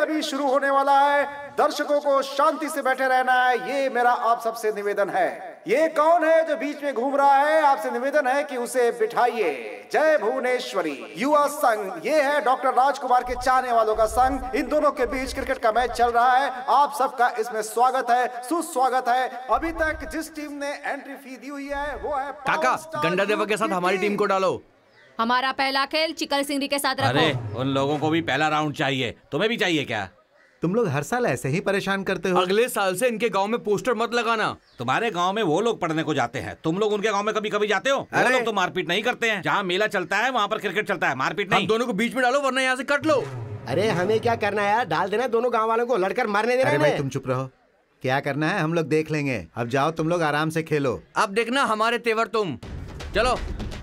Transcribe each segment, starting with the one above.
अभी शुरू होने वाला है। दर्शकों को शांति से बैठे रहना है, ये मेरा आप सबसे निवेदन है। ये कौन है जो बीच में घूम रहा है? आपसे निवेदन है कि उसे बिठाइए। जय भुवनेश्वरी युवा संघ, ये है डॉक्टर राजकुमार के चाहने वालों का संघ। इन दोनों के बीच क्रिकेट का मैच चल रहा है। आप सबका इसमें स्वागत है, सुस्वागत है। अभी तक जिस टीम ने एंट्री फी दी हुई है वो है काका, गंडा देवा के साथ हमारी टीम को डालो। हमारा पहला खेल चिकल सिंधी के साथ रखो। अरे उन लोगों को भी पहला राउंड चाहिए, तुम्हें भी चाहिए क्या? तुम लोग हर साल ऐसे ही परेशान करते हो। अगले साल से इनके गांव में पोस्टर मत लगाना। तुम्हारे गांव में वो लोग पढ़ने को जाते हैं, तुम लोग उनके गांव में कभी कभी जाते हो? वो लोग तो मारपीट नहीं करते हैं। जहाँ मेला चलता है वहाँ पर क्रिकेट चलता है, मारपीट नहीं। हम दोनों को बीच में डालो वरना यहाँ से कट लो। अरे हमें क्या करना है यार, डाल देना दोनों गांव वालों को, लड़कर मारने देना। अरे भाई तुम चुप रहो, क्या करना है हम लोग देख लेंगे। अब जाओ तुम लोग आराम से खेलो। अब देखना हमारे तेवर तुम। चलो।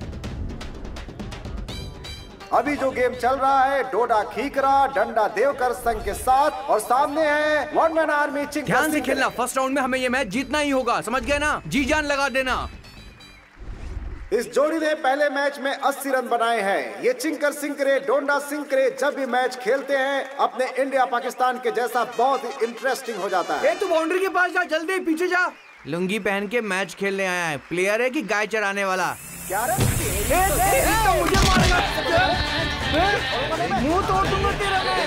अभी जो गेम चल रहा है डोडा खीकरा डंडा देवकर संघ के साथ, और सामने है वन मैन आर्मी चिंकर। ध्यान से खेलना, फर्स्ट राउंड में हमें ये मैच जीतना ही होगा, समझ गए ना? जी जान लगा देना। इस जोड़ी ने पहले मैच में 80 रन बनाए हैं। ये चिंकर सिंकरे डोंडा सिंकरे जब भी मैच खेलते हैं अपने इंडिया पाकिस्तान के जैसा बहुत ही इंटरेस्टिंग हो जाता है। तू बाउंड्री के पास जा, जल्दी पीछे जा। लुंगी पहन के मैच खेलने आया है, प्लेयर है कि गाय चराने वाला? क्या रे? मुझे मारेगा, मुंह तोड़ दूंगा तेरा मैं।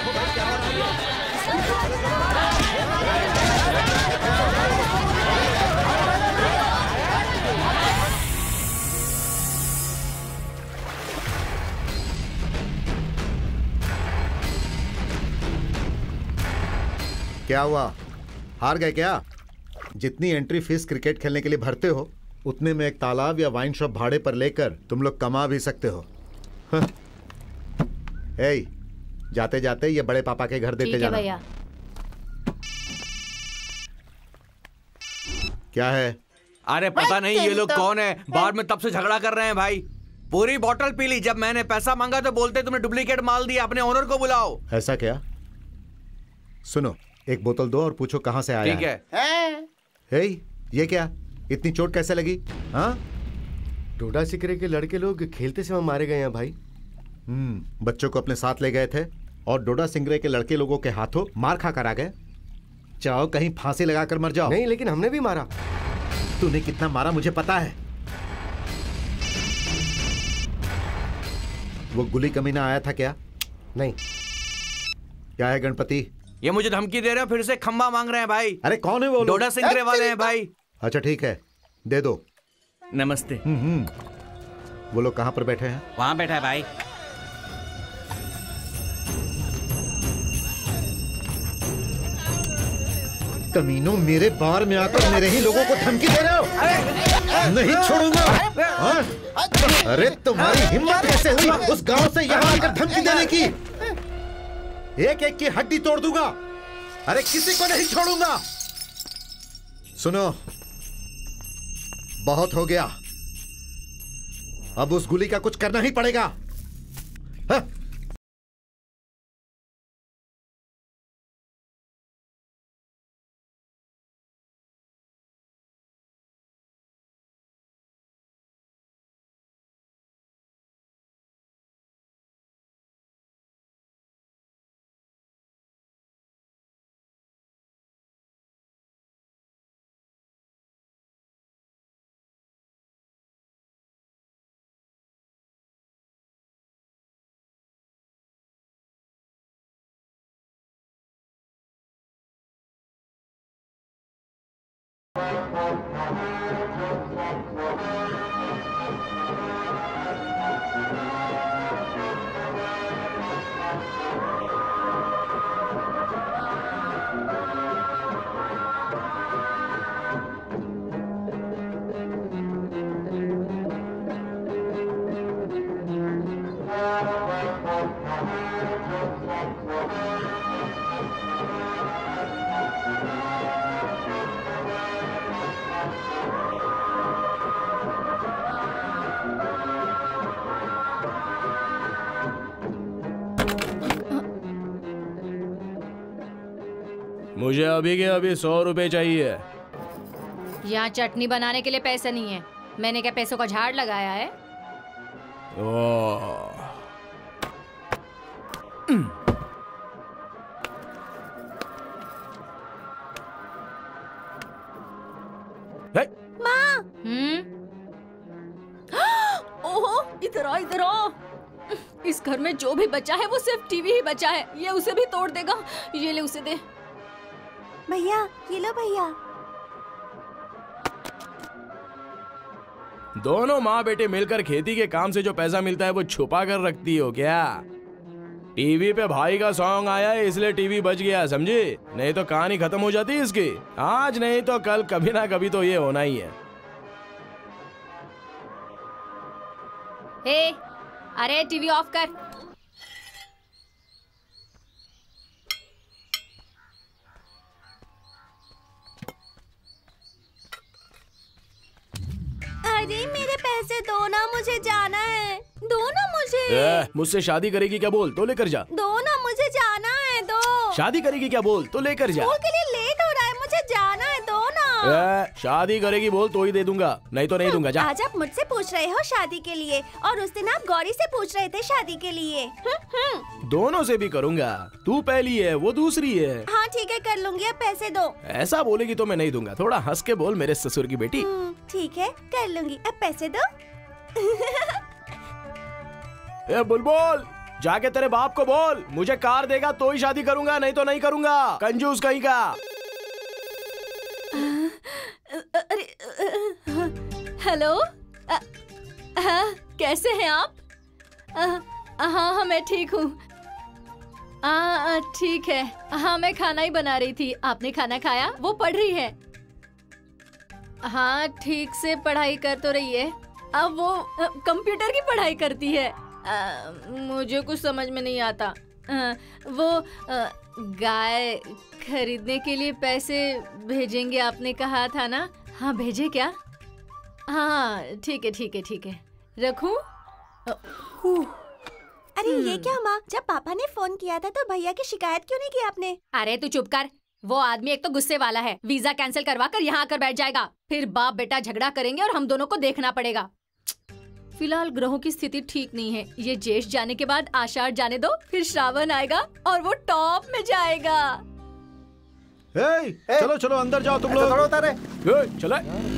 क्या हुआ, हार गए क्या? जितनी एंट्री फीस क्रिकेट खेलने के लिए भरते हो उतने में एक तालाब या वाइन शॉप भाड़े पर लेकर तुम लोग कमा भी सकते हो। ए, जाते जाते ये बड़े पापा के घर देते जाना। भैया। क्या है? अरे पता नहीं ये लोग कौन है, बाहर में तब से झगड़ा कर रहे हैं भाई। पूरी बोतल पी ली, जब मैंने पैसा मांगा तो बोलते तुमने डुप्लीकेट माल दिया, अपने ओनर को बुलाओ। ऐसा क्या? सुनो, एक बोतल दो और पूछो कहां से आया। ठीक है। हे, ये क्या, इतनी चोट कैसे लगी? हाँ, डोडा सिकरे के लड़के लोग खेलते समय मारे गए हैं भाई। बच्चों को अपने साथ ले गए थे और डोडा सिंगरे के लड़के लोगों के हाथों मार खा कर आ गए। चाहो कहीं फांसी लगाकर मर जाओ। नहीं, लेकिन हमने भी मारा। तूने कितना मारा मुझे पता है। वो गुली कमीना आया था क्या? नहीं। क्या है गणपति? ये मुझे धमकी दे रहे हो, फिर से खंबा मांग रहे हैं भाई। अरे कौन है वो लोग? डोडा सिंगरे वाले हैं भाई। अच्छा ठीक है, दे दो। नमस्ते। वो लोग कहाँ पर बैठे हैं? वहाँ बैठा है भाई। कमीनों, मेरे बार में आकर मेरे ही लोगों को धमकी दे रहे हो? नहीं छोड़ूंगा। अरे तुम्हारी हिम्मत कैसे हुई उस गांव से यहाँ आकर धमकी देने की? एक एक की हड्डी तोड़ दूंगा। अरे किसी को नहीं छोड़ूंगा। सुनो, बहुत हो गया, अब उस गुली का कुछ करना ही पड़ेगा। हाँ? मुझे अभी के अभी 100 रुपए चाहिए। यहाँ चटनी बनाने के लिए पैसे नहीं है। मैंने क्या पैसों का झाड़ लगाया है? माँ। ओहो, इधर आओ, इधर आओ। इस घर में जो भी बचा है वो सिर्फ टीवी ही बचा है। ये उसे भी तोड़ देगा। ये ले, उसे दे। भैया, ये लो भैया। दोनों माँ बेटे मिलकर खेती के काम से जो पैसा मिलता है वो छुपा कर रखती हो क्या? टीवी पे भाई का सॉन्ग आया है इसलिए टीवी बच गया, समझी? नहीं तो कहानी खत्म हो जाती है इसकी। आज नहीं तो कल कभी ना कभी तो ये होना ही है। हे, अरे टीवी ऑफ कर। अरे मेरे पैसे दो ना, मुझे जाना है। दो ना मुझे। मुझसे शादी करेगी क्या? बोल तो लेकर जा। दो ना, मुझे जाना है। दो। शादी करेगी क्या? बोल तो लेकर जा। स्कूल के लिए लेट हो रहा है, मुझे जाना है। दो ना। शादी करेगी बोल तो ही दे दूंगा, नहीं तो नहीं दूंगा। जा। आज आप मुझसे पूछ रहे हो शादी के लिए, और उस दिन आप गौरी से पूछ रहे थे शादी के लिए। दोनों से भी करूंगा। तू पहली है, वो दूसरी है। हाँ ठीक है, कर लूंगी। अब पैसे दो। ऐसा बोलेगी तो मैं नहीं दूंगा। थोड़ा हंस के बोल मेरे ससुर की बेटी। ठीक है, कर लूंगी। अब पैसे दो। ए बुलबुल, जाके तेरे बाप को बोल मुझे कार देगा तो ही शादी करूंगा, नहीं तो नहीं करूंगा। कंजूस कहीं का। अरे, हेलो, हाँ, कैसे हैं आप? हाँ, मैं ठीक हूँ। ठीक है। हाँ, मैं खाना ही बना रही थी। आपने खाना खाया? वो पढ़ रही है। हाँ, ठीक से पढ़ाई कर तो रही है। अब वो कंप्यूटर की पढ़ाई करती है। मुझे कुछ समझ में नहीं आता। वो गाय खरीदने के लिए पैसे भेजेंगे आपने कहा था ना? हाँ, भेजे क्या? हाँ, ठीक है, ठीक है, ठीक है। रखूं? अरे ये क्या माँ, जब पापा ने फोन किया था तो भैया की शिकायत क्यों नहीं की आपने? अरे तू चुप कर। वो आदमी एक तो गुस्से वाला है। वीजा कैंसिल करवा कर यहाँ आकर बैठ जाएगा। फिर बाप बेटा झगड़ा करेंगे और हम दोनों को देखना पड़ेगा। फिलहाल ग्रहों की स्थिति ठीक नहीं है। ये ज्येष्ठ जाने के बाद आषाढ़ जाने दो, फिर श्रावण आएगा और वो टॉप में जाएगा। चलो चलो अंदर जाओ तुम लोग। चलो।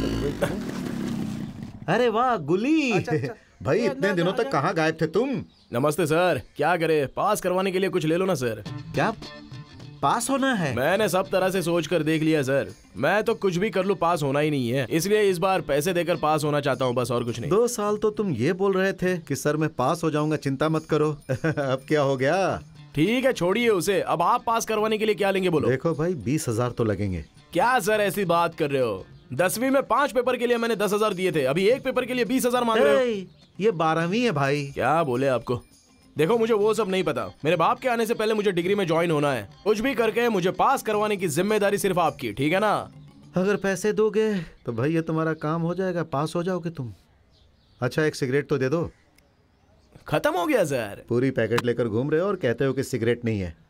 अरे वाह गुली। भाई इतने दिनों तक कहाँ गायब थे तुम? नमस्ते सर, क्या करे, पास करवाने के लिए कुछ ले लो ना सर। क्या पास होना है? मैंने सब तरह से सोच कर देख लिया सर। मैं तो कुछ भी कर लूं, पास होना ही नहीं है। इसलिए इस बार पैसे देकर पास होना चाहता हूं, बस और कुछ नहीं। 2 साल तो तुम ये बोल रहे थे कि सर मैं पास हो जाऊंगा, चिंता मत करो। अब क्या हो गया? ठीक है, छोड़िए उसे। अब आप पास करवाने के लिए क्या लेंगे बोलो? देखो भाई, 20,000 तो लगेंगे। क्या सर ऐसी बात कर रहे हो? 10वीं में 5 पेपर के लिए मैंने 10,000 दिए थे, अभी एक पेपर के लिए 20,000 मांग रहे हो? ये 12वीं है भाई। क्या बोले आपको? देखो मुझे वो सब नहीं पता। मेरे बाप के आने से पहले मुझे डिग्री में ज्वाइन होना है। कुछ भी करके मुझे पास करवाने की जिम्मेदारी सिर्फ आपकी, ठीक है ना? अगर पैसे दोगे तो भाई ये तुम्हारा काम हो जाएगा, पास हो जाओगे तुम। अच्छा एक सिगरेट तो दे दो। खत्म हो गया सर। पूरी पैकेट लेकर घूम रहे हो और कहते हो कि सिगरेट नहीं है।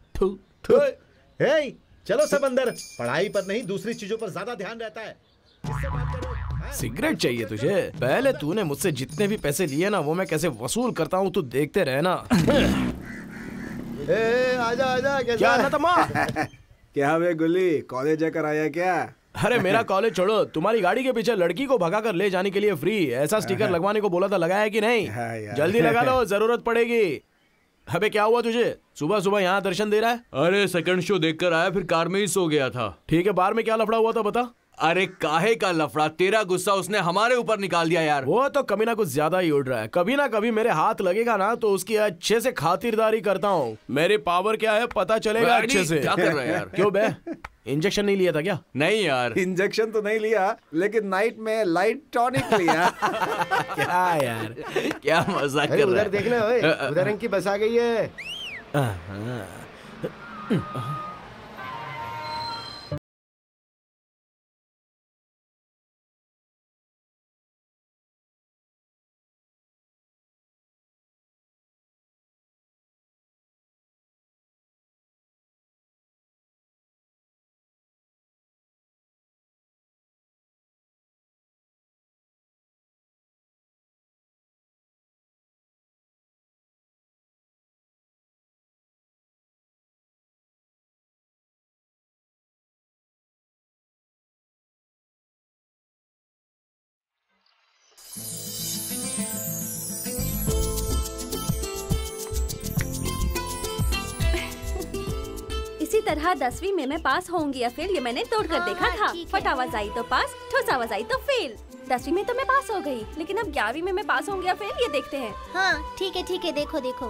चलो सब अंदर। पढ़ाई पर नहीं, दूसरी चीजों पर ज्यादा ध्यान रहता है। सिगरेट चाहिए तुझे? पहले तूने मुझसे जितने भी पैसे लिए ना वो मैं कैसे वसूल करता हूँ, तू देखते रहना। आजा आजा। क्या ना तमा? क्या वे गुल्ली, कॉलेज जाकर आया क्या? अरे मेरा कॉलेज छोड़ो, तुम्हारी गाड़ी के पीछे लड़की को भगा कर ले जाने के लिए फ्री ऐसा स्टिकर लगवाने को बोला था, लगाया कि नहीं? जल्दी लगा लो, जरूरत पड़ेगी। अबे क्या हुआ तुझे? सुबह सुबह यहाँ दर्शन दे रहा है? अरे सेकंड शो देखकर आया, फिर कार में ही सो गया था। ठीक है, बार में क्या लफड़ा हुआ था बता। अरे काहे का लफड़ा? तेरा गुस्सा उसने हमारे ऊपर निकाल दिया यार। वो तो कभी ना कुछ ज्यादा ही उड़ रहा है। कभी ना कभी मेरे हाथ लगेगा ना तो उसकी अच्छे से खातिरदारी करता हूँ। मेरी पावर क्या है पता चलेगा अच्छे से। क्या कर रहा है यार? क्यों बे, इंजेक्शन नहीं लिया था क्या? नहीं यार, इंजेक्शन तो नहीं लिया, लेकिन नाइट में लाइट टॉनिक लिया। क्या यार, क्या मजाक कर रहा है? उधर देखना, उधर रंग की बस आ गई है। इसी तरह 10वीं में मैं पास होंगी या फेल, ये मैंने तोड़ कर देखा था। फट आवाज आई तो पास, ठोस आवाज आई तो फेल। 10वीं में तो मैं पास हो गई, लेकिन अब 11वीं में मैं पास होंगी या फेल, ये देखते हैं। हाँ ठीक है, देखो देखो।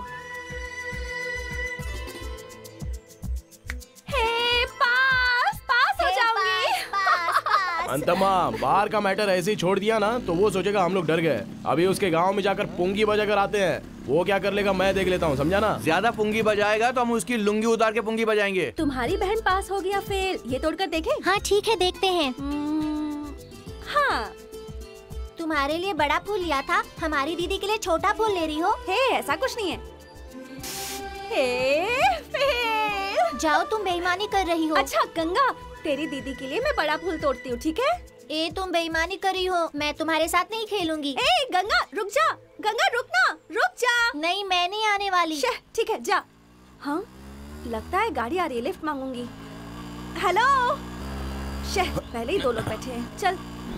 पास हो जाऊंगी। अंतमा, बाहर का मैटर ऐसे ही छोड़ दिया ना तो वो सोचेगा हम लोग डर गए। अभी उसके गांव में जाकर पुंगी बजा कर आते हैं, वो क्या कर लेगा मैं देख लेता हूँ, समझा ना? ज्यादा पुंगी बजाएगा तो हम उसकी लुंगी उतार के पुंगी बजाएंगे। तुम्हारी बहन पास हो गया फेल, ये तोड़कर देखें? हाँ ठीक है, देखते हैं। हाँ, तुम्हारे लिए बड़ा फूल लिया था, हमारी दीदी के लिए छोटा फूल ले रही हो। हे ऐसा कुछ नहीं है। Hey fail. जाओ, तुम बेईमानी कर रही हो। अच्छा गंगा, तेरी दीदी के लिए मैं बड़ा फूल तोड़ती हूँ, ठीक है? ए तुम बेईमानी कर रही हो, मैं तुम्हारे साथ नहीं खेलूंगी। ए गंगा रुक जा, गंगा रुकना, रुक जा। नहीं मैं नहीं आने वाली। ठीक है जा। हाँ लगता है गाड़ी आ रही है, लिफ्ट मांगूंगी। हेलो पहले ही 2 लोग बैठे हैं, चल।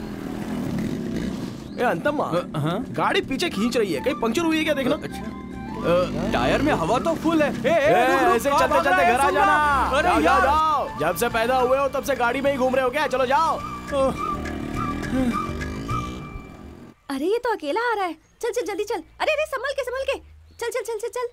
अंतम्मा, गाड़ी पीछे खींच रही है, कहीं पंक्चर हुई है क्या देखना? टायर में हवा तो फुल है। ऐसे चलते चलते घर आ जाना। अरे जाओ, जब से पैदा हुए हो तब से गाड़ी में ही घूम रहे हो क्या? चलो जाओ। अरे ये तो अकेला आ रहा है, चल चल जल्दी चल। अरे अरे संभल के चल चल चल चल चल।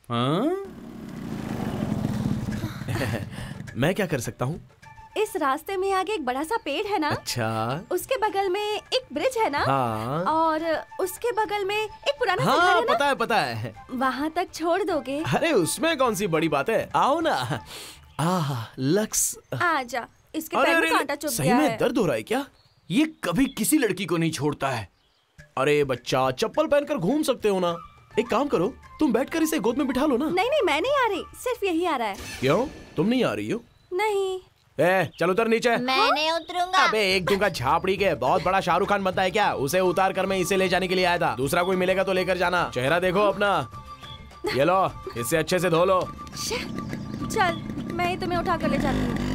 मैं क्या कर सकता हूँ? इस रास्ते में आगे एक बड़ा सा पेड़ है ना? अच्छा। उसके बगल में एक ब्रिज है ना? हाँ। और उसके बगल में एक पुराना हाँ, सा घर है ना? पता है। वहाँ तक छोड़ दोगे? अरे उसमें कौन सी बड़ी बात है, आओ ना। लक्स, आजा। इसके पैर में कांटा चुभ सही गया में है। दर्द हो रहा है क्या? ये कभी किसी लड़की को नहीं छोड़ता है। अरे बच्चा, चप्पल पहनकर घूम सकते हो ना। एक काम करो, तुम बैठकर इसे गोद में बिठा लो ना। नहीं मैं नहीं आ रही, सिर्फ यही आ रहा है। क्यों, तुम नहीं आ रही हो? नहीं। चल उतर नीचे। मैं नहीं उतरूंगा। अबे एक दूंगा झापड़ी के, बहुत बड़ा शाहरुख खान बनता है क्या? उसे उतार कर मैं इसे ले जाने के लिए आया था। दूसरा कोई मिलेगा तो लेकर जाना। चेहरा देखो अपना, ये लो, इससे अच्छे से धो लो। चल मैं ही तुम्हें उठा कर ले जाती हूँ।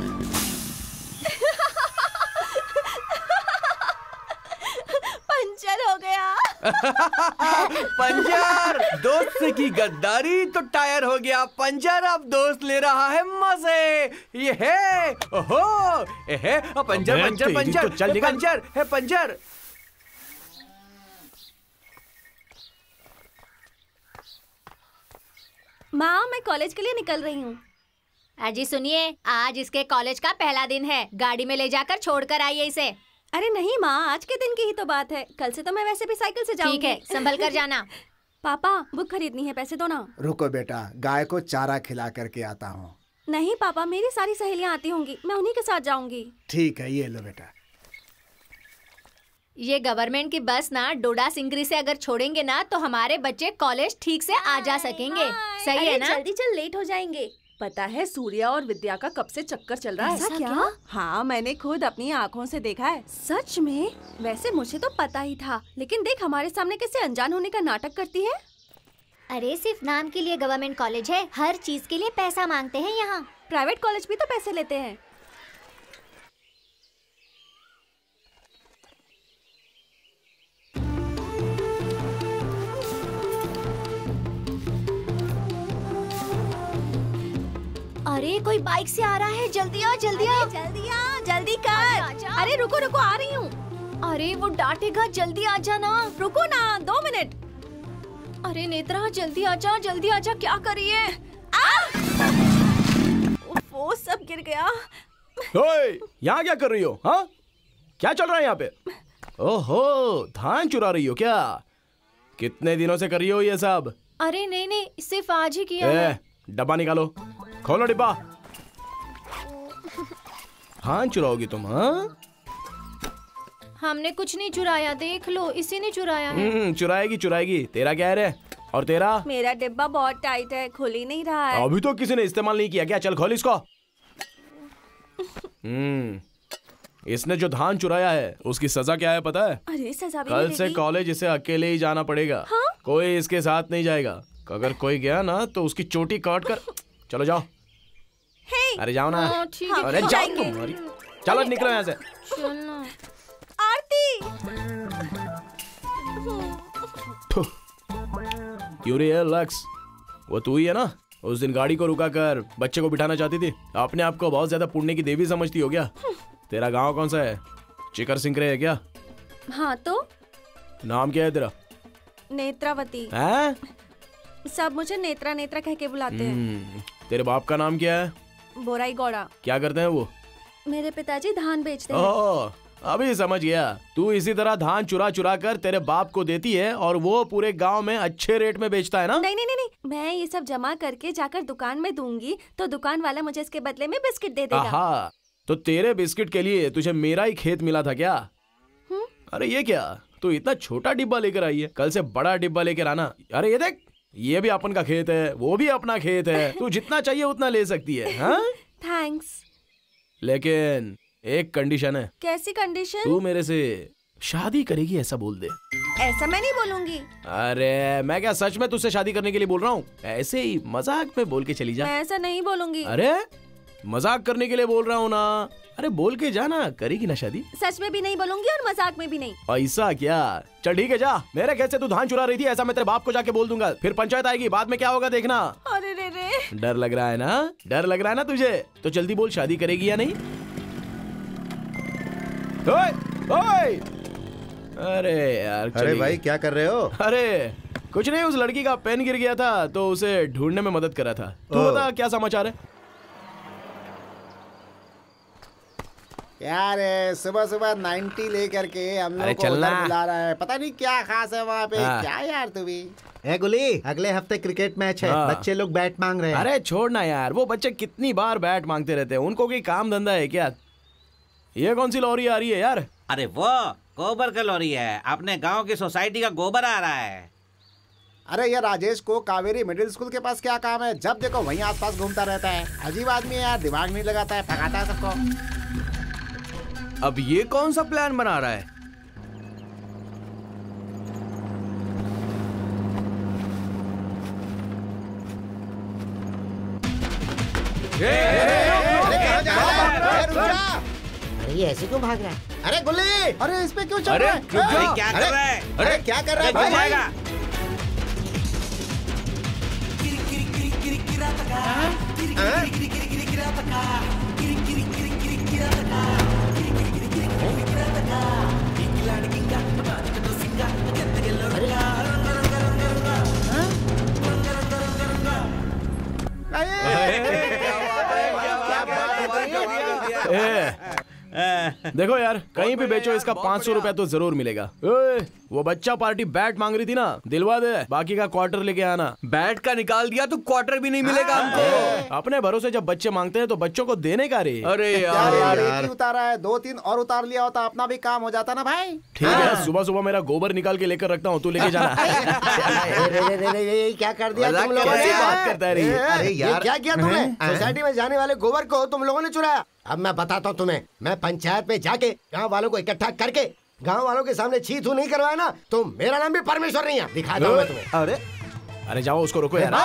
पंचर हो गया। पंचर, दोस्त से की गद्दारी तो टायर हो गया पंचर। अब दोस्त ले रहा है मजे। ये है ओहो, है पंचर पंचर पंचर तो चल निकल। पंचर है पंचर। माँ मैं कॉलेज के लिए निकल रही हूँ। अजी सुनिए, आज इसके कॉलेज का पहला दिन है, गाड़ी में ले जाकर छोड़कर आइए इसे। अरे नहीं माँ, आज के दिन की ही तो बात है, कल से तो मैं वैसे भी साइकिल से जाऊंगी। ठीक है, संभल कर जाना। पापा बुक खरीदनी है, पैसे दो ना। रुको बेटा, गाय को चारा खिला करके आता हूँ। नहीं पापा, मेरी सारी सहेलियाँ आती होंगी, मैं उन्हीं के साथ जाऊंगी। ठीक है, ये लो बेटा। ये गवर्नमेंट की बस ना डोडा सिंगरी से अगर छोड़ेंगे ना तो हमारे बच्चे कॉलेज ठीक से आ जा सकेंगे। सही है ना? जल्दी चल, लेट हो जाएंगे। पता है सूर्या और विद्या का कब से चक्कर चल रहा है। ऐसा क्या? हाँ मैंने खुद अपनी आँखों से देखा है। सच में? वैसे मुझे तो पता ही था, लेकिन देख हमारे सामने कैसे अनजान होने का नाटक करती है। अरे सिर्फ नाम के लिए गवर्नमेंट कॉलेज है, हर चीज के लिए पैसा मांगते हैं यहाँ। प्राइवेट कॉलेज भी तो पैसे लेते हैं। अरे कोई बाइक से आ रहा है, जल्दी आ जल्दी आ। जल्दी आ, जल्दी कर। अरे रुको रुको, आ रही हूँ। अरे वो डांटेगा, जल्दी आ जाना। रुको ना, 2 मिनट। अरे नेत्रा जल्दी आजा, जल्दी आजा, क्या कर रही है? वो सब गिर गया। ओए, यहाँ क्या कर रही हो? हाँ, क्या चल रहा है यहाँ पे? ओहो, धान चुरा रही हो क्या? कितने दिनों से कर रही हो ये सब? अरे नहीं नहीं, सिर्फ आज ही किया है। डब्बा निकालो, खोलो डिब्बा। धान चुराओगी तुम? हाँ, हमने कुछ नहीं चुराया, देख लो, इसी ने चुराया है। चुराएगी चुराएगी। तेरा क्या है रे? और तेरा? मेरा डिब्बा बहुत टाइट है, खुल ही नहीं रहा है। अभी तो किसी ने इस्तेमाल नहीं किया क्या? चल खोल इसको। इसने जो धान चुराया है उसकी सजा क्या है पता है? अरे सजा भी कल से कॉलेज इसे अकेले ही जाना पड़ेगा। हाँ? कोई इसके साथ नहीं जाएगा। अगर कोई गया ना तो उसकी चोटी काट कर। चलो जाओ। अरे जाओ ना। अरे जाओ तुम। अरे चलो निकलो यहाँ से। आरती, क्यों रे लक्स? वो तू ही है ना? उस दिन गाड़ी को रुका कर बच्चे को बिठाना चाहती थी। अपने आप को बहुत ज्यादा पुण्य की देवी समझती हो क्या? तेरा गांव कौन सा है? चिकर सिंकरे है क्या? हाँ तो नाम क्या है तेरा? नेत्रावती। हैं? सब मुझे नेत्रा नेत्रा कह के बुलाते हैं। तेरे बाप का नाम क्या है? बोराई गौड़ा। क्या करते हैं वो? मेरे पिताजी धान बेचते हैं। ओह, अभी समझ गया। तू इसी तरह धान चुरा चुरा कर तेरे बाप को देती है और वो पूरे गांव में अच्छे रेट में बेचता है ना? नहीं नहीं नहीं नहीं, मैं ये सब जमा करके जाकर दुकान में दूंगी तो दुकान वाला मुझे इसके बदले में बिस्किट दे देगा। आहा, तो तेरे बिस्किट के लिए तुझे मेरा ही खेत मिला था क्या? अरे ये क्या, तू इतना छोटा डिब्बा लेकर आई है, कल से बड़ा डिब्बा लेकर आना। अरे ये देख, ये भी अपन का खेत है, वो भी अपना खेत है, तू जितना चाहिए उतना ले सकती है। हाँ? थैंक्स। लेकिन एक कंडीशन है। कैसी कंडीशन? तू मेरे से शादी करेगी ऐसा बोल दे। ऐसा मैं नहीं बोलूंगी। अरे मैं क्या सच में तुझसे शादी करने के लिए बोल रहा हूँ? ऐसे ही मजाक में बोल के चली जा। मैं ऐसा नहीं बोलूंगी। अरे मजाक करने के लिए बोल रहा हूँ ना। अरे बोल के जा ना, करेगी ना शादी? सच में भी नहीं बोलूंगी और मजाक में भी नहीं। ऐसा क्या? चल ठीक है, जा। मेरे खेत से तू धान चुरा रही थी ऐसा मैं तेरे बाप को जाके बोल दूंगा, फिर पंचायत आएगी, बाद में क्या होगा देखना। अरे रे रे। डर लग रहा है ना? डर लग रहा है ना तुझे? तो जल्दी बोल, शादी करेगी या नहीं? ओए, ओए! अरे यार, अरे भाई क्या कर रहे हो? अरे कुछ नहीं, उस लड़की का पेन गिर गया था तो उसे ढूंढने में मदद करा था। तू बता क्या समाचार है? यार सुबह सुबह 90 लेकर के हम लोग को चलना। उधर बुला रहा है, पता नहीं क्या खास है वहाँ पे। क्या यार तू भी? ए गुली, अगले हफ्ते क्रिकेट मैच है, बच्चे लोग बैट मांग रहे हैं। अरे छोड़ना यार, वो बच्चे कितनी बार बैट मांगते रहते हैं, उनको कोई काम धंधा है क्या? ये कौन सी लॉरी आ रही है यार? अरे वो गोबर का लॉरी है, अपने गांव की सोसाइटी का गोबर आ रहा है। अरे ये राजेश को कावेरी मिडिल स्कूल के पास क्या काम है? जब देखो वहीं आसपास घूमता रहता है। अजीब आदमी है यार, दिमाग नहीं लगाता है, भगाता है सबको। अब ये कौन सा प्लान बना रहा है? अरे ये ऐसे क्यों भाग रहा है? अरे गुल्ली, अरे इस पे क्यों चल अरे रहा है? रुक जा। अरे क्या कर रहा है? अरे क्या कर रहा है भाई? जाएगा। देखो यार, कहीं भी बेचो इसका 500 रुपया तो जरूर मिलेगा। ओए, वो बच्चा पार्टी बैट मांग रही थी ना, दिलवा दे, बाकी का क्वार्टर लेके आना। बैट का निकाल दिया तो क्वार्टर भी नहीं मिलेगा हमको। अपने भरोसे जब बच्चे मांगते हैं तो बच्चों को देने का रे। अरे यार यार, एक ही उतारा है, 2-3 और उतार लिया होता अपना भी काम हो जाता ना भाई। ठीक है, सुबह सुबह मेरा गोबर निकाल के लेकर रखता हूँ, तू लेके जाना। ये क्या कर दिया तुम लोगों कैसी ने? बात करता है रे? अरे यार, क्या किया तुमने? सोसाइटी में जाने वाले गोबर को तुम लोगों ने चुराया। अब मैं बताता हूँ तुम्हें, मैं पंचायत में जाके गांव वालों को इकट्ठा करके गांव वालों के सामने छी थू नहीं करवाया ना, तो मेरा नाम भी परमेश्वर नहीं है। दिखाता हूँ मैं तुम्हें। अरे अरे जाओ, उसको रोको यार।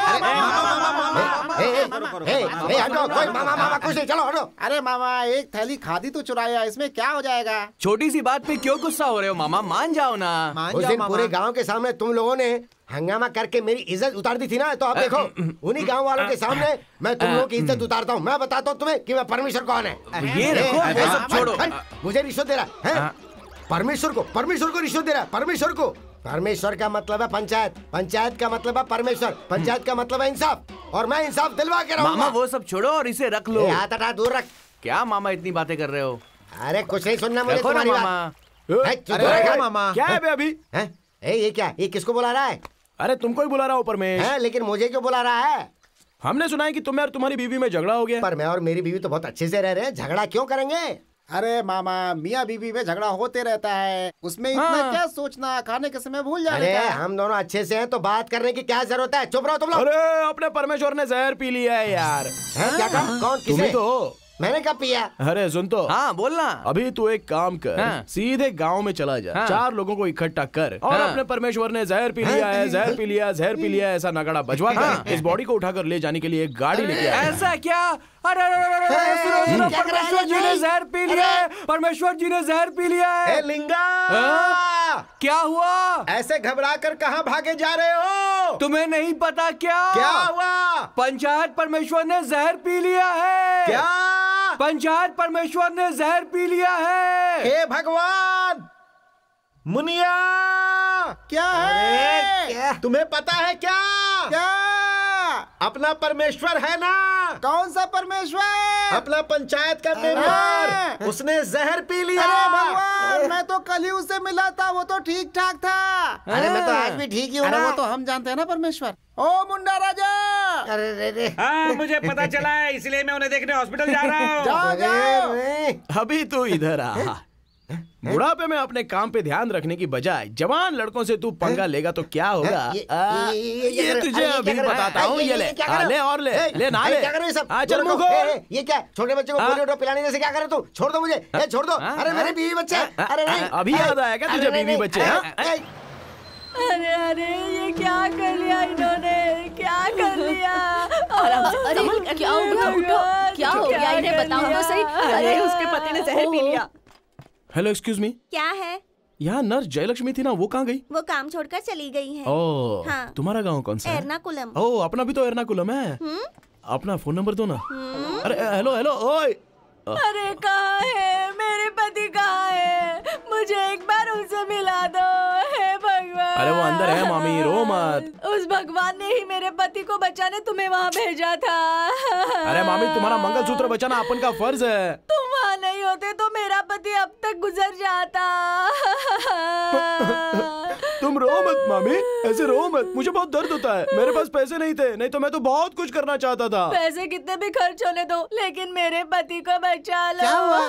हटो, कोई मामा कुछ नहीं, चलो हटो। अरे मामा, एक थैली खादी तो चुराया, इसमें क्या हो जाएगा? छोटी सी बात पे क्यों गुस्सा हो रहे हो मामा? मान जाओ ना। उस दिन पूरे गांव के सामने तुम लोगों ने हंगामा करके मेरी इज्जत उतार दी थी ना, तो अब देखो उन्हीं गांव वालों के सामने मैं तुम लोगों की इज्जत उतारता हूँ। मैं बताता हूँ तुम्हें कि मैं परमेश्वर कौन है। ये रखो, ये सब छोड़ो। मुझे रिश्वत दे रहा है? परमेश्वर को रिश्वत दे रहा है। परमेश्वर का मतलब है पंचायत, पंचायत का मतलब है परमेश्वर, पंचायत का मतलब है इंसाफ, और मैं इंसाफ दिलवा के रहूंगा। मामा वो सब छोड़ो और इसे रख लो। हाथ हटा, दूर रख। क्या मामा इतनी बातें कर रहे हो? अरे कुछ नहीं सुनना मुझे रखो ना तुम्हारी मामा। बात। अरे मामा, क्या है बे अभी? ये क्या, ये किसको बुला रहा है? अरे तुमको ही बुला रहा हूँ परमेश। लेकिन मुझे क्यों बुला रहा है? हमने सुना है कि तुम्हें और तुम्हारी बीवी में झगड़ा हो गया। पर मैं और मेरी बीवी तो बहुत अच्छे से रह रहे हैं, झगड़ा क्यों करेंगे? अरे मामा, मियाँ बीवी में झगड़ा होते रहता है, उसमें इतना क्या सोचना, खाने के समय भूल जाने का। हम दोनों अच्छे से हैं तो बात करने की क्या जरूरत है? चुप रहो तुम लोग। अरे अपने परमेश्वर ने जहर पी लिया है यार। क्या कहा? कौन? तुम ही तो हो। मैंने कब पिया? अरे सुन तो। हाँ बोलना। अभी तू एक काम कर, सीधे गांव में चला जा, 4 लोगों को इकट्ठा कर और अपने परमेश्वर ने जहर पी लिया है, जहर पी लिया ऐसा नगाड़ा बजवा कर इस बॉडी को उठाकर ले जाने के लिए एक गाड़ी लेके आ। ऐसा क्या? अरे सुनो, परमेश्वर जी ने जहर पी लिया है, परमेश्वर जी ने जहर पी लिया है। लिंगा, क्या हुआ? ऐसे घबरा कर कहाँ भागे जा रहे हो? तुम्हें नहीं पता क्या? क्या हुआ? पंचायत परमेश्वर ने जहर पी लिया है। क्या? पंचायत परमेश्वर ने जहर पी लिया है। हे भगवान! मुनिया! क्या है? क्या? तुम्हें पता है क्या? क्या? अपना परमेश्वर है ना? कौन सा परमेश्वर? अपना पंचायत का मेंबर, उसने जहर पी लिया। अरे भगवान, मैं तो कल ही उससे मिला था, वो तो ठीक ठाक था। अरे मैं तो आज भी ठीक ही हूँ ना। वो तो हम जानते हैं ना परमेश्वर। ओ मुंडा राजा! अरे हाँ मुझे पता चला है, इसलिए मैं उन्हें देखने हॉस्पिटल जा रहा हूँ। जाओ जाओ। अभी तू इधर आ। बुढ़ापे में अपने काम पे ध्यान रखने की बजाय जवान लड़कों से तू पंगा लेगा तो क्या होगा? ये तुझे अभी बताता हूँ। ये ले और ले ना ले। क्या कर रहे सब? चल मुंह खोल। ये क्या छोटे बच्चे को पोलियो ड्रॉप पिलाने जैसे क्या कर रहे तू? छोड़ दो मुझे, छोड़ दो। अरे मेरे बीवी बच्चे। अरे नहीं, अभी याद आया क्या तुझे बीवी बच्चे? अरे अरे ये क्या कर लिया इन्होंने, क्या कर लिया? अरे क्या हो गया? उठो, क्या हो गया इन्हें बताओ तो सही। अरे उसके पति ने जहर पी लिया। हेलो एक्सक्यूज मी, क्या है? यहाँ नर्स जयलक्ष्मी थी ना, वो कहाँ गई? वो काम छोड़कर चली गई है। ओह हाँ। तुम्हारा गांव कौन सा है? एर्नाकुलम। ओह अपना भी तो एर्नाकुलम है। अपना फोन नंबर दो ना। अरे हेलो हेलो ओए। अरे कहाँ है मेरे पति, कहाँ है? मुझे एक बार उनसे मिला दो, हे भगवान। अरे वो अंदर है मामी, रो मत। उस भगवान ने ही मेरे पति को बचाने तुम्हें वहाँ भेजा था। अरे मामी तुम्हारा मंगलसूत्र बचाना अपन का फर्ज है। तुम वहाँ नहीं होते तो मेरा पति अब तक गुजर जाता। तुम रो मत मामी, ऐसे रो मत, मुझे बहुत दर्द होता है। मेरे पास पैसे नहीं थे, नहीं तो मैं तो बहुत कुछ करना चाहता था। पैसे कितने भी खर्च होने दो, लेकिन मेरे पति को बचा लो। क्या हुआ?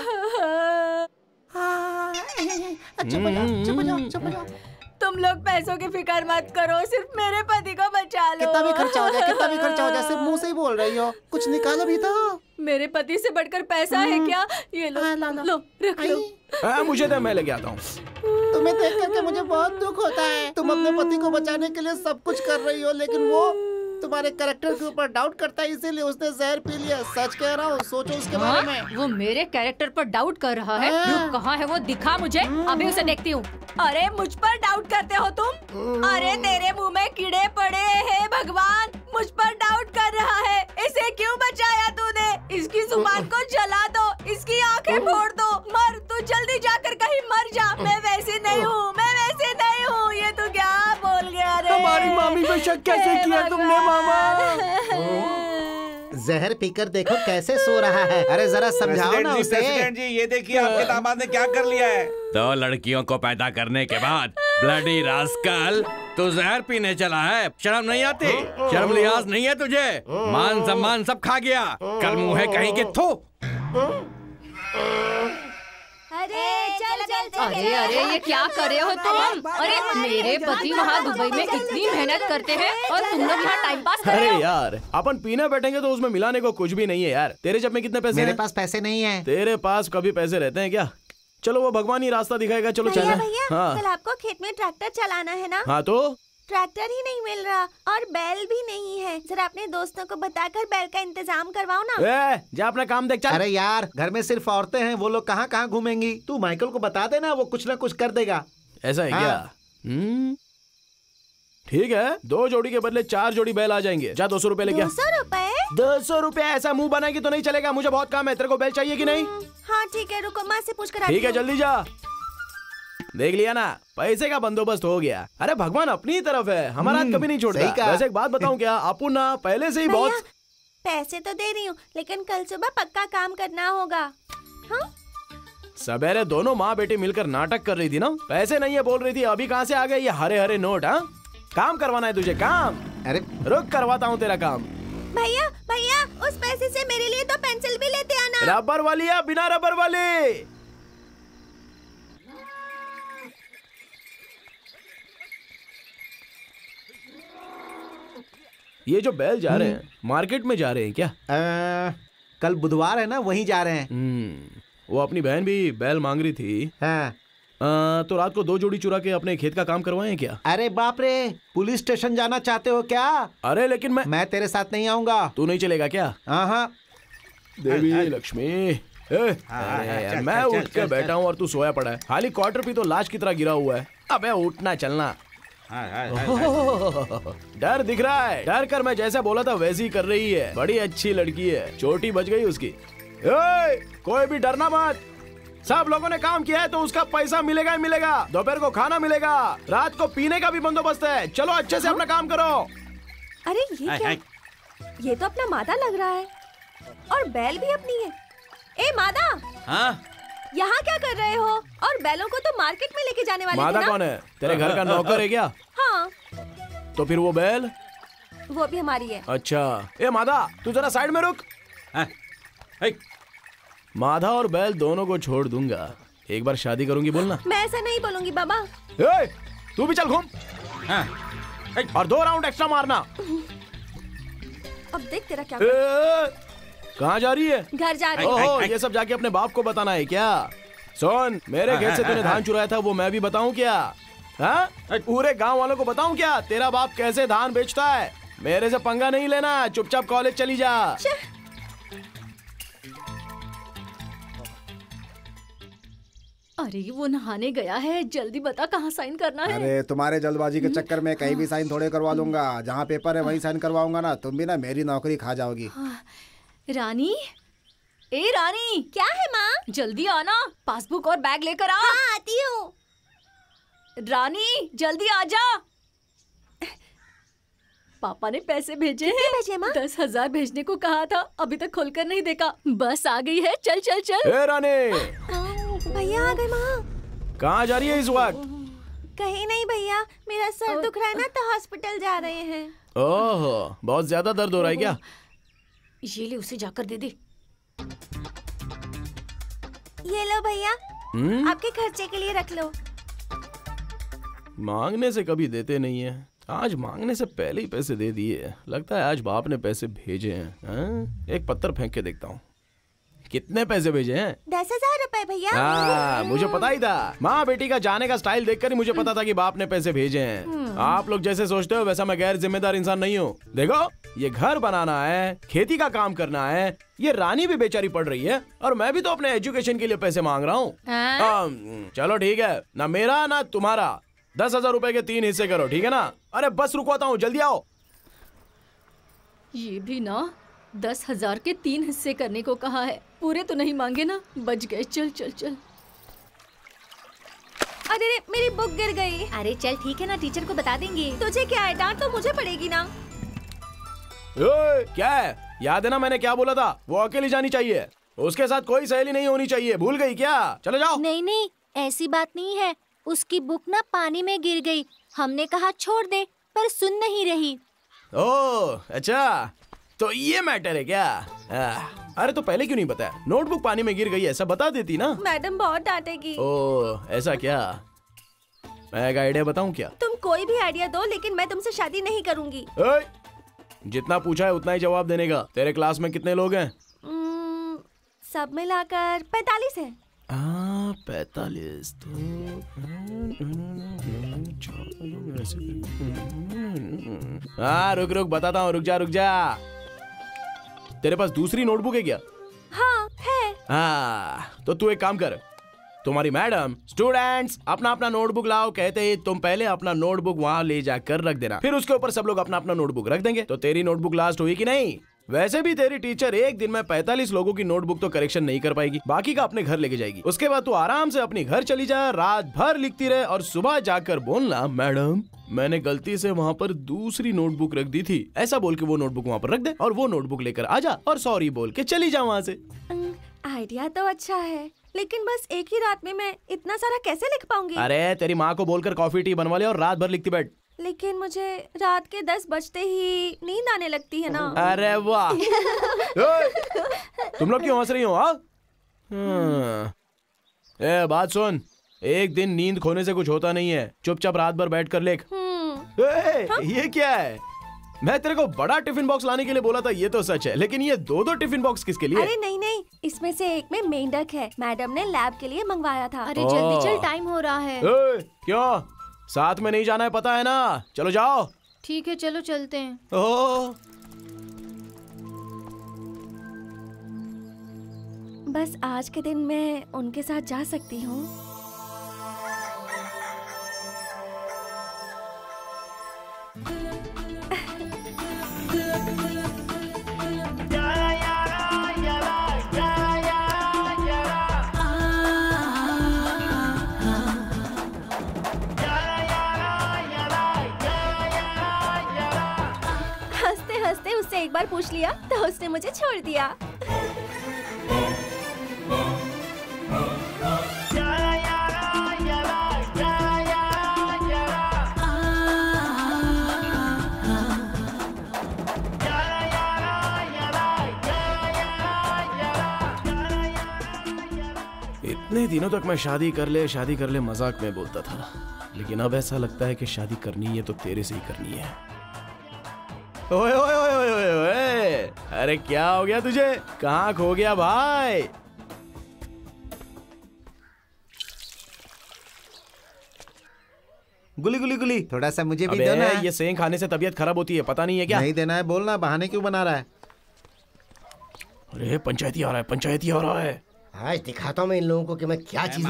चुप हो जाओ, चुप हो जाओ, चुप हो जाओ। तुम लोग पैसों की फिक्र मत करो, सिर्फ मेरे पति को बचा लो। कितना भी खर्चा हो जाए, कितना भी खर्चा हो जाए, सिर्फ मुंह से ही बोल रही हो। कुछ निकालो भी तो। मेरे पति से बढ़कर पैसा है क्या? ये लो, लो रख लो। मुझे दे, मैं लेके आता हूँ। तुम्हें देख करके मुझे बहुत दुख होता है। तुम अपने पति को बचाने के लिए सब कुछ कर रही हो, लेकिन वो तुम्हारे कैरेक्टर के ऊपर डाउट करता है, इसीलिए उसने जहर पी लिया। सच कह रहा हूँ, सोचो उसके बारे में। वो मेरे कैरेक्टर पर डाउट कर रहा है। कहाँ है वो? दिखा मुझे, अभी उसे देखती हूँ। अरे मुझ पर डाउट करते हो तुम? अरे तेरे मुंह में कीड़े पड़े हैं भगवान, मुझ पर डाउट कर रहा है। इसे क्यों बचाया तूने? इसकी जुबान को जला दो, इसकी आंखें फोड़ दो, मर तू, जल्दी जाकर कहीं मर जा। मैं वैसे नहीं हूँ, मैं वैसे नहीं हूँ। ये तू क्या बोल गया रे? हमारी मामी पे शक कैसे किया तुमने मामा? जहर पीकर देखो कैसे सो रहा है। अरे जरा समझाओ ना उसे। प्रेसिडेंट जी ये देखिए आपके दामाद ने क्या कर लिया है। 2 लड़कियों को पैदा करने के बाद ब्लडी रास्कल तू जहर पीने चला है। शर्म नहीं आती? शर्म लिहाज नहीं है तुझे? मान सम्मान सब खा गया। कल मुंह है कहीं के थू। अरे चल चल। अरे अरे ये क्या कर रहे हो तुम? अरे मेरे पति वहाँ दुबई में इतनी मेहनत करते हैं और तुम लोग यहाँ टाइम पास कर रहे अरे हो। यार अपन पीने बैठेंगे तो उसमें मिलाने को कुछ भी नहीं है यार। तेरे जेब में कितने पैसे मेरे हैं? पास पैसे नहीं है। तेरे पास कभी पैसे रहते हैं क्या? चलो वो भगवान ही रास्ता दिखाएगा। चलो भैया चलो। भैया, हाँ कल आपको खेत में ट्रैक्टर चलाना है ना? हाँ तो ट्रैक्टर ही नहीं मिल रहा और बैल भी नहीं है। जरा अपने दोस्तों को बताकर बैल का इंतजाम करवाओ ना। जा अपना काम देख। चल। अरे यार घर में सिर्फ औरतें हैं, वो लोग कहाँ कहाँ घूमेंगी। तू माइकल को बता देना, वो कुछ ना कुछ कर देगा। ऐसा है हाँ। क्या? ठीक है, 2 जोड़ी के बदले 4 जोड़ी बैल आ जाएंगे। जा 200 रुपए लेके आ। 200 रुपए? 200 रुपए? ऐसा मुंह बनाएगी तो नहीं चलेगा। मुझे बहुत काम है। तेरे को बैल चाहिए कि नहीं? हाँ ठीक है, रुको माँ से पूछ कर ठीक है जल्दी जा। देख लिया ना, पैसे का बंदोबस्त हो गया। अरे भगवान अपनी ही तरफ है, हमारा हाथ कभी नहीं छोड़ता। सही कहा। वैसे एक बात बताऊं क्या, आपू ना पहले से ही बहुत। पैसे तो दे रही हूँ, लेकिन कल सुबह पक्का काम करना होगा। हाँ? सवेरे दोनों माँ बेटी मिलकर नाटक कर रही थी ना, पैसे नहीं है बोल रही थी। अभी कहाँ से आ गए ये हरे हरे नोट? हाँ काम करवाना है तुझे काम? अरे रुक करवाता हूँ तेरा काम। भैया भैया, उस पैसे से मेरे लिए 2 पेंसिल भी लेते आना। रबर वाली या बिना रबर वाली? ये जो बैल जा रहे हैं मार्केट में जा रहे हैं क्या? कल बुधवार है ना, वहीं जा रहे हैं। वो अपनी बहन भी बैल मांग रही थी। हाँ। तो रात को 2 जोड़ी चुरा के अपने खेत का काम करवाएं क्या? अरे बाप रे, पुलिस स्टेशन जाना चाहते हो क्या? अरे लेकिन मैं तेरे साथ नहीं आऊंगा। तू नहीं चलेगा क्या? हाँ। देवी लक्ष्मी अरे मैं उठ के बैठा हूँ और तू सोया पड़ा है। खाली क्वार्टर भी तो लाश की तरह गिरा हुआ है। अबे उठना चलना। डर दिख रहा है। डर कर मैं जैसा बोला था वैसे ही कर रही है। बड़ी अच्छी लड़की है। चोटी बच गई उसकी। कोई भी डरना मत। सब लोगों ने काम किया है तो उसका पैसा मिलेगा ही मिलेगा। दोपहर को खाना मिलेगा, रात को पीने का भी बंदोबस्त है। चलो अच्छे से अपना काम करो। अरे ये क्या? ये तो अपना मादा लग रहा है और बैल भी अपनी है। ए मादा, हाँ? यहाँ क्या कर रहे हो? और बैलों को तो मार्केट में लेके जाने वाले मादा थे ना? कौन है? तेरे घर का नौकर है क्या? हाँ। तो फिर वो बैल? वो भी हमारी है। अच्छा। ए मादा, तू जरा साइड में रुक। माधा और बैल दोनों को छोड़ दूंगा। एक बार शादी करूंगी बोलना। मैं ऐसा नहीं बोलूंगी बाबा। तू भी चल घूम। और 2 राउंड एक्स्ट्रा मारना। अब देख तेरा क्या। कहाँ जा रही है? घर जा रही है। ओहो, ये सब जाके अपने बाप को बताना है क्या? सुन, मेरे खेत से तूने धान चुराया था वो मैं भी बताऊं क्या? हाँ? पूरे गांव वालों को बताऊं क्या तेरा बाप कैसे धान बेचता है? मेरे से पंगा नहीं लेना, चुपचाप कॉलेज चली जा। अरे वो नहाने गया है, जल्दी बता कहाँ साइन करना है। अरे तुम्हारे जल्दबाजी के चक्कर में कहीं भी साइन थोड़े करवा लूंगा। जहाँ पेपर है वहीं साइन करवाऊंगा ना। तुम भी ना मेरी नौकरी खा जाओगी। रानी, ए रानी। क्या है माँ? जल्दी आना, पासबुक और बैग लेकर आ। हाँ, आती हूँ। रानी जल्दी आ जा। पापा ने पैसे भेजे हैं। भेजे माँ? 10,000 भेजने को कहा था, अभी तक खोलकर नहीं देखा। बस आ गई है, चल चल चल। ए रानी, भैया आ गए माँ। कहाँ जा रही है इस वक्त? कहीं नहीं भैया, मेरा सर दुख रहा है ना तो हॉस्पिटल जा रहे हैं। ओह, बहुत ज्यादा दर्द हो रहा है क्या? ये ले, उसे जाकर दे दे। ये लो भैया, आपके खर्चे के लिए रख लो। मांगने से कभी देते नहीं है, आज मांगने से पहले ही पैसे दे दिए। लगता है आज बाप ने पैसे भेजे हैं। हाँ? एक पत्थर फेंक के देखता हूँ। कितने पैसे भेजे हैं? 10,000 रुपए भैया। हाँ, मुझे पता ही था। माँ बेटी का जाने का स्टाइल देखकर ही मुझे पता था कि बाप ने पैसे भेजे हैं। आप लोग जैसे सोचते हो वैसा मैं गैर जिम्मेदार इंसान नहीं हूँ। देखो, ये घर बनाना है, खेती का काम करना है। ये रानी भी बेचारी पढ़ रही है और मैं भी तो अपने एजुकेशन के लिए पैसे मांग रहा हूँ। चलो ठीक है, ना मेरा ना तुम्हारा। 10,000 रुपए के 3 हिस्से करो, ठीक है ना? अरे बस रुकवाता हूँ, जल्दी आओ। ये भी ना 10,000 के 3 हिस्से करने को कहा है। पूरे तो नहीं मांगे ना, बच गए। चल चल चल। अरे मेरी बुक गिर गई। अरे चल ठीक है ना, टीचर को बता देंगे। तुझे क्या है, डांट तो मुझे पड़ेगी ना। क्या है? याद है ना मैंने क्या बोला था? वो अकेली जानी चाहिए, उसके साथ कोई सहेली नहीं होनी चाहिए। भूल गई क्या? चले जाओ। नहीं नहीं, ऐसी बात नहीं है। उसकी बुक ना पानी में गिर गई। हमने कहा छोड़ दे, पर सुन नहीं रही। ओह अच्छा, तो ये मैटर है क्या? अरे तो पहले क्यों नहीं बताया? नोटबुक पानी में गिर गई ऐसा बता देती ना। मैडम बहुत डांटेगी। ओह ऐसा क्या? मैं एक आइडिया बताऊं क्या? तुम कोई भी आइडिया दो, लेकिन मैं तुमसे शादी नहीं करूंगी। जितना पूछा है उतना ही जवाब देने का। तेरे क्लास में कितने लोग हैं? सब मिलाकर 45 है। 45 तो रुक रुक बताता हूँ। रुक जा। तेरे पास दूसरी नोटबुक है क्या? हाँ है। तो तू एक काम कर, तुम्हारी मैडम स्टूडेंट्स अपना अपना नोटबुक लाओ कहते ही तुम पहले अपना नोटबुक वहाँ ले जाकर रख देना। फिर उसके ऊपर सब लोग अपना अपना नोटबुक रख देंगे। तो तेरी नोटबुक लास्ट हुई कि नहीं? वैसे भी तेरी टीचर एक दिन में 45 लोगों की नोटबुक तो करेक्शन नहीं कर पाएगी, बाकी का अपने घर लेके जाएगी। उसके बाद तू आराम से अपनी घर चली जा, रात भर लिखती रहे और सुबह जाकर बोलना मैडम मैंने गलती से वहाँ पर दूसरी नोटबुक रख दी थी। ऐसा बोल के वो नोटबुक वहाँ पर रख दे और वो नोटबुक लेकर आ जा और सॉरी बोल के चली जा वहाँ से। आइडिया तो अच्छा है, लेकिन बस एक ही रात में मैं इतना सारा कैसे लिख पाऊंगी? अरे तेरी माँ को बोलकर कॉफी टी बनवा ले और रात भर लिखती बैठ। लेकिन मुझे रात के 10 बजते ही नींद आने लगती है ना। अरे वाह तुम लोग क्यों हंस रही हो? ए बात सुन, एक दिन नींद खोने से कुछ होता नहीं है। चुपचाप रात भर बैठ कर लिख। ये क्या है? मैं तेरे को बड़ा टिफिन बॉक्स लाने के लिए बोला था, ये तो सच है, लेकिन ये 2-2 टिफिन बॉक्स किसके लिए? अरे नहीं, इसमें से एक में मेंढक है, मैडम ने लैब के लिए मंगवाया था। अरे जल्दी चल, टाइम हो रहा है। क्यों? साथ में नहीं जाना है पता है ना? चलो जाओ। ठीक है चलो चलते हैं। बस आज के दिन मैं उनके साथ जा सकती हूँ। पूछ लिया तो उसने मुझे छोड़ दिया। इतने दिनों तक मैं शादी कर ले मजाक में बोलता था, लेकिन अब ऐसा लगता है कि शादी करनी है तो तेरे से ही करनी है। ओए ओए ओए ओए ओए ओए, अरे क्या हो गया तुझे? कहाँ खो गया भाई? गुली गुली गुली, थोड़ा सा मुझे भी दो ना। ये सेंग खाने से तबीयत खराब होती है, पता नहीं है क्या? नहीं देना है, बोलना, बहाने क्यों बना रहा है? अरे पंचायती आ रहा है। आज दिखाता हूँ मैं इन लोगों को कि मैं क्या चीज।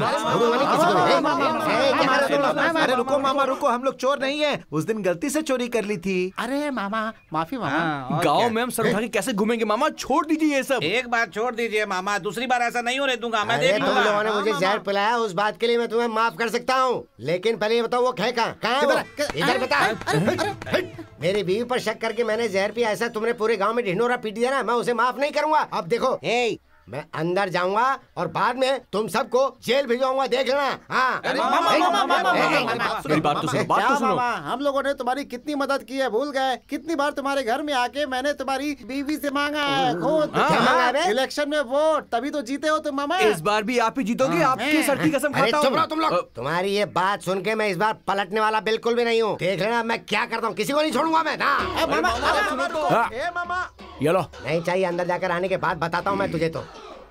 अरे रुको मामा रुको, हम लोग चोर नहीं है, उस दिन गलती से चोरी कर ली थी। अरे मामा माफी मामा। गाँव में हम सर उठा के कैसे घूमेंगे मामा? छोड़ दीजिए ये सब। एक बार छोड़ दीजिए मामा, दूसरी बार ऐसा नहीं होने दूंगा मैं। देख तुम लोगों ने मुझे जहर पिलाया, उस बात के लिए मैं तुम्हें माफ कर सकता हूँ, लेकिन पहले ये बताओ वो है कहाँ है? इधर बता। मेरी बीवी पर शक करके मैंने जहर पिया, ऐसा तुमने पूरे गाँव में ढिंढोरा पीट दिया ना, मैं उसे माफ नहीं करूंगा। अब देखो मैं अंदर जाऊंगा और बाद में तुम सबको जेल भिजवाऊंगा, देख लेना। हाँ मेरी बात तो सुनो, बात तो सुनो। हम लोगों ने तुम्हारी कितनी मदद की है भूल गए? कितनी बार तुम्हारे घर में आके मैंने तुम्हारी बीवी से मांगा है खुद इलेक्शन में वोट, तभी तो जीते हो तुम मामा। इस बार भी आप ही जीतोगे, आपकी सर की कसम खाता हूँ। तुम लोग, तुम्हारी ये बात सुन के मैं इस बार पलटने वाला बिल्कुल भी नहीं हूँ, देख लेना मैं क्या करता हूँ, किसी को नहीं छोड़ूंगा मैं। मामा ये लो। नहीं चाहिए, अंदर जाकर आने के बाद बताता हूँ मैं तुझे। तो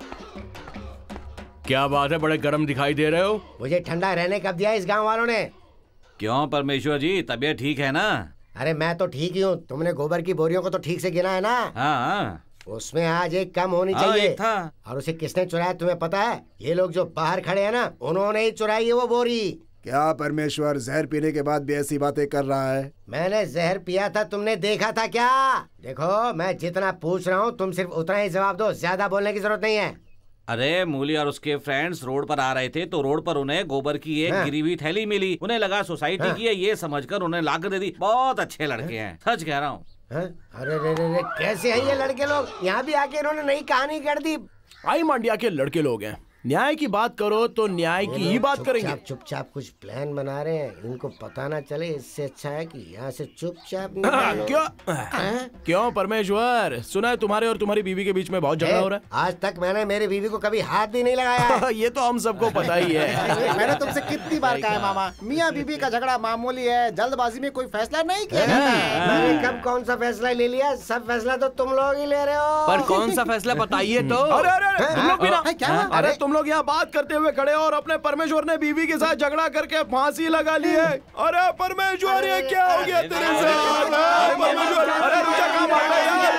क्या बात है, बड़े गर्म दिखाई दे रहे हो? मुझे ठंडा रहने कब दिया इस गांव वालों ने? क्यों परमेश्वर जी, तबीयत ठीक है ना? अरे मैं तो ठीक ही हूँ, तुमने गोबर की बोरियों को तो ठीक से गिना है ना? हाँ। उसमें आज एक कम होनी चाहिए था। और उसे किसने चुराया तुम्हें पता है? ये लोग जो बाहर खड़े हैं ना, उन्होंने ही चुराई है वो बोरी। क्या परमेश्वर जहर पीने के बाद भी ऐसी बातें कर रहा है? मैंने जहर पिया था, तुमने देखा था क्या? देखो मैं जितना पूछ रहा हूँ तुम सिर्फ उतना ही जवाब दो, ज्यादा बोलने की जरूरत नहीं है। अरे मूली और उसके फ्रेंड्स रोड पर आ रहे थे तो रोड पर उन्हें गोबर की एक गिरी हुई थैली मिली, उन्हें लगा सोसाइटी की है, ये समझकर उन्हें लाकर दे दी। बहुत अच्छे लड़के हैं, सच कह रहा हूँ। अरे रे, कैसे हैं ये लड़के लोग? यहाँ भी आके इन्होंने नई कहानी कर दी। आई मांडिया के लड़के लोग हैं, न्याय की बात करो तो न्याय की ही बात करेंगे। चुपचाप कुछ प्लान बना रहे हैं, इनको पता ना चले, इससे अच्छा है कि यहाँ से चुपचाप क्यों परमेश्वर, सुना है तुम्हारे और तुम्हारी बीवी के बीच में बहुत झगड़ा हो रहा है? आज तक मैंने मेरी बीवी को कभी हाथ भी नहीं लगाया। ये तो हम सबको पता ही है। मैंने तुमसे कितनी बार कहा है मामा, मियाँ बीवी का झगड़ा मामूली है, जल्दबाजी में कोई फैसला नहीं किया जाता। मैंने कब कौन सा फैसला ले लिया? सब फैसला तो तुम लोग ही ले रहे हो। पर कौन सा फैसला बताइए तो। अरे तुम लोग भी ना, क्या? अरे तुम लोग यहाँ बात करते हुए खड़े हो और अपने परमेश्वर ने बीवी के साथ झगड़ा करके फांसी लगा ली है। अरे परमेश्वर ये क्या हो गया तेरे साथ? परमेश्वर, अरे रुचा कहाँ भागा यार?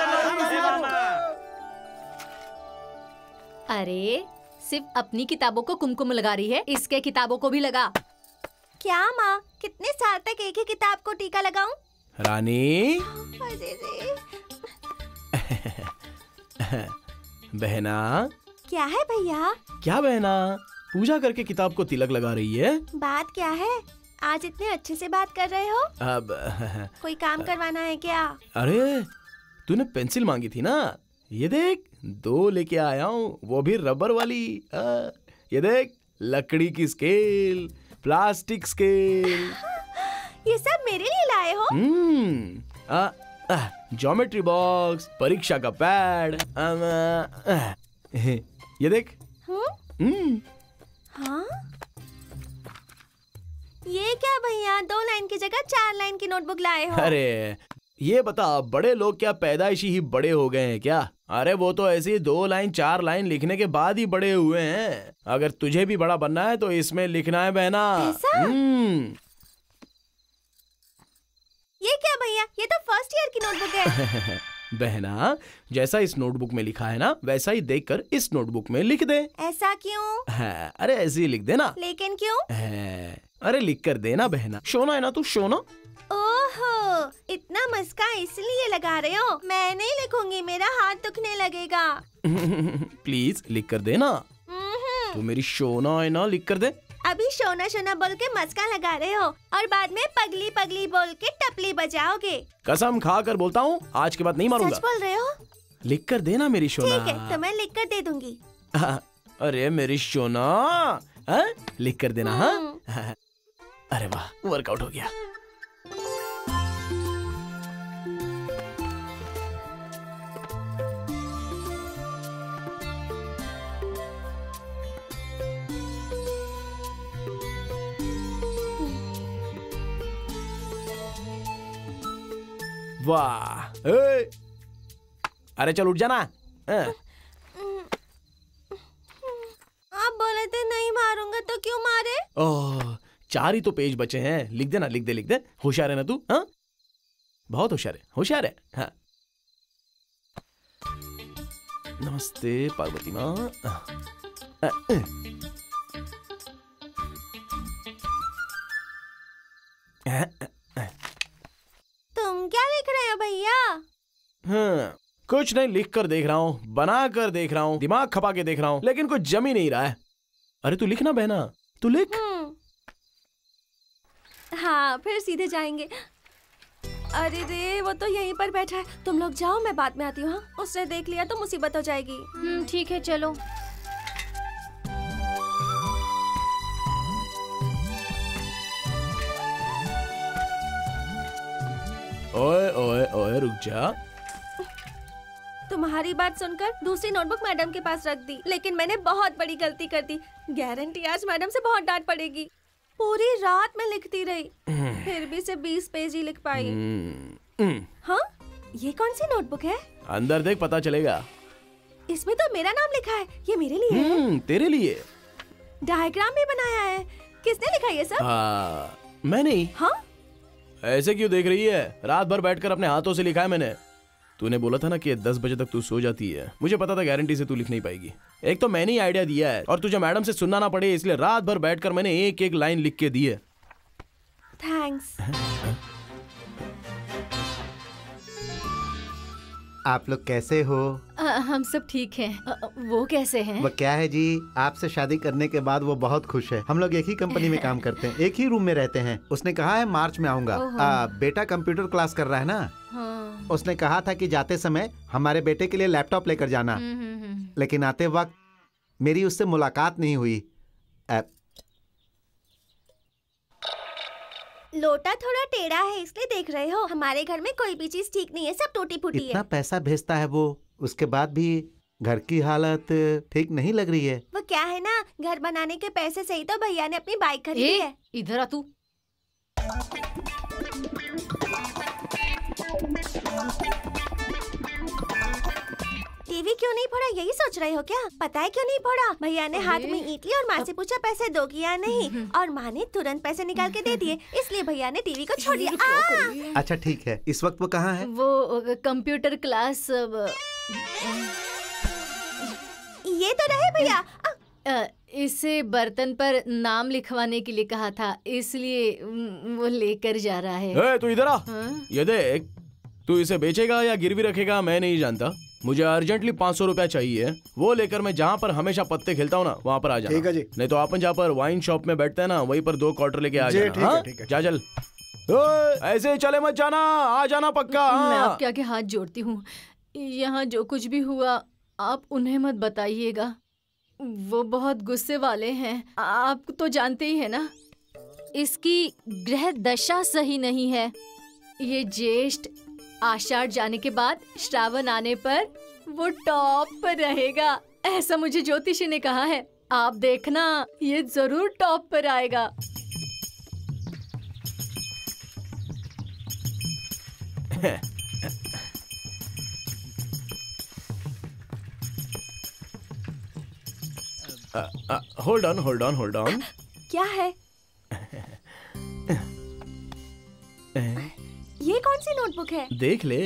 अरे सिर्फ अपनी किताबों को कुमकुम लगा रही है, इसके किताबों को भी लगा। क्या माँ, कितने साल तक एक ही किताब को टीका लगाऊं? रानी बहना। क्या है भैया? क्या बहना, पूजा करके किताब को तिलक लगा रही है? बात क्या है? आज इतने अच्छे से बात कर रहे हो। अब कोई काम करवाना है क्या? अरे तूने पेंसिल मांगी थी ना, ये देख 2 लेके आया हूँ, वो भी रबर वाली। ये देख, लकड़ी की स्केल, प्लास्टिक स्केल। ये सब मेरे लिए लाए हो? ज्योमेट्री बॉक्स, परीक्षा का पैड। ये देख। हाँ? ये क्या भैया, 2 लाइन की जगह 4 लाइन की नोटबुक लाए हो? अरे ये बता, बड़े लोग क्या पैदाइशी ही बड़े हो गए हैं क्या? अरे वो तो ऐसे ही 2 लाइन 4 लाइन लिखने के बाद ही बड़े हुए हैं। अगर तुझे भी बड़ा बनना है तो इसमें लिखना है बहना। ये क्या भैया, ये तो फर्स्ट ईयर की नोटबुक है। बहना, जैसा इस नोटबुक में लिखा है ना, वैसा ही देखकर इस नोटबुक में लिख दे। ऐसा क्यों? अरे ऐसे ही लिख देना। लेकिन क्यों? अरे लिख कर देना बहना, शोना है ना तू, शोना। ओहो, इतना मस्का इसलिए लगा रहे हो? मैं नहीं लिखूंगी, मेरा हाथ दुखने लगेगा। प्लीज लिख कर देना। तू मेरी शोना है ना, लिख कर दे। अभी शोना शोना बोल के मस्का लगा रहे हो और बाद में पगली पगली बोल के टपली बजाओगे। कसम खा कर बोलता हूँ आज के बाद नहीं मारूंगा। सच बोल रहे हो? लिख कर देना मेरी शोना। ठीक है तो मैं लिख कर दे दूंगी। अरे मेरी शोना, लिख कर देना। हाँ अरे वाह, वर्कआउट हो गया। वाह, अरे चल उठ जाना। आप बोले थे नहीं मारूंगा तो क्यों मारे? ओह, 4 ही तो पेज बचे हैं। लिख देना, लिख दे। होशियार है ना तू? हाँ बहुत होशियार है। हाँ नमस्ते पार्वती माँ। तुम क्या लिख रहे हो भैया? हाँ कुछ नहीं, लिख कर देख रहा हूँ, बना कर देख रहा हूँ, दिमाग खपा के देख रहा हूँ, लेकिन कुछ जम ही नहीं रहा है। अरे तू लिखना बहना, तू लिख। हाँ फिर सीधे जाएंगे। अरे रे वो तो यहीं पर बैठा है, तुम लोग जाओ मैं बाद में आती हूँ। हाँ उसने देख लिया तो मुसीबत हो जाएगी। ठीक है चलो। ओए ओए ओए रुक जा। तुम्हारी बात सुनकर दूसरी नोटबुक मैडम के पास रख दी, लेकिन मैंने बहुत बड़ी गलती कर दी। गारंटी आज मैडम से बहुत डांट पड़ेगी। पूरी रात में लिखती रही, फिर भी सिर्फ 20 पेज ही लिख पाई। हाँ ये कौन सी नोटबुक है? अंदर देख पता चलेगा। इसमें तो मेरा नाम लिखा है, ये मेरे लिए है। तेरे लिए। डायग्राम भी बनाया है। किसने लिखा ये सब? मैंने। हाँ ऐसे क्यों देख रही है? रात भर बैठकर अपने हाथों से लिखा है मैंने। तूने बोला था ना कि 10 बजे तक तू सो जाती है, मुझे पता था गारंटी से तू लिख नहीं पाएगी। एक तो मैंने ही आइडिया दिया है और तुझे मैडम से सुनना ना पड़े इसलिए रात भर बैठकर मैंने एक एक लाइन लिख के दी है। थैंक्स। आप लोग कैसे हो? हम सब ठीक हैं। वो कैसे हैं? वो क्या है जी, आपसे शादी करने के बाद वो बहुत खुश है। हम लोग एक ही कंपनी में काम करते हैं, एक ही रूम में रहते हैं। उसने कहा है मार्च में आऊंगा। बेटा कंप्यूटर क्लास कर रहा है ना। हाँ। उसने कहा था कि जाते समय हमारे बेटे के लिए लैपटॉप लेकर जाना। लेकिन आते वक्त मेरी उससे मुलाकात नहीं हुई। लोटा थोड़ा टेढ़ा है इसलिए देख रहे हो। हमारे घर में कोई भी चीज ठीक नहीं है, सब टूटी फूटी है। इतना पैसा भेजता है वो, उसके बाद भी घर की हालत ठीक नहीं लग रही है। वो क्या है ना, घर बनाने के पैसे से ही तो भैया ने अपनी बाइक खरीदी है। इधर आ तू। टीवी क्यों नहीं फोड़ा यही सोच रहे हो क्या? पता है क्यों नहीं फोड़ा? भैया ने हाथ में ईंट ली और माँ से पूछा पैसे दोगी या नहीं, और माँ ने तुरंत पैसे निकाल के दे दिए, इसलिए भैया ने टीवी को छोड़ दिया। अच्छा ठीक है, इस वक्त वो कहाँ है? वो कंप्यूटर क्लास। ये तो रहे भैया। इसे बर्तन पर नाम लिखवाने के लिए कहा था, इसलिए वो लेकर जा रहा है। तू इधर आ। ये देख, तू इसे बेचेगा या गिरवी रखेगा मैं नहीं जानता। मुझे अर्जेंटली 500 रुपया चाहिए। वो लेकर मैं जहाँ पर हमेशा पत्ते खेलता हूँ ना वहाँ पर आ जाना। ठीक है जी। नहीं तो अपन जहाँ पर वाइन शॉप में बैठते हैं ना वहीं पर 2 क्वार्टर लेके आ जाना। हाँ? जा चल। ऐसे चले मत जाना, आ जाना पक्का। मैं आपके आगे हाथ जोड़ती हूँ, यहाँ जो कुछ भी हुआ आप उन्हें मत बताइएगा। वो बहुत गुस्से वाले हैं, आप तो जानते ही है ना। इसकी ग्रह दशा सही नहीं है। ये ज्येष्ठ आषाढ़ जाने के बाद श्रावण आने पर वो टॉप पर रहेगा, ऐसा मुझे ज्योतिषी ने कहा है। आप देखना ये जरूर टॉप पर आएगा। Hold on hold on hold on. क्या है ये? कौन सी नोटबुक है? देख ले।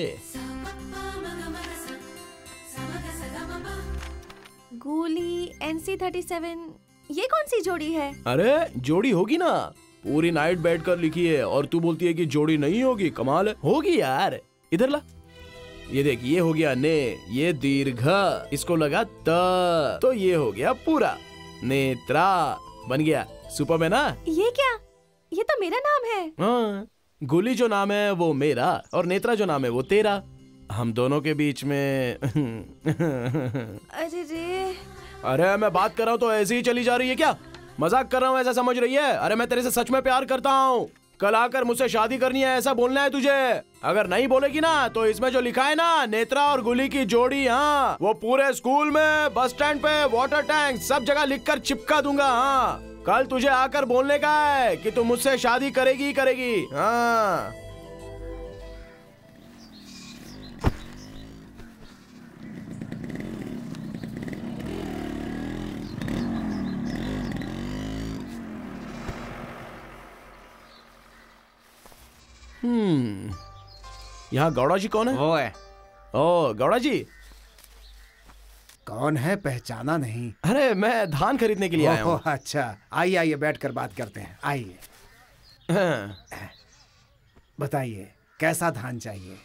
गोली NC-37, ये कौन सी जोड़ी है? अरे जोड़ी होगी ना, पूरी नाइट बैठकर लिखी है और तू बोलती है कि जोड़ी नहीं होगी। कमाल है। होगी यार, इधर ला। ये देख, ये हो गया ने, ये दीर्घ, इसको लगा त, तो ये हो गया पूरा नेत्रा बन गया। सुपरमैन ना? ये क्या? ये तो मेरा नाम है। हाँ, गुली जो नाम है वो मेरा और नेत्रा जो नाम है वो तेरा। हम दोनों के बीच में अरे रे। अरे मैं बात कर रहा हूँ तो ऐसे ही चली जा रही है क्या? मजाक कर रहा हूँ ऐसा समझ रही है? अरे मैं तेरे से सच में प्यार करता हूँ। कल आकर मुझसे शादी करनी है ऐसा बोलना है तुझे। अगर नहीं बोलेगी ना तो इसमें जो लिखा है ना नेत्रा और गुली की जोड़ी, हाँ वो पूरे स्कूल में, बस स्टैंड पे, वाटर टैंक सब जगह लिखकर चिपका दूंगा। हाँ कल तुझे आकर बोलने का है कि तू मुझसे शादी करेगी करेगी। हाँ यहाँ गौड़ा जी कौन है? वो है। ओ गौड़ा जी। कौन है, पहचाना नहीं? अरे मैं धान खरीदने के लिए आया हूँ। अच्छा, आइए आइए बैठकर बात करते हैं, आइए। बताइए कैसा धान चाहिए?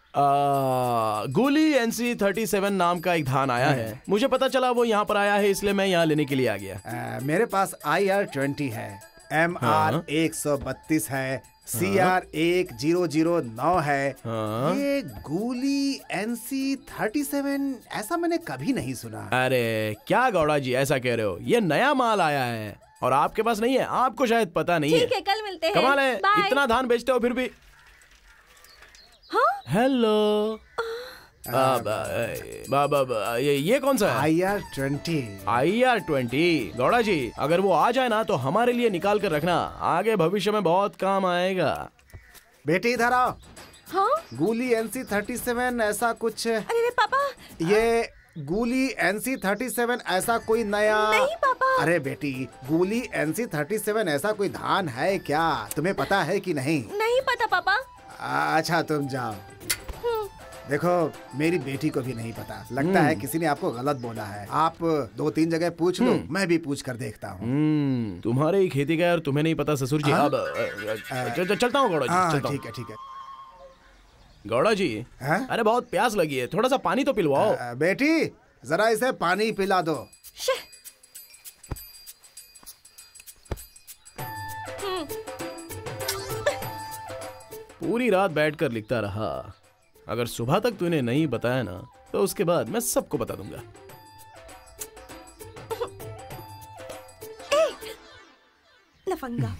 गुली NC 37 नाम का एक धान आया है। मुझे पता चला वो यहाँ पर आया है इसलिए मैं यहाँ लेने के लिए आ गया। मेरे पास IR 20 है, MR 132 है, CR 1009 है। ये गुली NC 37 ऐसा मैंने कभी नहीं सुना। अरे क्या गौड़ा जी ऐसा कह रहे हो? ये नया माल आया है और आपके पास नहीं है, आपको शायद पता नहीं है। ठीक है कल मिलते हैं। कमाल है, इतना धान बेचते हो फिर भी। हाँ? हेलो ये कौन सा है? IR 20। IR 20 गौड़ा जी अगर वो आ जाए ना तो हमारे लिए निकाल कर रखना, आगे भविष्य में बहुत काम आएगा। बेटी इधर आओ। हाँ? गुली NC 37 ऐसा कुछ। अरे पापा, ये गुली NC 37 ऐसा कोई नया? नहीं पापा। अरे बेटी, गुली NC 37 ऐसा कोई धान है क्या? तुम्हें पता है कि नहीं? नहीं पता पापा। अच्छा तुम जाओ। देखो मेरी बेटी को भी नहीं पता, लगता है किसी ने आपको गलत बोला है। आप 2-3 जगह पूछ लो, मैं भी पूछ कर देखता हूँ। तुम्हारे ही खेती का है और तुम्हें नहीं पता ससुर जी। अब चलता हूँ गौड़ा जी। ठीक है ठीक है। गौड़ा जी अरे बहुत प्यास लगी है, थोड़ा सा पानी तो पिलवाओ। बेटी जरा इसे पानी पिला दो। पूरी रात बैठकर लिखता रहा, अगर सुबह तक तूने नहीं बताया ना तो उसके बाद मैं सबको बता दूंगा। लफंगा।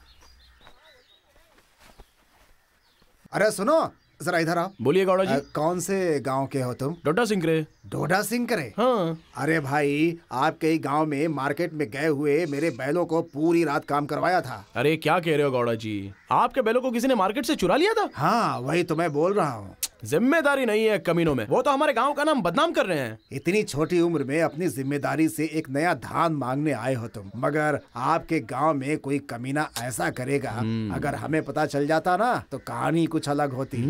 अरे सुनो जरा इधर आओ। बोलिए गौड़ा जी। कौन से गांव के हो तुम? डोडा सिंकरे। डोडा सिंकरे? हाँ। अरे भाई आपके ही गांव में मार्केट में गए हुए मेरे बैलों को पूरी रात काम करवाया था। अरे क्या कह रहे हो गौड़ा जी, आपके बैलों को किसी ने मार्केट से चुरा लिया था? हाँ वही तो मैं बोल रहा हूँ। जिम्मेदारी नहीं है कमीनों में, वो तो हमारे गांव का नाम बदनाम कर रहे हैं। इतनी छोटी उम्र में अपनी जिम्मेदारी से एक नया धान मांगने आए हो तुम, मगर आपके गांव में कोई कमीना ऐसा करेगा, अगर हमें पता चल जाता ना तो कहानी कुछ अलग होती।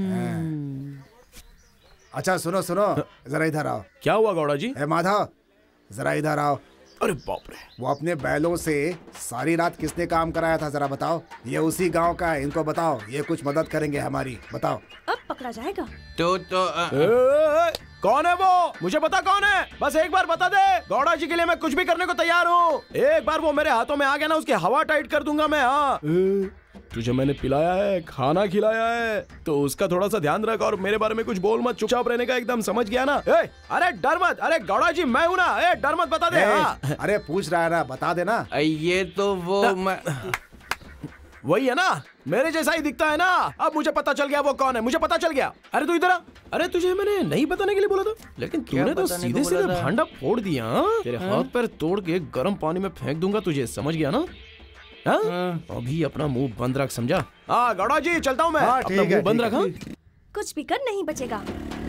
अच्छा सुनो सुनो, जरा इधर आओ। क्या हुआ गौड़ा जी? माधव जरा इधर आओ। अरे बाप रे, वो अपने बैलों से सारी रात किसने काम कराया था जरा बताओ। ये उसी गांव का है, इनको बताओ, ये कुछ मदद करेंगे हमारी, बताओ। अब पकड़ा जाएगा तो कौन है वो? मुझे पता कौन है, बस एक बार बता दे। गौड़ा जी के लिए मैं कुछ भी करने को तैयार हूँ। एक बार वो मेरे हाथों में आ गया ना, उसकी हवा टाइट कर दूंगा मैं। हाँ तुझे मैंने पिलाया है, खाना खिलाया है, तो उसका थोड़ा सा ध्यान रख और मेरे बारे में कुछ बोल मत, चुपचाप रहने का, एकदम समझ गया ना? अरे डर मत। अरे गौड़ा जी मैं हूँ ना, डर मत, बता दे। अरे पूछ रहा है ना, बता देना। ये तो वो वही है ना, मेरे जैसा ही दिखता है ना। अब मुझे पता चल गया वो कौन है, मुझे पता चल गया। अरे तू इधर आ। अरे तुझे मैंने नहीं बताने के लिए बोला था, लेकिन तूने तो सीधे सीधे भांडा फोड़ दिया। तेरे हाथ पैर तोड़ के गर्म पानी में फेंक दूंगा तुझे, समझ गया ना? अभी अपना मुंह बंद रख, समझा? हाँ गौड़ा जी चलता हूँ मैं। अपना मुंह बंद रख। कुछ भी कर नहीं बचेगा,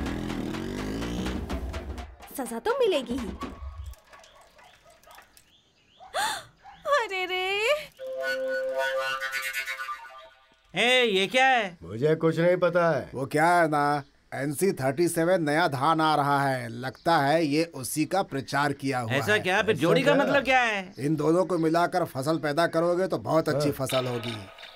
सजा तो मिलेगी ही। अरे रे, ये क्या है? मुझे कुछ नहीं पता है। वो क्या है ना, NC 37 नया धान आ रहा है, लगता है ये उसी का प्रचार किया हुआ ऐसा है। क्या? फिर जोड़ी का मतलब क्या है? इन दोनों को मिलाकर फसल पैदा करोगे तो बहुत अच्छी फसल होगी।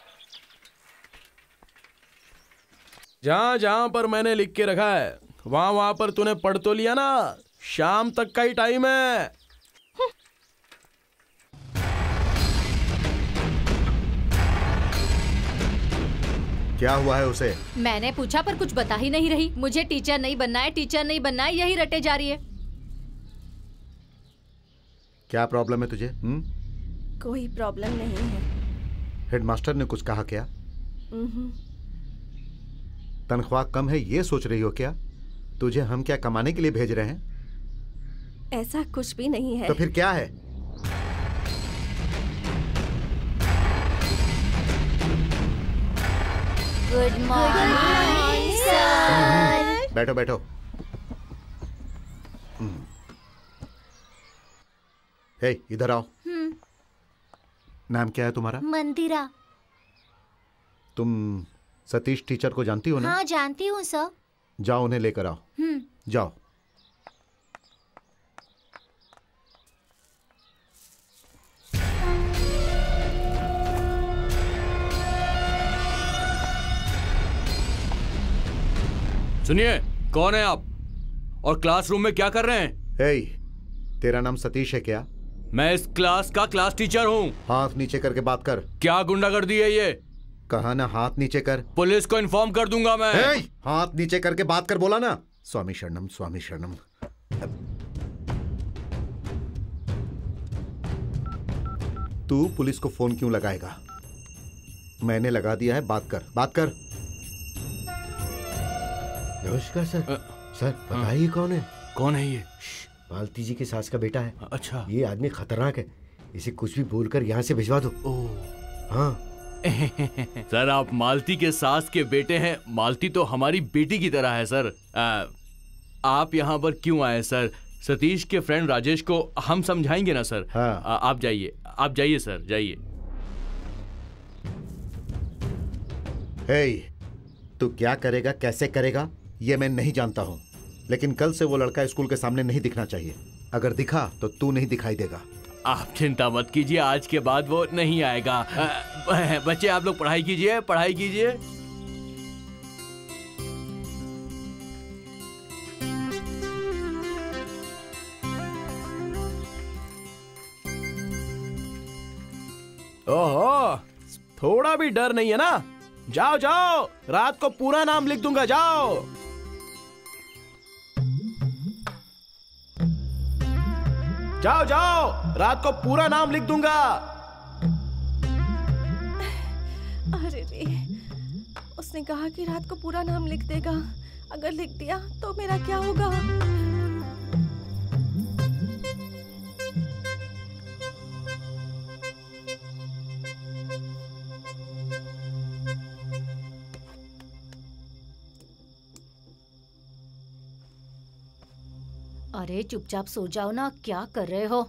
जहाँ जहाँ पर मैंने लिख के रखा है वहाँ वहाँ पर तूने पढ़ तो लिया ना? शाम तक का ही टाइम है। क्या हुआ है उसे? मैंने पूछा पर कुछ बता ही नहीं रही। मुझे टीचर नहीं बनना है, टीचर नहीं बनना है, यही रटे जा रही है। क्या प्रॉब्लम है तुझे? कोई प्रॉब्लम नहीं है। हेडमास्टर ने कुछ कहा क्या? तनख्वाह कम है ये सोच रही हो क्या? तुझे हम क्या कमाने के लिए भेज रहे हैं? ऐसा कुछ भी नहीं है। तो फिर क्या है? Good morning sir. बैठो बैठो। हे, इधर आओ। नाम क्या है तुम्हारा? मंदिरा। तुम सतीश टीचर को जानती हो ना? हाँ जानती हूँ सर। जाओ उन्हें लेकर आओ। जाओ। सुनिए, कौन है आप और क्लासरूम में क्या कर रहे हैं? हे, तेरा नाम सतीश है क्या? मैं इस क्लास का क्लास टीचर हूँ। हाथ नीचे करके बात कर। क्या गुंडागर्दी है ये? कहा ना हाथ नीचे कर। पुलिस को इन्फॉर्म कर दूंगा मैं। हे, हाथ नीचे करके बात कर, बोला ना। स्वामी शरणम, स्वामी शरणम। तू पुलिस को फोन क्यों लगाएगा? मैंने लगा दिया है, बात कर, बात कर। नमस्कार सर। सर बताइए कौन है? कौन है ये? मालती जी की सास का बेटा है। अच्छा। ये आदमी खतरनाक है, इसे कुछ भी बोलकर यहाँ से भिजवा दो। हाँ। सर आप मालती के सास के बेटे हैं। मालती तो हमारी बेटी की तरह है सर। आप यहाँ पर क्यों आए सर? सतीश के फ्रेंड राजेश को हम समझाएंगे ना सर। हाँ। आप जाइए, आप जाइए सर, जाइए। हे, तू क्या करेगा, कैसे करेगा, ये मैं नहीं जानता हूँ, लेकिन कल से वो लड़का स्कूल के सामने नहीं दिखना चाहिए। अगर दिखा तो तू नहीं दिखाई देगा। आप चिंता मत कीजिए, आज के बाद वो नहीं आएगा। बच्चे आप लोग पढ़ाई कीजिए, पढ़ाई कीजिए। ओहो, थोड़ा भी डर नहीं है ना? जाओ जाओ, रात को पूरा नाम लिख दूंगा, जाओ। जाओ जाओ, रात को पूरा नाम लिख दूंगा। अरे रे, उसने कहा कि रात को पूरा नाम लिख देगा। अगर लिख दिया तो मेरा क्या होगा? अरे चुपचाप सो जाओ ना, क्या कर रहे हो?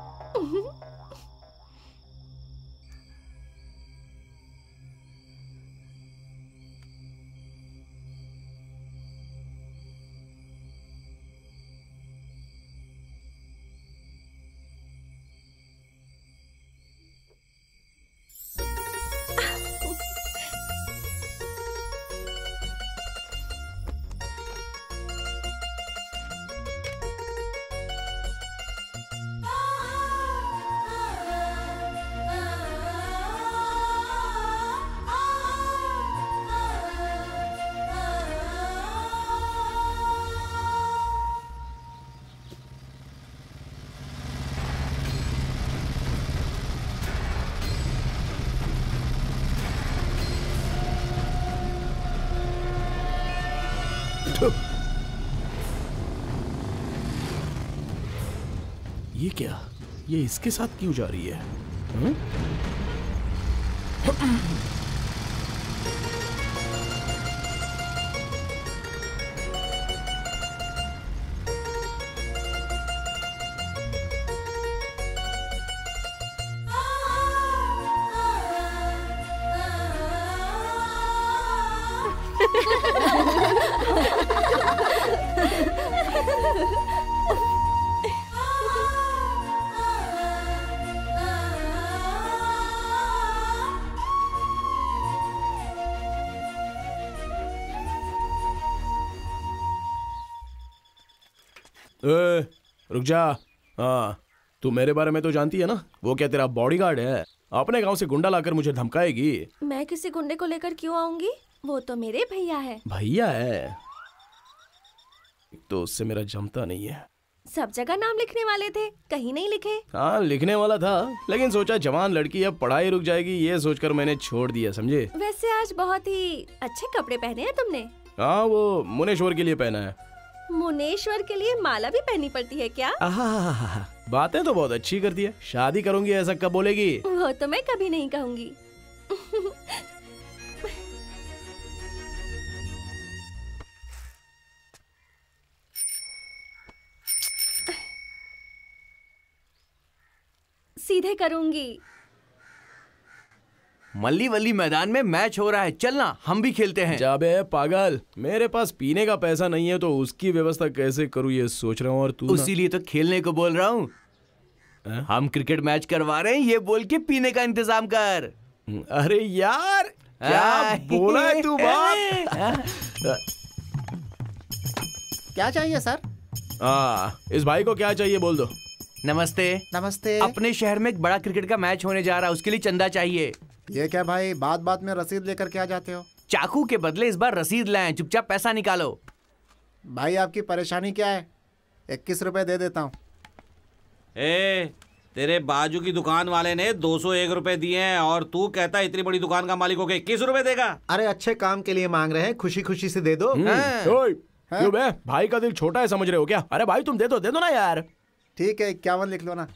ये क्या? ये इसके साथ क्यों जा रही है? रुक जा। हाँ, तू मेरे बारे में तो जानती है ना? वो क्या तेरा बॉडीगार्ड है? अपने गांव से गुंडा लाकर मुझे धमकाएगी? मैं किसी गुंडे को लेकर क्यों आऊंगी? वो तो मेरे भैया है। भैया है तो उससे मेरा जमता नहीं है। सब जगह नाम लिखने वाले थे, कहीं नहीं लिखे। हाँ लिखने वाला था, लेकिन सोचा जवान लड़की अब पढ़ाई रुक जाएगी, ये सोचकर मैंने छोड़ दिया, समझे। वैसे आज बहुत ही अच्छे कपड़े पहने हैं तुमने। हाँ वो मुनेश्वर के लिए पहना है। मुनेश्वर के लिए माला भी पहननी पड़ती है क्या? बातें तो बहुत अच्छी करती है। शादी करूंगी ऐसा कब बोलेगी? वो तो मैं कभी नहीं कहूँगी। सीधे करूंगी। मल्ली वल्ली मैदान में मैच हो रहा है, चलना हम भी खेलते हैं। जाबे पागल, मेरे पास पीने का पैसा नहीं है तो उसकी व्यवस्था कैसे करूँ ये सोच रहा हूँ। और तू? इसीलिए तो खेलने को बोल रहा हूँ। हम क्रिकेट मैच करवा रहे हैं, ये बोल के पीने का इंतजाम कर। अरे यार क्या बोला है तू बात? क्या चाहिए सर? इस भाई को क्या चाहिए बोल दो। नमस्ते। नमस्ते। अपने शहर में एक बड़ा क्रिकेट का मैच होने जा रहा है, उसके लिए चंदा चाहिए। ये क्या भाई, बात बात में रसीद लेकर के आ जाते हो? चाकू के बदले इस बार रसीद लाएं, चुपचाप पैसा निकालो। भाई आपकी परेशानी क्या है? 21 रुपए दे देता हूँ। तेरे बाजू की दुकान वाले ने 201 रुपए दिए हैं और तू कहता इतनी बड़ी दुकान का मालिक होके 21 रुपए देगा? अरे अच्छे काम के लिए मांग रहे हैं, खुशी खुशी से दे दो। क्यों बे, भाई का दिल छोटा है समझ रहे हो क्या? अरे भाई तुम दे दो ना यार। ठीक है 51 लिख लो ना।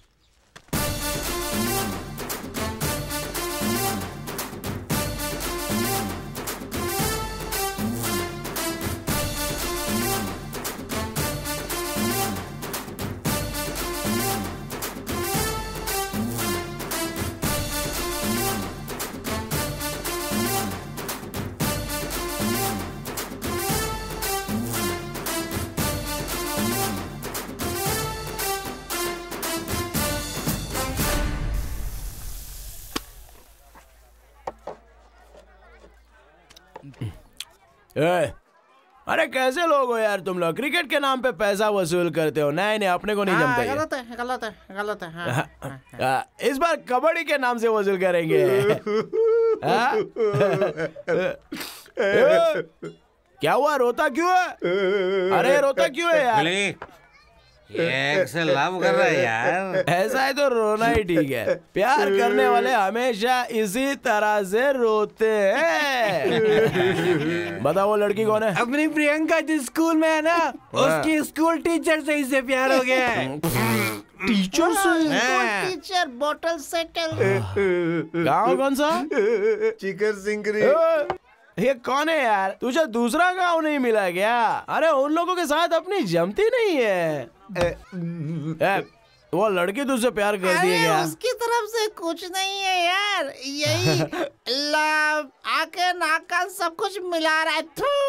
अरे कैसे लोग हो यार तुम लोग, क्रिकेट के नाम पे पैसा वसूल करते हो। नहीं अपने को नहीं जमता। गलत है गलत है गलत है। इस बार कबड्डी के नाम से वसूल करेंगे। क्या हुआ, रोता क्यों है? अरे रोता क्यों है यार? एक से लव कर रहा है यार। ऐसा है तो रोना ही ठीक है। प्यार करने वाले हमेशा इसी तरह से रोते हैं। बताओ वो लड़की कौन है? अपनी प्रियंका जिस स्कूल में है ना, उसकी स्कूल टीचर से इससे प्यार हो गया है। टीचर से? टीचर बोतल सेटल। गाँव कौन सा? चिकन सिंगरी। ये कौन है यार? तुझे दूसरा गाँव नहीं मिला क्या? अरे उन लोगों के साथ अपनी जमती नहीं है। वो लड़की तुझसे प्यार करती है क्या? उसकी तरफ से कुछ नहीं है यार, यही लव आके नाका सब कुछ मिला रहा है।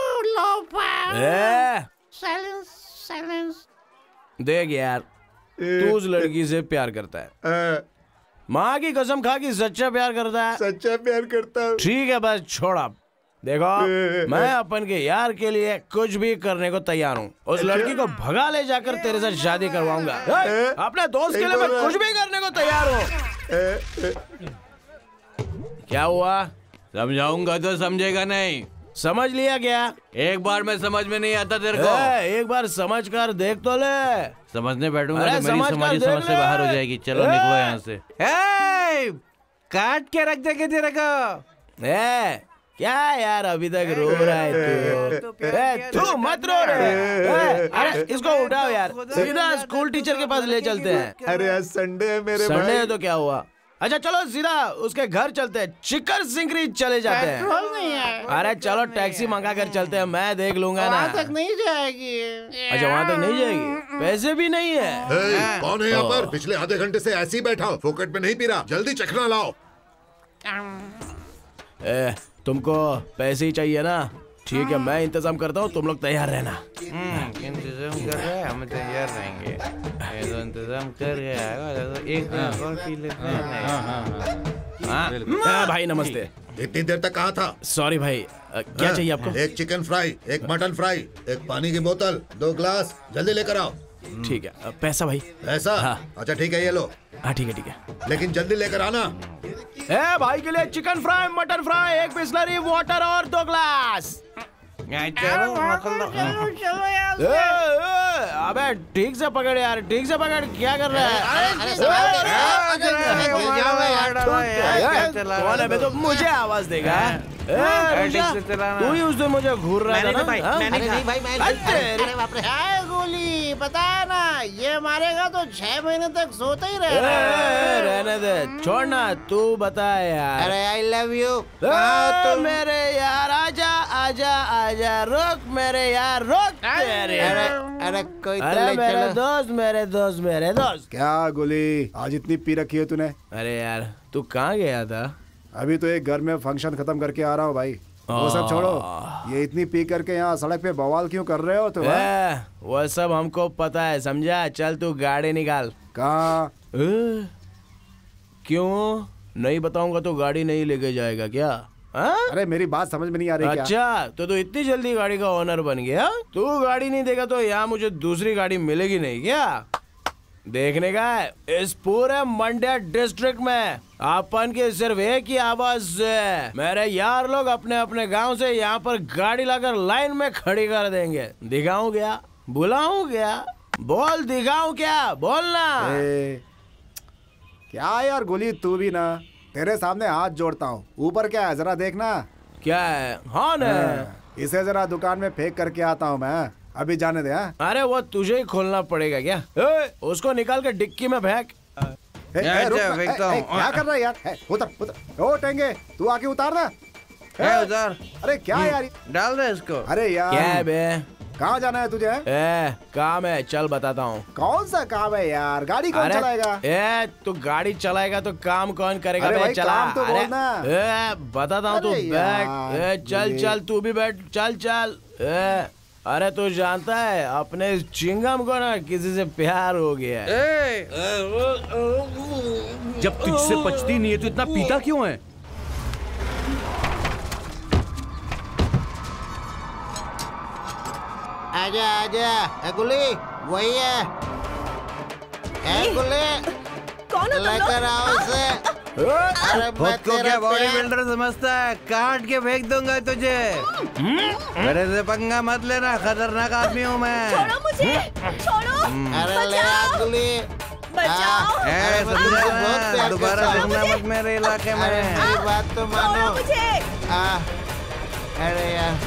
साइलेंस। देख यार, तू उस लड़की से प्यार करता है। माँ की कसम खा कि सच्चा प्यार करता है। सच्चा प्यार करता हूँ। ठीक है बस छोड़ अब। देखो मैं अपन के यार के लिए कुछ भी करने को तैयार हूँ। उस लड़की को भगा ले जाकर तेरे साथ शादी करवाऊंगा। अपने दोस्त के लिए मैं कुछ भी करने को तैयार हूँ। क्या हुआ? समझाऊंगा तो समझेगा नहीं। समझ लिया क्या? एक बार में समझ में नहीं आता तेरे को। एक बार समझ कर देख तो ले। समझने बैठूंगा तो मेरी समझ से बाहर हो जाएगी। चलो निकलो यहाँ से। काट के रख देंगे तेरे को। क्या यार अभी तक रो रहा है तू? मत रो रे। अरे इसको उठाओ यार, सीधा स्कूल टीचर के पास ले चलते हैं। अरे आज संडे है मेरे भाई। संडे है तो क्या हुआ? अच्छा चलो सीधा उसके घर चलते हैं, चिकन सिंगरी चले जाते हैं। पेट्रोल नहीं है। अरे चलो टैक्सी मंगा कर चलते हैं, मैं देख लूंगा ना। वहाँ तक नहीं जाएगी। अच्छा वहाँ तक नहीं जाएगी? पैसे भी नहीं है। कौन है यहाँ पर? पिछले आधे घंटे से ऐसे ही बैठा हो, फोकट में नहीं पी रहा। जल्दी चखना लाओ। तुमको पैसे ही चाहिए ना? ठीक है मैं इंतजाम करता हूँ, तुम लोग तैयार रहना। इंतजाम कर रहे हैं, हम तैयार रहेंगे। ये तो इंतजाम कर गया, एक और पी लेते हैं। भाई नमस्ते। इतनी देर तक कहाँ था? सॉरी भाई, क्या चाहिए आपको? एक चिकन फ्राई, एक मटन फ्राई, एक पानी की बोतल, 2 ग्लास, जल्दी लेकर आओ। ठीक है। पैसा भाई? पैसा? अच्छा ठीक है ये लो। हाँ ठीक है लेकिन जल्दी लेकर आना। ए भाई के लिए चिकन फ्राई, मटन फ्राई, एक बिस्लरी वाटर और 2 ग्लास। अबे ठीक से पकड़ यार, ठीक से पकड़। क्या कर रहा है? कौन है बे? तो मुझे आवाज देगा। तू ही उस दिन मुझे घूर रहा था ना? गोली पता है ना, ये मारेगा तो 6 महीने तक सोते ही रहेगा। रहने दे, छोड़ना। तू बता यार। अरे आई लव यू। मेरे यार आजा आजा आजा, रुक मेरे यार, रुक। अरे कोई मेरे दोस्त। क्या गोली, आज इतनी पी रखी है तूने? अरे यार तू कहाँ गया था? अभी तो एक घर में फंक्शन खत्म करके आ रहा हूँ भाई। वो सब छोड़ो, ये इतनी पी करके यहाँ सड़क पे बवाल क्यों कर रहे हो तुम? वो सब हमको पता है, समझा? चल तू गाड़ी निकाल। कहाँ? क्यों नहीं बताऊंगा तो गाड़ी नहीं लेके जाएगा क्या? अरे मेरी बात समझ में नहीं आ रही। अच्छा क्या? तो तू इतनी जल्दी गाड़ी का ओनर बन गया? तू गाड़ी नहीं देगा तो यहाँ मुझे दूसरी गाड़ी मिलेगी नहीं क्या? देखने का है इस पूरे मंड्या डिस्ट्रिक्ट में अपन की सिर्फ एक ही आवाज है। मेरे यार लोग अपने अपने गांव से यहाँ पर गाड़ी लाकर लाइन में खड़ी कर देंगे। दिखाऊं क्या? बुलाऊं क्या? बोल दिखाऊं क्या? बोलना। क्या यार गोली, तू भी ना, तेरे सामने हाथ जोड़ता हूँ। ऊपर क्या है जरा देखना। क्या है? हाँ ना, इसे जरा दुकान में फेंक करके आता हूँ मैं, अभी जाने दे। अरे वो तुझे ही खोलना पड़ेगा क्या? उसको निकाल के डिक्की में फेंक। क्या कर रहा है यार? उतर। ओ टेंगे, तू आके उतार ना। उतार। अरे क्या यार, डाल दे इसको। अरे यार क्या है बे? कहाँ जाना है तुझे? काम है, चल बताता हूँ। कौन सा काम है यार? गाड़ी कौन चलाएगा? तू गाड़ी चलाएगा तो काम कौन करेगा? अरे भाई, चला। काम तो बोलना। बताता हूँ, तू बैठ। चल तू भी बैठ। चल। अरे तू जानता है अपने चिंगम को ना किसी से प्यार हो गया। जब तुझसे पचती नहीं है तो इतना पीता क्यों है? आजा गुली, वही है। गुली कौन हो लेकर आओ उसे। अरे खुद को क्या बॉडी बिल्डर समझता है? काट के फेंक दूंगा तुझे। मेरे से पंगा मत लेना, खतरनाक आदमी हूँ मैं। छोड़ो मुझे, छोड़ो। अरे ले आ गुली, बचाओ। समझा? दोबारा घूमना मत मेरे इलाके में। मेरी बात तो मानो। मुझे। अरे यार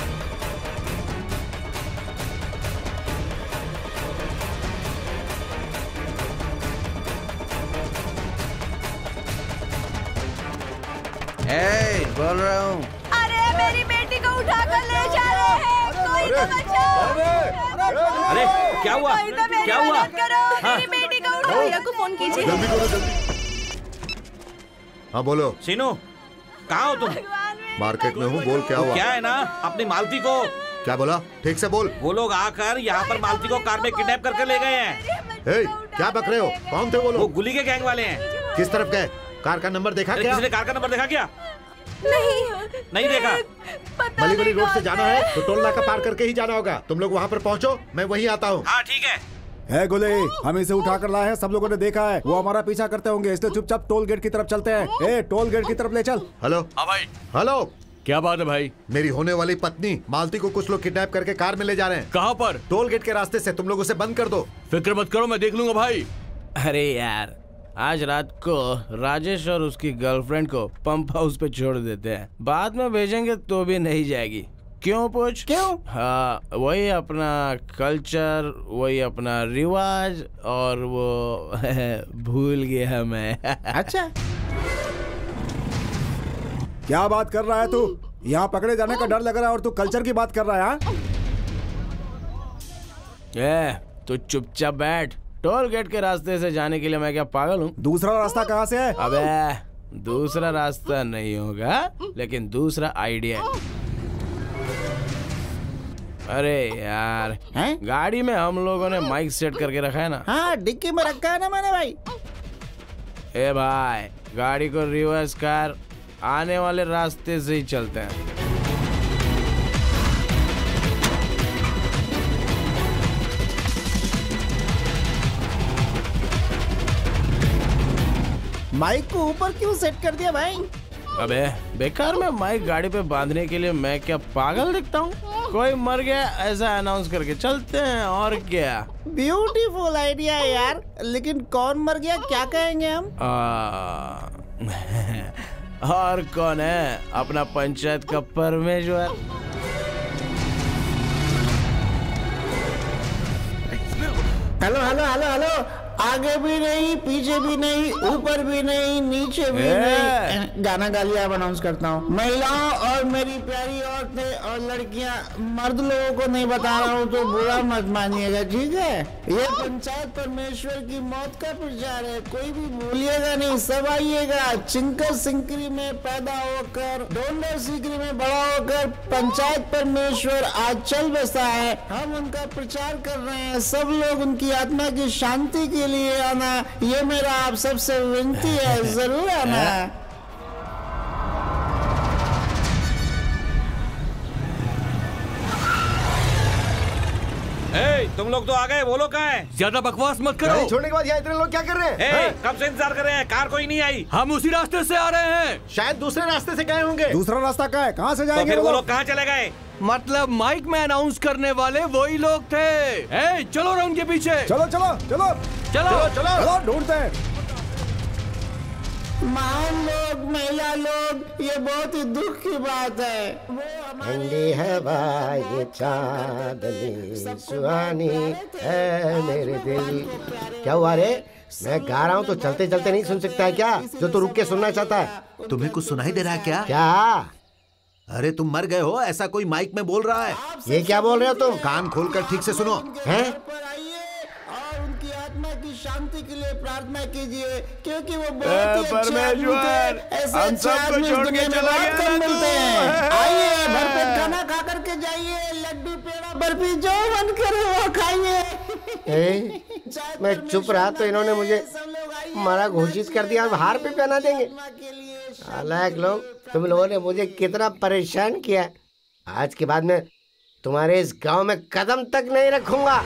बोल रहा हूँ। अरे मेरी बेटी को उठाकर ले जा रहे हैं, कोई तो बचाओ। अरे क्या हुआ? कोई तो मेरी मदद करो। मेरी बेटी को उठाओ। भैया को फोन कीजिए। जल्दी करो जल्दी। हाँ बोलो। सीनू कहाँ हो तुम? मार्केट में हूँ, बोल क्या हुआ? क्या है ना, अपनी मालती को। क्या बोला? ठीक से बोल। वो लोग आकर यहाँ पर मालती को कार में किडनैप करके ले गए हैं। क्या बक रहे हो? कौन थे वो लोग? वो गुली के गैंग वाले हैं। किस तरफ गए? कार का नंबर देखा क्या? किसी ने कार का नंबर देखा क्या? नहीं देखा। मलीगली रोड से जाना है तो टोल नाका पार करके ही जाना होगा। तुम लोग वहाँ पर पहुँचो, मैं वहीं आता हूँ। हाँ ठीक है। गुले, हम इसे उठा कर लाए हैं, सब लोगों ने देखा है। वो हमारा पीछा करते होंगे, इसलिए चुपचाप टोल गेट की तरफ चलते हैं। टोल गेट की तरफ ले चल। हेलो। हाँ भाई। हेलो। क्या बात है भाई? मेरी होने वाली पत्नी मालती को कुछ लोग किडनैप करके कार में ले जा रहे हैं। कहाँ पर? टोल गेट के रास्ते से। तुम लोग उसे बंद कर दो। फिक्र मत करो, मैं देख लूंगा भाई। अरे यार आज रात को राजेश और उसकी गर्लफ्रेंड को पंप हाउस पे छोड़ देते हैं, बाद में भेजेंगे तो भी नहीं जाएगी। क्यों पूछ? क्यों? हाँ वही अपना कल्चर, वही अपना रिवाज, और वो भूल गया मैं। अच्छा क्या बात कर रहा है तू? यहाँ पकड़े जाने का डर लग रहा है और तू कल्चर की बात कर रहा है? तू चुपचाप बैठ। टोल गेट के रास्ते से जाने के लिए मैं क्या पागल हूँ? दूसरा रास्ता कहाँ से है? अबे दूसरा रास्ता नहीं होगा, लेकिन दूसरा आइडिया है। अरे यार गाड़ी में हम लोगों ने माइक सेट करके रखा है ना? हाँ डिक्की में रखा है ना मैंने भाई। ए भाई गाड़ी को रिवर्स कर, आने वाले रास्ते से ही चलते हैं। माइक को ऊपर क्यों सेट कर दिया भाई? अबे बेकार में माइक गाड़ी पे बांधने के लिए मैं क्या पागल दिखता हूँ? कोई मर गया ऐसा अनाउंस करके चलते हैं और क्या। ब्यूटीफुल आइडिया यार, लेकिन कौन मर गया क्या कहेंगे हम? और कौन है? अपना पंचायत का परमेश्वर। हेलो हेलो हेलो हेलो, आगे भी नहीं, पीछे भी नहीं, ऊपर भी नहीं, नीचे भी नहीं। गाना गा लिया, अब अनाउंस करता हूँ। महिलाओं और मेरी प्यारी औरतें और लड़कियाँ, मर्द लोगों को नहीं बता रहा हूँ तो बुरा मत मानिएगा, ठीक है? ये पंचायत परमेश्वर की मौत का प्रचार है, कोई भी भूलिएगा नहीं, सब आइएगा। चिंकर सिंकरी में पैदा होकर, डोंडर सिकरी में बड़ा होकर पंचायत परमेश्वर आज चल बसा है। हम उनका प्रचार कर रहे हैं, सब लोग उनकी आत्मा की शांति के लिए आना, ये मेरा आप सबसे विनती है, जरूर आना। तुम लोग तो आ गए, वो लोग कहाँ हैं? ज्यादा बकवास मत करो। छोड़ने के बाद यहाँ इतने लोग क्या कर रहे हैं? कब से इंतजार कर रहे हैं, कार कोई नहीं आई। हम उसी रास्ते से आ रहे हैं। शायद दूसरे रास्ते से गए होंगे। दूसरा रास्ता क्या है? कहाँ से तो जाएंगे फिर वो लोग कहाँ चले गए? मतलब माइक में अनाउंस करने वाले वही लोग थे। चलो रे उनके पीछे। चलो चलो चलो चलो चलो ढूंढते हैं। महान लोग, महिला लोग, ये बहुत ही दुख की बात है। ठंडी हवा ये चांदनी सुहानी है मेरे दिल। क्या हुआ रे? मैं गा रहा हूँ तो चलते चलते नहीं सुन सकता है क्या? जो तू रुक के सुनना चाहता है। तुम्हें कुछ सुनाई दे रहा है क्या? क्या? अरे तुम मर गए हो ऐसा कोई माइक में बोल रहा है। ये क्या बोल रहे हो तुम? कान खोलकर ठीक से सुनो। हैं? और उनकी आत्मा की शांति के लिए प्रार्थना कीजिए, क्योंकि वो बहुत ही परमेश्वर, ऐसे हम अच्छे सबको आदमी छोड़ के चला गया कम ना मिलते हैं। आइए भरपेट खाना खा करके जाइए, लड्डू पेड़ा बर्फी जो मन करे वो खाइए। मैं चुप रहा तो इन्होंने मुझे मारा घोषित कर दिया, अब हार पे पहना देंगे। नालायक लोग, तुम लोगों ने मुझे कितना परेशान किया। आज के बाद मैं तुम्हारे इस गांव में कदम तक नहीं रखूंगा।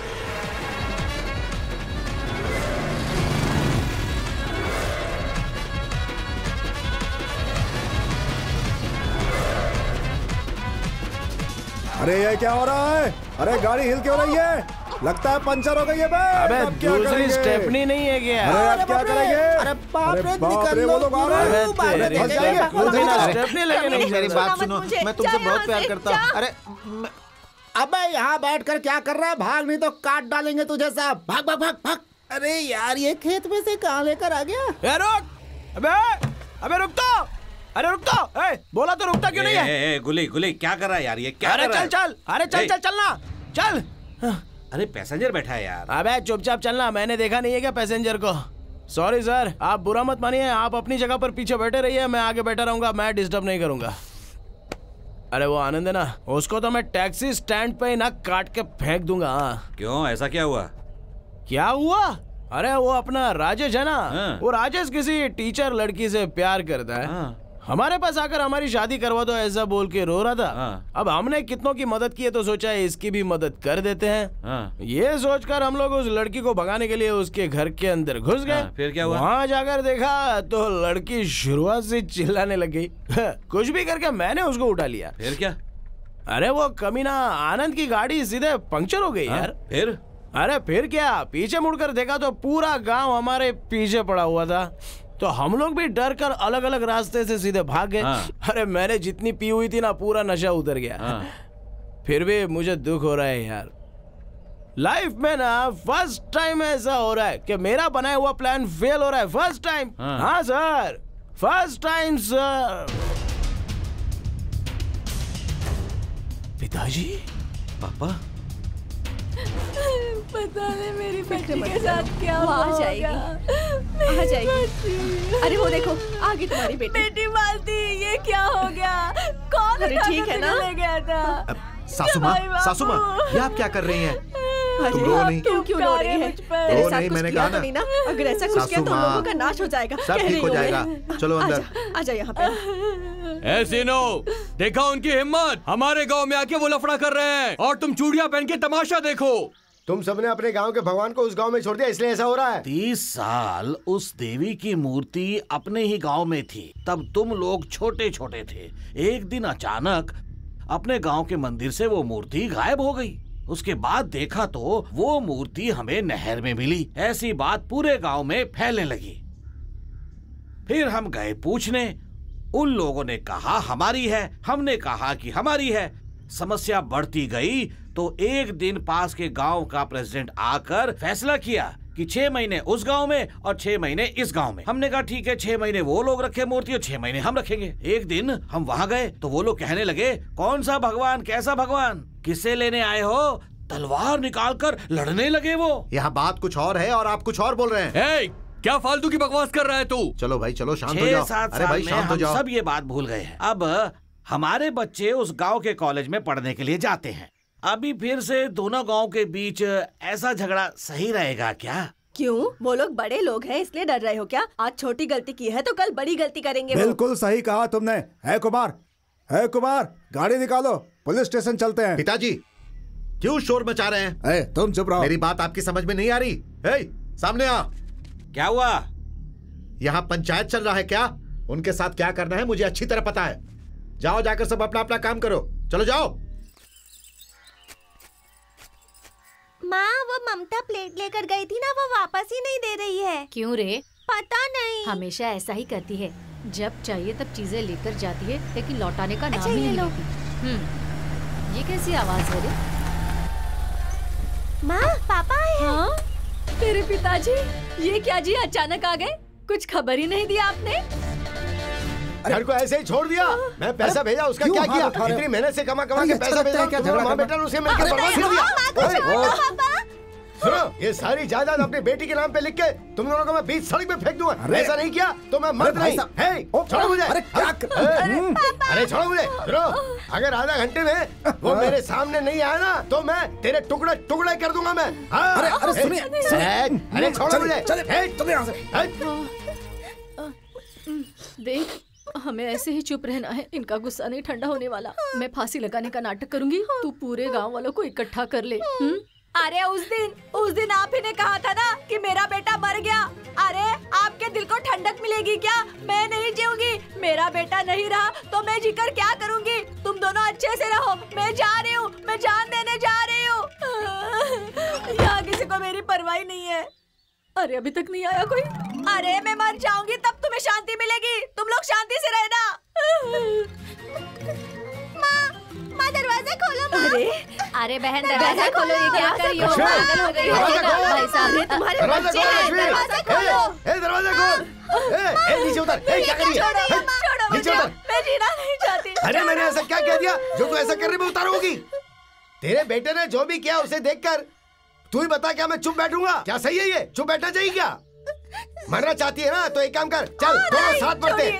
अरे ये क्या हो रहा है? अरे गाड़ी हिल क्यों रही है? लगता है पंचर हो गई है बे। अबे दूसरी स्टेपनी नहीं है क्या? अरे अब क्या करेंगे? अरे बाप रे, वो लोग आ रहे हैं। स्टेपनी लेके नहीं। मेरी बात सुनो, मैं तुमसे बहुत प्यार करता हूँ। अरे अबे यहाँ बैठकर क्या कर रहा है? भाग, नहीं तो काट डालेंगे तुझे सब। भाग भाग भाग भाग। अरे यार, ये खेत में से कहाँ लेकर आ गया? रुक! अबे रुक तो! अरे रुक तो! बोला तो रुकता क्यों नहीं है? गुली गुली क्या कर रहा है यार? ये क्या कर रहा है? चल! अरे चल चलना! चल! अरे पैसेंजर बैठा है यार। अबे चुपचाप चलना, मैंने देखा नहीं है क्या पैसेंजर को? सॉरी सर, आप बुरा मत मानिए, आप अपनी जगह पर पीछे बैठे रहिए, मैं आगे बैठा रहूंगा, मैं डिस्टर्ब नहीं करूंगा। अरे वो आनंद है ना, उसको तो मैं टैक्सी स्टैंड पे ही ना काट के फेंक दूंगा। क्यों, ऐसा क्या हुआ? क्या हुआ? अरे वो अपना राजेश है ना, वो राजेश किसी टीचर लड़की से प्यार करता है। हमारे पास आकर हमारी शादी करवा दो ऐसा बोल के रो रहा था। अब हमने कितनों की मदद की है तो सोचा इसकी भी मदद कर देते हैं। ये सोचकर हम लोग उस लड़की को भगाने के लिए उसके घर के अंदर घुस गए। फिर क्या हुआ? वहाँ जाकर देखा तो लड़की शुरुआत से चिल्लाने लग गई। कुछ भी करके मैंने उसको उठा लिया। फिर क्या? अरे वो कमीना आनंद की गाड़ी सीधे पंक्चर हो गई यार। फिर? अरे फिर क्या, पीछे मुड़कर देखा तो पूरा गांव हमारे पीछे पड़ा हुआ था। तो हम लोग भी डर कर अलग अलग रास्ते से सीधे भाग गए। अरे मैंने जितनी पी हुई थी ना, पूरा नशा उतर गया। फिर भी मुझे दुख हो रहा है यार। लाइफ में ना फर्स्ट टाइम ऐसा हो रहा है कि मेरा बनाया हुआ प्लान फेल हो रहा है। First time. हाँ सर, फर्स्ट टाइम सर। पिताजी? पापा? पता नहीं मेरी बेटी के साथ क्या वो आ जाएगी, आ जाएगी। अरे वो देखो, आ गई तुम्हारी बेटी। बेटी मालती, ये क्या हो गया? कौन अरे ठीक है ना? ले गया था? सासू माँ, ये आप क्या कर रही हैं? तुम रो नहीं। तुम क्यों रो रही है? रो नहीं, मैंने कहा ना। नहीं ना, अगर ऐसा कुछ किया तो लोगों का नाश हो जाएगा। सब ठीक हो जाएगा। चलो अंदर। आजा यहाँ पे। ऐसी नो, देखा उनकी हिम्मत, हमारे गांव में आके वो लफड़ा कर रहे हैं और तुम चूड़ियां पहन के तमाशा देखो। तुम सबने अपने गांव के भगवान को उस गांव में छोड़ दिया, इसलिए ऐसा हो रहा है। 30 साल उस देवी की मूर्ति अपने ही गांव में थी, तब तुम लोग छोटे छोटे थे। एक दिन अचानक अपने गांव के मंदिर से वो मूर्ति गायब हो गई। उसके बाद देखा तो वो मूर्ति हमें नहर में मिली। ऐसी बात पूरे गांव में फैलने लगी। फिर हम गए पूछने, उन लोगों ने कहा हमारी है, हमने कहा कि हमारी है। समस्या बढ़ती गई तो एक दिन पास के गांव का प्रेसिडेंट आकर फैसला किया कि 6 महीने उस गांव में और 6 महीने इस गांव में। हमने कहा ठीक है, 6 महीने वो लोग रखे मूर्ति और 6 महीने हम रखेंगे। एक दिन हम वहां गए तो वो लोग कहने लगे, कौन सा भगवान, कैसा भगवान, किसे लेने आए हो? तलवार निकालकर लड़ने लगे वो। यहाँ बात कुछ और है और आप कुछ और बोल रहे हैं। क्या फालतू की बकवास कर रहा है तू? चलो भाई चलो, शांत हो जाओ। 6-7 अरे भाई शांत हो जाओ। सब ये बात भूल गए हैं। अब हमारे बच्चे उस गांव के कॉलेज में पढ़ने के लिए जाते हैं। अभी फिर से दोनों गांव के बीच ऐसा झगड़ा सही रहेगा क्या? क्यों? वो लोग बड़े लोग हैं इसलिए डर रहे हो क्या? आज छोटी गलती की है तो कल बड़ी गलती करेंगे। बिल्कुल सही कहा तुमने। है कुमार, गाड़ी निकालो, पुलिस स्टेशन चलते हैं। पिताजी क्यों शोर मचा रहे हैं? तुम चुप रहो। मेरी बात आपकी समझ में नहीं आ रही? सामने आ। क्या हुआ? यहाँ पंचायत चल रहा है क्या? उनके साथ क्या करना है मुझे अच्छी तरह पता है। जाओ, जाकर सब अपना अपना काम करो। चलो जाओ। माँ, वो ममता प्लेट लेकर गई थी ना, वो वापस ही नहीं दे रही है। क्यों रे? पता नहीं, हमेशा ऐसा ही करती है। जब चाहिए तब चीजें लेकर जाती है लेकिन लौटाने का नाम अच्छा, ही ये नहीं लो। लेती। ये कैसी आवाज है रे? माँ, पापा आए हैं। हाँ? तेरे पिताजी ये क्या जी, अचानक आ गए? कुछ खबर ही नहीं दिया आपने? घर को ऐसे ही छोड़ दिया? मैं पैसा भेजा, उसका क्या किया? इतनी मेहनत से कमा के पैसा भेजा, क्या माँ बेटा ने उसे मिलकर बर्बाद कर दिया। सुनो, ये सारी जायदाद अपनी बेटी के नाम पे लिख के तुम दोनों को मैं बीच सड़क में फेंक दूंगा। ऐसा नहीं किया तो मैं मर्द नहीं। छोड़ो मुझे। अरे छोड़ो मुझे। सुनो, अगर आधा घंटे में वो मेरे सामने नहीं आया ना तो मैं तेरे टुकड़े टुकड़े कर दूंगा मैं। अरे सुनिए, अरे छोड़ो मुझे। चले यहाँ से। देख, हमें ऐसे ही चुप रहना है, इनका गुस्सा नहीं ठंडा होने वाला। मैं फांसी लगाने का नाटक करूंगी, तू पूरे गांव वालों को इकट्ठा कर ले। अरे उस दिन आप ही ने कहा था ना कि मेरा बेटा मर गया। अरे आपके दिल को ठंडक मिलेगी क्या? मैं नहीं जीऊंगी। मेरा बेटा नहीं रहा तो मैं जीकर क्या करूंगी? तुम दोनों अच्छे से रहो। मैं जा रही हूँ, मैं जान देने जा रही हूँ। यहाँ किसी को मेरी परवाह नहीं है। अरे अभी तक नहीं आया कोई? अरे मैं मर जाऊंगी तब तुम्हें शांति मिलेगी। तुम लोग शांति से रहना। माँ, दरवाजा खोलो माँ। अरे बहन, दरवाजा खोलो। ये क्या कर रही हो? पागल हो गई हो भाई साहब? तुम्हारे बच्चे हैं, दरवाजा खोलो। दरवाजा खोल। नीचे उतर। क्या कर रही है? छोड़ो नीचे उतर। मैं जीना नहीं चाहती। अरे मैंने ऐसा क्या कह दिया जो तू ऐसा करने में उतारोगी? तेरे बेटे ने जो भी किया उसे देखकर तू ही बता, क्या मैं चुप बैठूंगा? क्या सही है ये? चुप बैठना चाहिए क्या? मरना चाहती है ना तो एक काम कर, चल दोनों साथ मरते।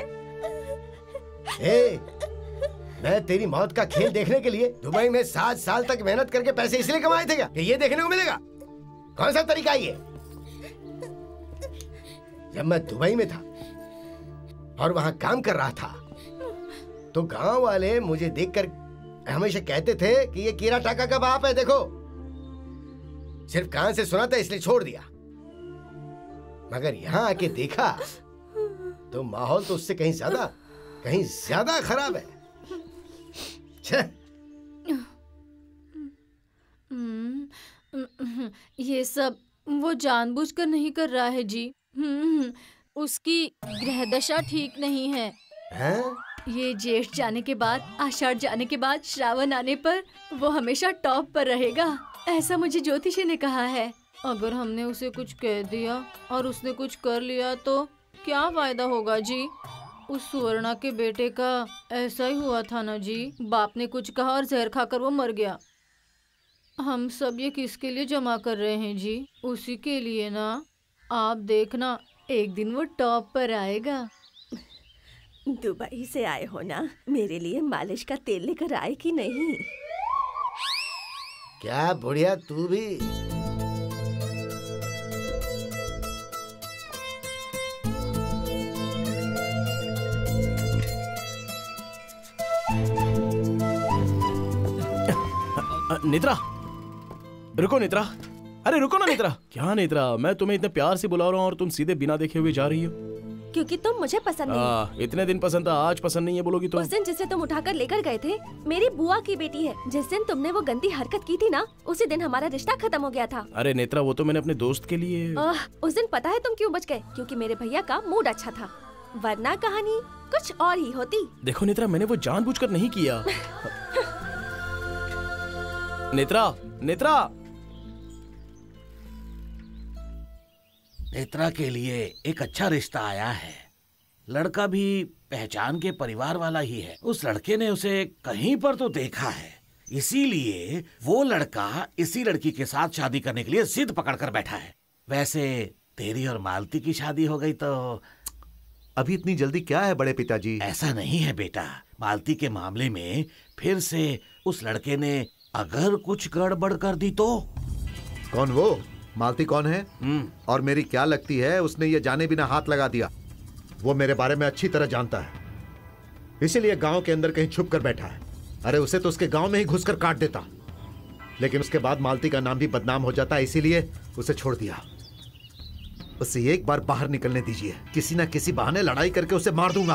मैं तेरी मौत का खेल देखने के लिए दुबई में 7 साल तक मेहनत करके पैसे इसलिए कमाए थे क्या कि ये देखने को मिलेगा? कौन सा तरीका है ये? जब मैं दुबई में था और वहां काम कर रहा था तो गांव वाले मुझे देखकर हमेशा कहते थे कि ये कीरा टाका का बाप है। देखो, सिर्फ कान से सुना था इसलिए छोड़ दिया, मगर यहाँ आके देखा तो माहौल तो उससे कहीं ज्यादा खराब है। ये सब वो जानबूझकर नहीं कर रहा है जी। उसकी ग्रहदशा ठीक नहीं है। ये जेठ जाने के बाद, आषाढ़ जाने के बाद, श्रावण आने पर वो हमेशा टॉप पर रहेगा, ऐसा मुझे ज्योतिषी ने कहा है। अगर हमने उसे कुछ कह दिया और उसने कुछ कर लिया तो क्या फायदा होगा जी? उस सुवर्णा के बेटे का ऐसा ही हुआ था ना जी। बाप ने कुछ कहा और जहर खाकर वो मर गया। हम सब ये किसके लिए जमा कर रहे हैं जी? उसी के लिए ना। आप देखना, एक दिन वो टॉप पर आएगा। दुबई से आए हो ना, मेरे लिए मालिश का तेल लेकर आए कि नहीं? क्या बुढ़िया तू भी? निद्रा, रुको निद्रा, अरे रुको ना नेत्रा। क्या नेत्रा, मैं तुम्हें इतने प्यार से बुला रहा हूँ और तुम सीधे बिना देखे हुए जा रही हो। क्योंकि तुम मुझे पसंद नहीं। इतने दिन पसंद था, आज पसंद नहीं है बोलोगी तुम? उस दिन जिसे तुम उठाकर लेकर गए थे मेरी बुआ की बेटी है। जिस दिन तुमने वो गंदी हरकत की थी ना, उसी दिन हमारा रिश्ता खत्म हो गया था। अरे नेत्रा, वो तो मैंने अपने दोस्त के लिए। उस दिन पता है तुम क्यों बच गए? क्योंकि मेरे भैया का मूड अच्छा था, वरना कहानी कुछ और ही होती। देखो नेत्रा, मैंने वो जानबूझकर नहीं किया। नेत्रा, नेत्रा। नेत्रा के लिए एक अच्छा रिश्ता आया है। लड़का भी पहचान के परिवार वाला ही है। उस लड़के ने उसे कहीं पर तो देखा है, इसीलिए वो लड़का इसी लड़की के साथ शादी करने के लिए जिद पकड़ कर बैठा है। वैसे तेरी और मालती की शादी हो गई तो अभी इतनी जल्दी क्या है बड़े पिताजी? ऐसा नहीं है बेटा, मालती के मामले में फिर से उस लड़के ने अगर कुछ गड़बड़ कर दी तो। कौन वो? मालती कौन है? और मेरी क्या लगती है उसने ये जाने बिना हाथ लगा दिया? वो मेरे बारे में अच्छी तरह जानता है, इसीलिए गांव के अंदर कहीं छुप कर बैठा है। अरे उसे तो उसके गांव में ही घुसकर काट देता, लेकिन उसके बाद मालती का नाम भी बदनाम हो जाता, इसीलिए उसे छोड़ दिया। उसे एक बार बाहर निकलने दीजिए, किसी ना किसी बहाने लड़ाई करके उसे मार दूंगा।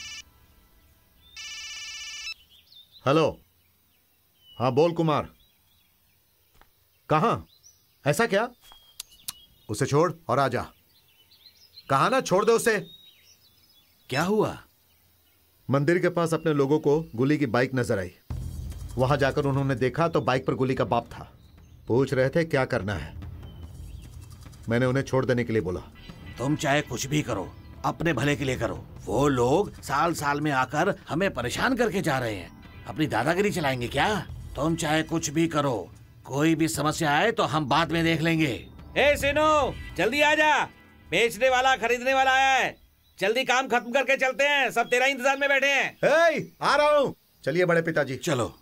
हेलो, हाँ बोल कुमार। कहां? ऐसा क्या? उसे छोड़ और आजा। कहा ना छोड़ दे उसे। क्या हुआ? मंदिर के पास अपने लोगों को गुली की बाइक नजर आई। वहां जाकर उन्होंने देखा तो बाइक पर गुली का बाप था। पूछ रहे थे क्या करना है। मैंने उन्हें छोड़ देने के लिए बोला। तुम चाहे कुछ भी करो, अपने भले के लिए करो। वो लोग साल साल में आकर हमें परेशान करके जा रहे हैं। अपनी दादागिरी चलाएंगे क्या? तुम चाहे कुछ भी करो, कोई भी समस्या आए तो हम बाद में देख लेंगे। ए सिनो, जल्दी आ जा, बेचने वाला खरीदने वाला आया है। जल्दी काम खत्म करके चलते हैं, सब तेरा इंतजार में बैठे हैं। आ रहा हूँ। चलिए बड़े पिताजी। चलो।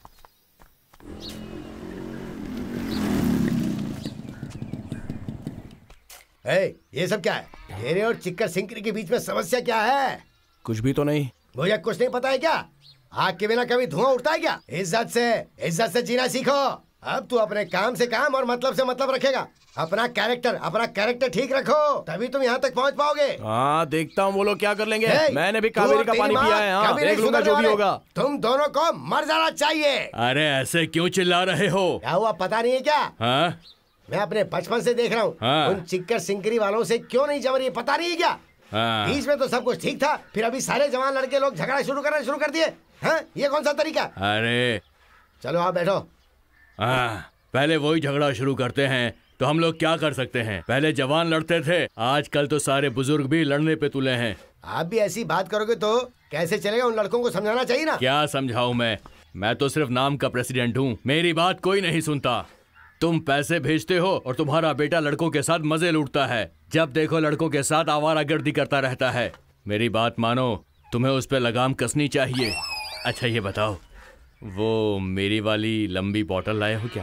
ये सब क्या है? तेरे और चिक्कर सिंकरी के बीच में समस्या क्या है? कुछ भी तो नहीं। मुझे कुछ नहीं पता है क्या? आग के बिना कभी धुआं उठता है क्या? इज्जत से जीना सीखो। अब तू अपने काम से काम और मतलब से मतलब रखेगा। अपना कैरेक्टर ठीक रखो, तभी तुम यहाँ तक पहुँच पाओगे। हाँ, देखता हूँ वो लोग क्या कर लेंगे। मैंने भी कावेरी का पानी पिया है। हाँ, देख लूंगा जो भी होगा। तुम दोनों को मर जाना चाहिए। अरे ऐसे क्यों चिल्ला रहे हो? क्या हुआ पता नहीं है क्या? हाँ? मैं अपने बचपन से देख रहा हूँ। हाँ? उन चिक्कर सिंकरी वालों से क्यों नहीं जम रही पता नहीं है क्या? हाँ? बीच में तो सब कुछ ठीक था, फिर अभी सारे जवान लड़के लोग झगड़ा शुरू कर दिए। हाँ, ये कौन सा तरीका? अरे चलो आप बैठो। हाँ, पहले वही झगड़ा शुरू करते हैं तो हम लोग क्या कर सकते हैं? पहले जवान लड़ते थे, आजकल तो सारे बुजुर्ग भी लड़ने पे तुले हैं। आप भी ऐसी बात करोगे तो कैसे चलेगा? उन लड़कों को समझाना चाहिए ना। क्या समझाऊं मैं तो सिर्फ नाम का प्रेसिडेंट हूँ, मेरी बात कोई नहीं सुनता। तुम पैसे भेजते हो और तुम्हारा बेटा लड़कों के साथ मजे लूटता है। जब देखो लड़कों के साथ आवारागर्दी करता रहता है। मेरी बात मानो, तुम्हें उस पर लगाम कसनी चाहिए। अच्छा ये बताओ, वो मेरी वाली लंबी बॉटल लाए हो क्या?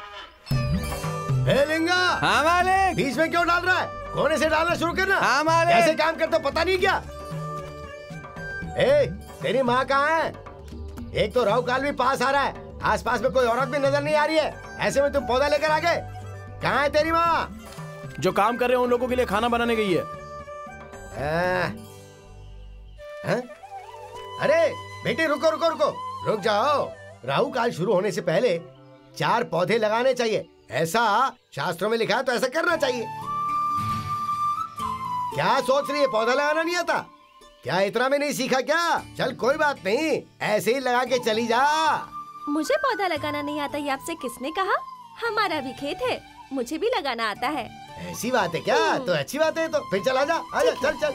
लिंगा। हाँ मालिक। बीच में क्यों डाल रहा है? कोने से डालना शुरू करना। हाँ मालिक। कैसे काम करते पता नहीं क्या? तेरी माँ कहाँ है? एक तो राहु काल भी पास आ रहा है, आसपास में कोई औरत भी नजर नहीं आ रही है, ऐसे में तुम पौधा लेकर आ गए। कहाँ है तेरी माँ? जो काम कर रहे हैं उन लोगों के लिए खाना बनाने गई है। अरे बेटी रुक जाओ। राहु काल शुरू होने से पहले 4 पौधे लगाने चाहिए, ऐसा शास्त्रों में लिखा है, तो ऐसा करना चाहिए। क्या सोच रही है? पौधा लगाना नहीं आता क्या? इतना में नहीं सीखा क्या? चल कोई बात नहीं, ऐसे ही लगा के चली जा। मुझे पौधा लगाना नहीं आता, ये आपसे किसने कहा? हमारा भी खेत है, मुझे भी लगाना आता है। ऐसी बात है क्या? तो अच्छी बात है, तो फिर चल आजा। चल।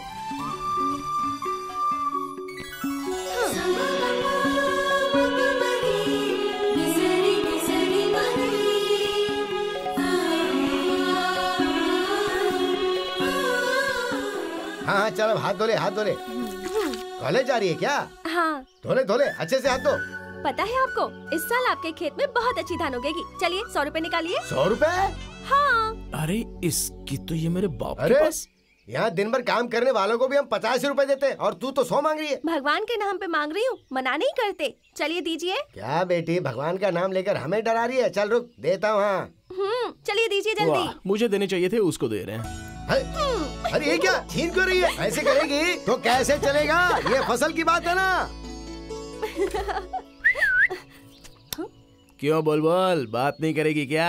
हाँ चल, अब हाथ धोले। कॉलेज जा रही है क्या? हाँ। धोले अच्छे से हाथ धो। पता है आपको, इस साल आपके खेत में बहुत अच्छी धान उगेगी। चलिए 100 रुपए निकालिए। 100 रुपए? हाँ। अरे इसकी तो ये मेरे बाप के पास। यहाँ दिन भर काम करने वालों को भी हम 50 रुपए देते हैं और तू तो 100 मांग रही है। भगवान के नाम पे मांग रही हूँ, मना नहीं करते। चलिए दीजिए। क्या बेटी, भगवान का नाम लेकर हमें डरा रही है? चल रुक, देता हूँ। हाँ चलिए दीजिए जल्दी। मुझे देने चाहिए थे, उसको दे रहे हैं। अरे ये क्या छीन क्यों रही है? ऐसे करेगी तो कैसे चलेगा? ये फसल की बात है ना। क्यों बुलबुल, बात नहीं करेगी क्या?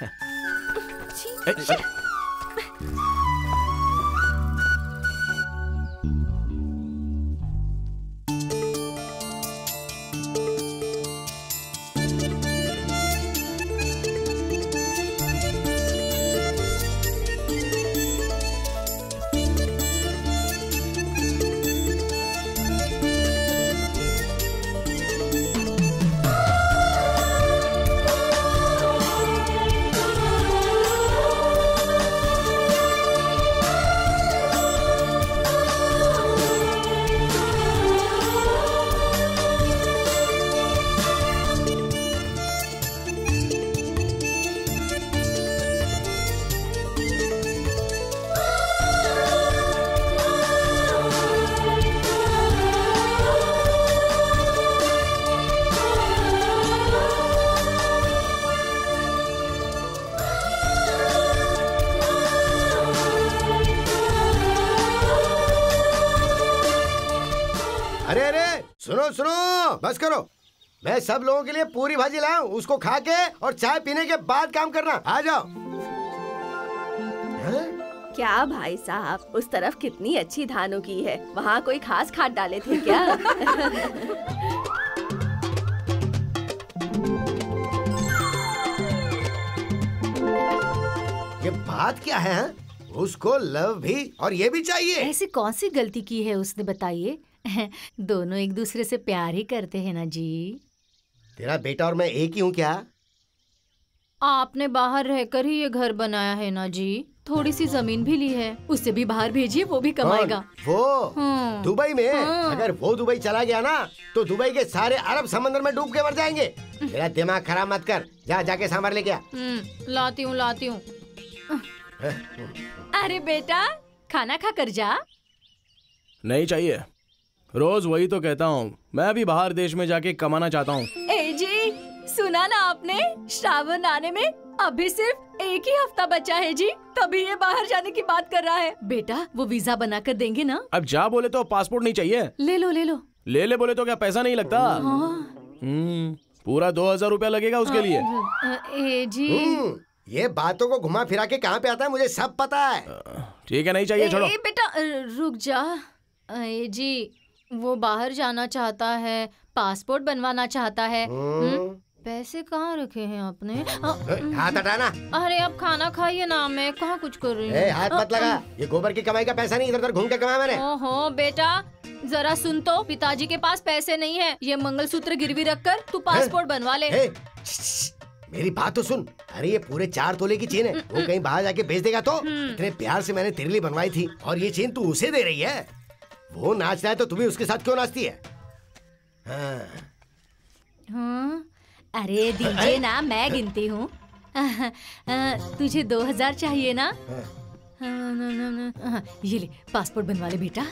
सुनो बस करो। मैं सब लोगों के लिए पूरी भाजी लाऊं, उसको खा के और चाय पीने के बाद काम करना। आ जाओ। क्या भाई साहब, उस तरफ कितनी अच्छी धानों की है। वहाँ कोई खास खाद डाले थे क्या? ये बात क्या है? उसको लव भी और ये भी चाहिए। ऐसी कौन सी गलती की है उसने, बताइए? दोनों एक दूसरे से प्यार ही करते हैं ना जी। तेरा बेटा और मैं एक ही हूँ क्या? आपने बाहर रहकर ही ये घर बनाया है ना जी। थोड़ी सी जमीन भी ली है, उसे भी बाहर भेजिए, वो भी कमाएगा। वो दुबई में। अगर वो दुबई चला गया ना तो दुबई के सारे अरब समंदर में डूब के मर जाएंगे। मेरा दिमाग खराब मत कर, जाके सांभर लेके आ। लाती हूँ। अरे बेटा, खाना खा कर जा। नहीं चाहिए, रोज वही तो कहता हूँ। मैं भी बाहर देश में जाके कमाना चाहता हूँ। ए जी, सुना ना आपने? श्रावण आने में अभी सिर्फ एक ही हफ्ता बचा है जी, तभी ये बाहर जाने की बात कर रहा है। बेटा, वो वीजा बना कर देंगे ना? अब जा बोले तो पासपोर्ट नहीं चाहिए? ले लो। ले बोले तो क्या पैसा नहीं लगता? पूरा 2000 रुपया लगेगा उसके लिए। ए जी, ये बातों को घुमा फिरा के कहाँ पे आता है, मुझे सब पता है। ठीक है, नहीं चाहिए, छोड़ो। बेटा रुक जा। ए जी, वो बाहर जाना चाहता है, पासपोर्ट बनवाना चाहता है। पैसे कहाँ रखे हैं आपने? हाथ हटाना। अरे आप खाना खाइए ना, मैं कहाँ कुछ कर रही हूँ। हाथ मत लगा, ये गोबर की कमाई का पैसा नहीं, इधर उधर घूम के कमाया मैंने। ओहो बेटा, जरा सुन तो, पिताजी के पास पैसे नहीं है। ये मंगलसूत्र गिरवी रखकर तू पासपोर्ट बनवा ले। मेरी बात तो सुन। अरे ये पूरे 4 तोले की चेन है, वो कहीं बाहर जाके बेच देगा तो? इतने प्यार से मैंने तेरे लिए बनवाई थी और ये चेन तू उसे दे रही है। वो नाच रहा है तो तुम्हें उसके साथ क्यों नाचती है? अरे दीजिए ना, मैं गिनती हूँ। तुझे 2000 चाहिए ना? ये ले, पासपोर्ट बनवा ले बेटा।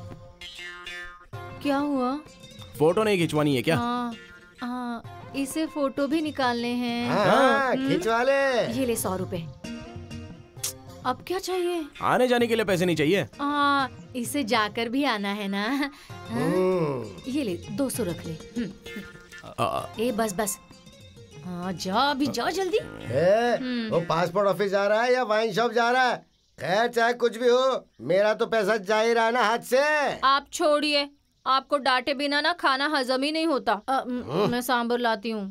क्या हुआ? फोटो नहीं खिंचवानी है क्या? इसे फोटो भी निकालने हैं। खिंचवा ले। ये ले 100 रुपए। अब क्या चाहिए? आने जाने के लिए पैसे नहीं चाहिए? इसे जाकर भी आना है ना। ये ले 200 रख ले। ए बस। जा, अभी जा जल्दी। वो पासपोर्ट ऑफिस जा रहा है या वाइन शॉप जा रहा है? खैर चाहे कुछ भी हो, मेरा तो पैसा जा ही रहा है ना हाथ से। आप छोड़िए, आपको डांटे बिना ना खाना हजम ही नहीं होता। मैं सांभर लाती हूँ।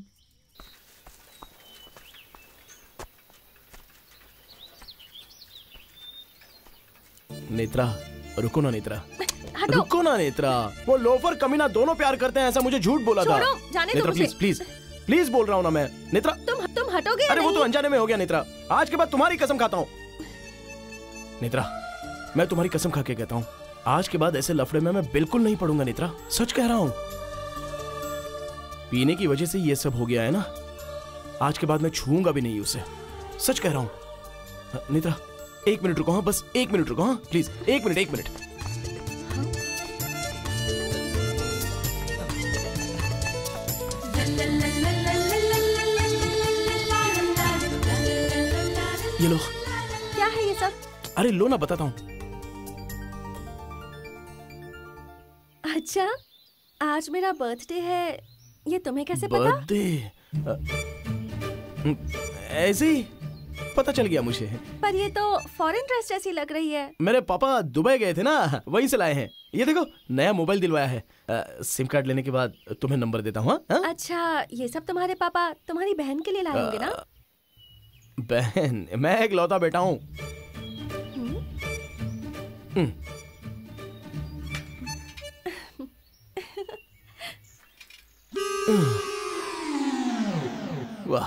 नेत्रा, रुको ना नेत्रा, रुको ना नेत्रा। वो लोफर कमीना दोनों प्यार करते हैं, ऐसा मुझे झूठ बोला था। जाने नेत्रा प्लीज बोल रहा हूँ ना मैं। नेत्रा तुम हटोगे? अरे वो तो अनजाने में हो गया नेत्रा। आज के बाद तुम्हारी कसम खाता हूँ नेत्रा, मैं तुम्हारी कसम खा के कहता हूँ, आज के बाद ऐसे लफड़े में मैं बिल्कुल नहीं पड़ूंगा नेत्रा। सच कह रहा हूँ। पीने की वजह से ये सब हो गया है ना, आज के बाद मैं छूऊंगा भी नहीं उसे। सच कह रहा हूँ नेत्रा। 1 मिनट रुको। हाँ बस 1 मिनट रुको। हाँ प्लीज 1 मिनट। ये लो। क्या है ये सब? अरे लो ना, बताता हूँ। अच्छा, आज मेरा बर्थडे है, ये तुम्हें कैसे पता? बर्थडे? ऐसे ही पता चल गया मुझे। पर ये तो फॉरेन ड्रेस जैसी लग रही है। मेरे पापा दुबई गए थे ना, वहीं से लाए हैं। ये देखो, नया मोबाइल दिलवाया है। सिम कार्ड लेने के बाद तुम्हें नंबर देता हूँ। अच्छा, ये सब तुम्हारे पापा तुम्हारी बहन के लिए लाए होंगे ना? बहन? मैं एक लौता बेटा हूँ। वाह।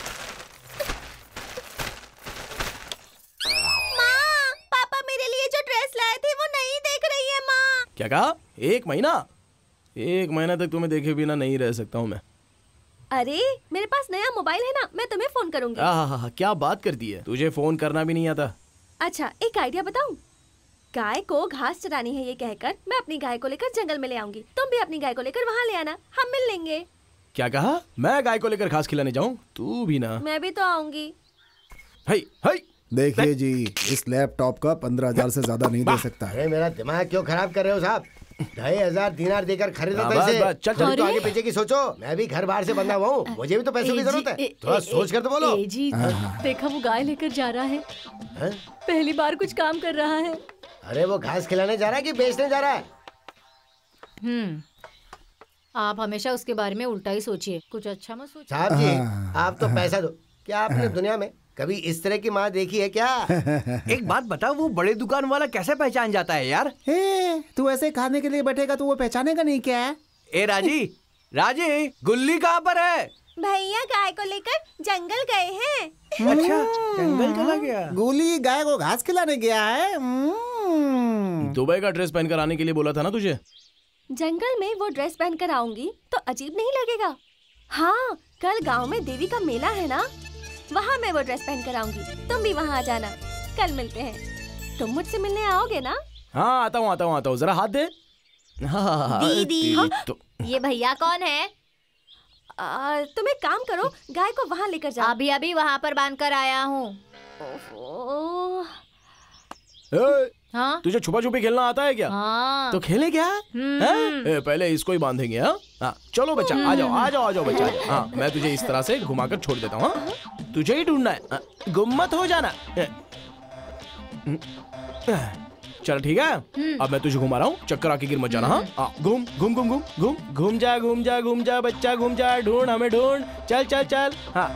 माँ, पापा मेरे लिए जो ड्रेस लाए थे वो नहीं देख रही है माँ। क्या कहा? 1 महीना? 1 महीना तक तुम्हें देखे बिना नहीं रह सकता हूँ मैं। अरे मेरे पास नया मोबाइल है ना, मैं तुम्हें फोन करूंगी। हाँ, क्या बात कर दी है। तुझे फोन करना भी नहीं आता। अच्छा, एक आइडिया बताऊं? गाय को घास चरानी है ये कहकर मैं अपनी गाय को लेकर जंगल में ले आऊंगी। तुम भी अपनी गाय को लेकर वहाँ ले आना, हम मिल लेंगे। क्या कहा? मैं गाय को लेकर घास खिलाने जाऊं? तू भी ना। मैं भी तो आऊंगी। हाय हाय। देखिए जी, इस लैपटॉप का 15,000 से ज्यादा नहीं दे सकता है। अरे मेरा दिमाग क्यों खराब कर रहे हो साहब? 2,500 दिनार देकर खरीदा था इसे। चल तो आगे पीछे की सोचो। मैं भी घर बाहर से बंधा हुआ हूँ, मुझे भी तो पैसों की जरूरत है। थोड़ा सोच कर तो बोलो। जी, देखा वो गाय लेकर जा रहा है। पहली बार कुछ काम कर रहा है। अरे वो घास खिलाने जा रहा है कि बेचने जा रहा है? आप हमेशा उसके बारे में उल्टा ही सोचिए, कुछ अच्छा मत सोचिए। साहब जी, आप तो पैसा दो। क्या आपने दुनिया में कभी इस तरह की माँ देखी है क्या? एक बात बता, वो बड़े दुकान वाला कैसे पहचान जाता है यार? तू ऐसे खाने के लिए बैठेगा तो वो पहचानेगा नहीं क्या? ए राजी, गुल्ली कहाँ पर है? भैया गाय को लेकर जंगल गए हैं। अच्छा, जंगल चला गया। गुल्ली गाय को घास खिलाने गया है। दुबई का ड्रेस पहनकर आने के लिए बोला था ना तुझे। जंगल में वो ड्रेस पहनकर आऊंगी तो अजीब नहीं लगेगा। हाँ, कल गांव में देवी का मेला है ना, वहाँ मैं वो ड्रेस पहनकर आऊंगी। तुम भी वहाँ आ जाना, कल मिलते हैं। तुम मुझसे मिलने आओगे ना? हाँ, आता हूँ। जरा हाथ दे। दीदी, ये भैया कौन है? तुम एक काम करो, गाय को वहाँ लेकर जाओ। अभी वहाँ पर बांध कर आया हूँ। हाँ? तुझे छुपा छुपी खेलना आता है क्या? हाँ। तो खेले क्या? पहले इसको ही बांधेंगे। हाँ, चलो बच्चा, आ जाओ बच्चा। हाँ, मैं तुझे इस तरह से घुमाकर छोड़ देता हूँ। तुझे ही ढूंढना है, गुम मत हो जाना। चल ठीक है, अब मैं तुझे घुमा रहा हूँ, चक्कर आके गिर मत जाना। हाँ, घूम जा बच्चा, घूम जा, ढूंढ हमें ढूंढ, चल। हाँ।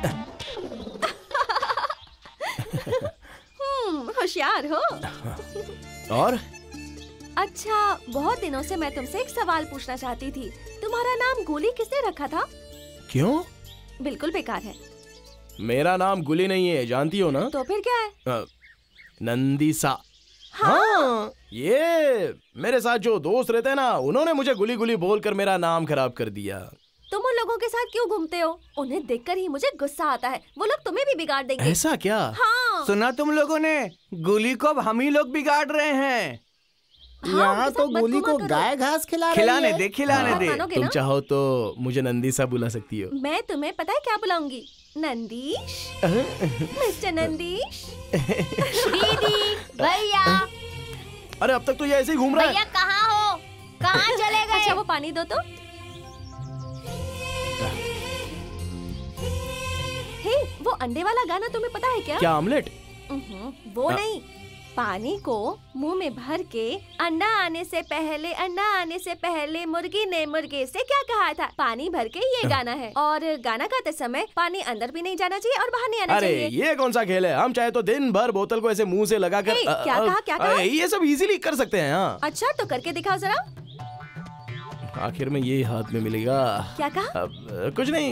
होशियार हो। और? अच्छा, बहुत दिनों से मैं तुमसे एक सवाल पूछना चाहती थी। तुम्हारा नाम गुली किसने रखा था? क्यों? बिल्कुल बेकार है। मेरा नाम गुली नहीं है, जानती हो ना? तो फिर क्या है? नंदीसा। हाँ, ये मेरे साथ जो दोस्त रहते हैं ना, उन्होंने मुझे गुली गुली बोलकर मेरा नाम खराब कर दिया। तुम उन लोगों के साथ क्यों घूमते हो? उन्हें देखकर ही मुझे गुस्सा आता है। वो लोग तुम्हें भी बिगाड़ देंगे। ऐसा क्या? हाँ। सुना तुम लोगों ने? गुली को अब हम ही लोग बिगाड़ रहे हैं। यहाँ तो गुली को गाय घास खिलाने दे। तुम चाहो तो मुझे नंदीसा बुला सकती हो। मैं तुम्हें पता है क्या बुलाऊंगी? नंदीश। मिस्टर नंदीश। दीदी, भैया। अरे अब तक तो ये ऐसे ही घूम रहा है। भैया कहाँ हो? कहाँ चले गए? अच्छा, वो पानी दो तो। हे, वो अंडे वाला गाना तुम्हें पता है क्या? क्या आमलेट? वो नहीं, पानी को मुंह में भर के अंडा आने से पहले मुर्गी ने मुर्गे से क्या कहा था? पानी भर के ये गाना है। और गाना गाते समय पानी अंदर भी नहीं जाना चाहिए और बाहर नहीं आना चाहिए। अरे ये कौन सा खेल है? हम चाहे तो दिन भर बोतल को ऐसे मुंह से लगाकर क्या कहा? ये सब इजीली कर सकते हैं। हाँ। अच्छा, तो करके दिखाओ जरा। आखिर में ये हाथ में मिलेगा। क्या कहा? कुछ नहीं।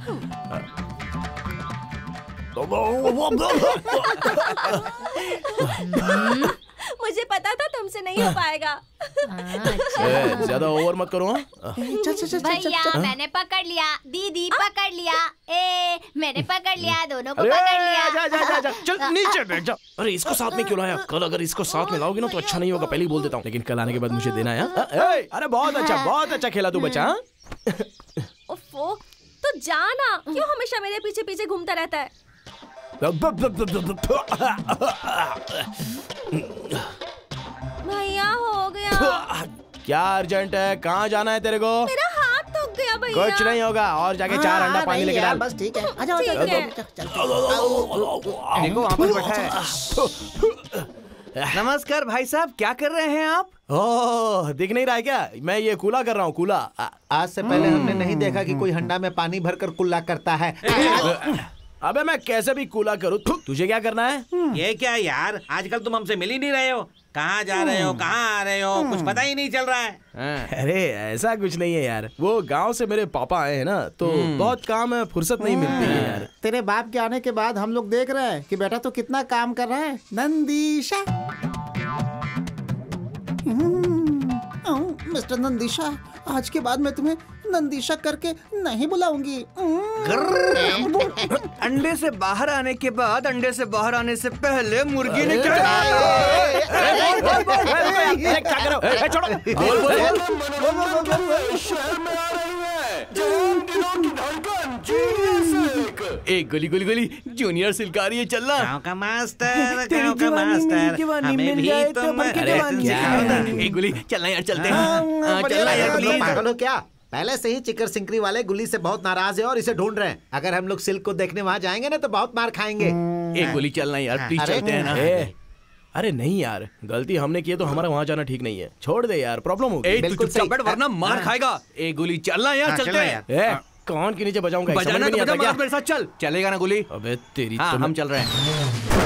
मुझे पता था तुमसे नहीं हो पाएगा। ज्यादा ओवर मत करो। भैया मैंने पकड़ लिया, दीदी पकड़ लिया, मैंने पकड़ लिया, दोनों को पकड़ लिया। जा, चल नीचे बैठ जा। अरे इसको साथ में क्यों लाया? कल अगर इसको साथ में लाओगे ना तो अच्छा नहीं होगा, पहले ही बोल देता हूँ। लेकिन कल आने के बाद मुझे देना है। अरे बहुत अच्छा खेला तू बच्चा। ओफो, तो जाना, क्यों हमेशा मेरे पीछे पीछे घूमता रहता है? भैया हो गया। क्या अर्जेंट है? कहाँ जाना है तेरे को? मेरा हाथ थक गया भैया। कुछ नहीं होगा, और जाके 4 अंडा पानी लेके डाल। बस ठीक है। अच्छा देखो वहाँ पर बैठा है। नमस्कार भाई साहब, क्या कर रहे हैं आप? ओह, दिख नहीं रहा है क्या? मैं ये कूला कर रहा हूँ, कूला। आज से पहले हमने नहीं देखा कि कोई हंडा में पानी भरकर कुल्ला करता है। अबे मैं कैसे भी कूला करूँ, तुझे क्या करना है? ये क्या यार, आजकल तुम हमसे मिल ही नहीं रहे हो। कहाँ जा रहे हो, कहाँ आ रहे हो, कुछ पता ही नहीं चल रहा है। अरे ऐसा कुछ नहीं है यार, वो गांव से मेरे पापा आए हैं ना, तो बहुत काम है, फुर्सत नहीं मिलती है यार। तेरे बाप के आने के बाद हम लोग देख रहे हैं कि बेटा तो कितना काम कर रहा है। नंदीशा, मिस्टर नंदीशा, आज के बाद मैं तुम्हें नंदीशा करके नहीं बुलाऊंगी। अंडे से बाहर आने के बाद अंडे से बाहर आने से पहले मुर्गी ने क्या एक गोली गोली गोली जूनियर सिलकारी है, चलना। गाँव का मास्टर, गाँव का मास्टर, हमें भी तुम एक गोली चलना यार, चलते हैं। चलना यार, प्लीज। पागल हो क्या? पहले से ही चिकर सिंकरी वाले गुल्ली से बहुत नाराज है और इसे ढूंढ रहे हैं। अगर हम लोग सिल्क को देखने वहाँ जाएंगे ना तो बहुत मार खाएंगे। एक गोली चलना यार, प्लीज चलते हैं ना। अरे नहीं यार, गलती हमने की है तो हमारा वहाँ जाना ठीक नहीं है। छोड़ दे यार, प्रॉब्लम होगी। बिल्कुल चौपट, वरना मार खाएगा। एक गोली चलना यार, चलते हैं। कौन के नीचे बजाऊंगा? बजाना तो बजा, मेरे साथ चल। चलेगा ना गोली? अबे तेरी, हाँ, हम चल रहे हैं।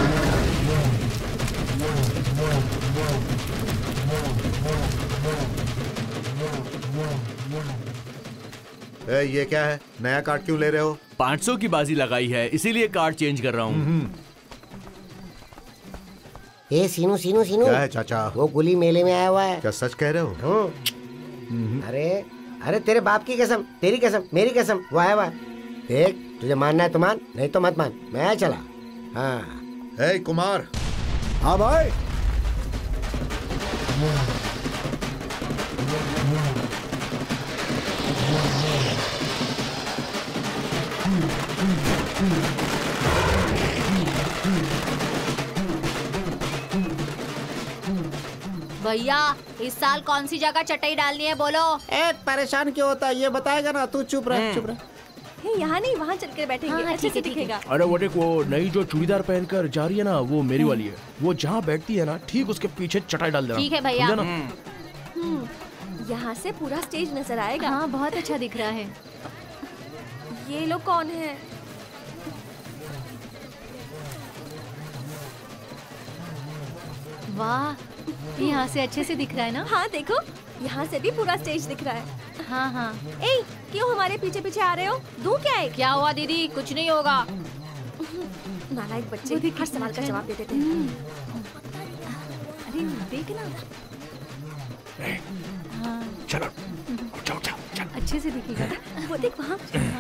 ये क्या है? नया कार्ड क्यों ले रहे हो? 500 की बाजी लगाई है, इसीलिए कार्ड चेंज कर रहा हूँ। ए सीनू सीनू सीनू, क्या है चाचा? वो गुली मेले में आया हुआ है। क्या सच कह रहे हो? अरे अरे तेरे बाप की कसम, तेरी कसम, मेरी कसम, वो आया हुआ है। देख, तुझे मानना है तो मान, नहीं तो मत मान। मैं चला। हाँ कुमार। हाँ भाई। भैया, इस साल कौन सी जगह चटाई डालनी है बोलो? परेशान क्यों होता है, ये बताएगा ना। तू चुप रह, चुप रह। यहाँ नहीं, वहाँ चल कर बैठेंगे। हाँ, अच्छे से दिखेगा। अरे वो देख, वो नई जो चूड़ीदार पहनकर जा रही है ना, वो मेरी वाली है। वो जहाँ बैठती है ना, ठीक उसके पीछे चटाई डाल देना। ठीक है भैया। यहाँ से पूरा स्टेज नजर आएगा। हाँ, बहुत अच्छा दिख रहा है। ये लोग कौन है? वाह, यहाँ से अच्छे से दिख रहा है ना? हाँ देखो, यहाँ से भी पूरा स्टेज दिख रहा है। हाँ हाँ। ए, क्यों हमारे पीछे पीछे आ रहे हो? दूं क्या है? क्या हुआ दीदी? कुछ नहीं होगा। नालायक बच्चे हर सवाल का जवाब दे देते हैं। अरे देखना। चलो, जाओ जाओ चल। अच्छे से दिखेगा। वो देख वहाँ।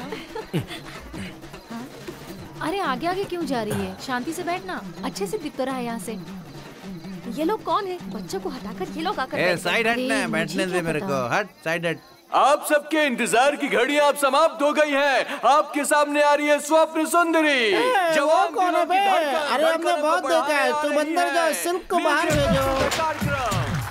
अरे आगे आगे क्यों जा रही है? शांति से बैठना, अच्छे से दिख तो रहा है यहाँ से। ये लोग कौन है? बच्चों को हटाकर ये लोग आकर साइड हटना है, बैठने दे मेरे को। हट, साइड हट। आप सबके इंतजार की घड़ियां अब समाप्त हो गई हैं। आपके सामने आ रही है स्वप्न सुंदरी। जवाब कौन है बे? अरे हमने बहुत देखा है। तुम अंदर जाओ, सिल्क को बाहर भेजो।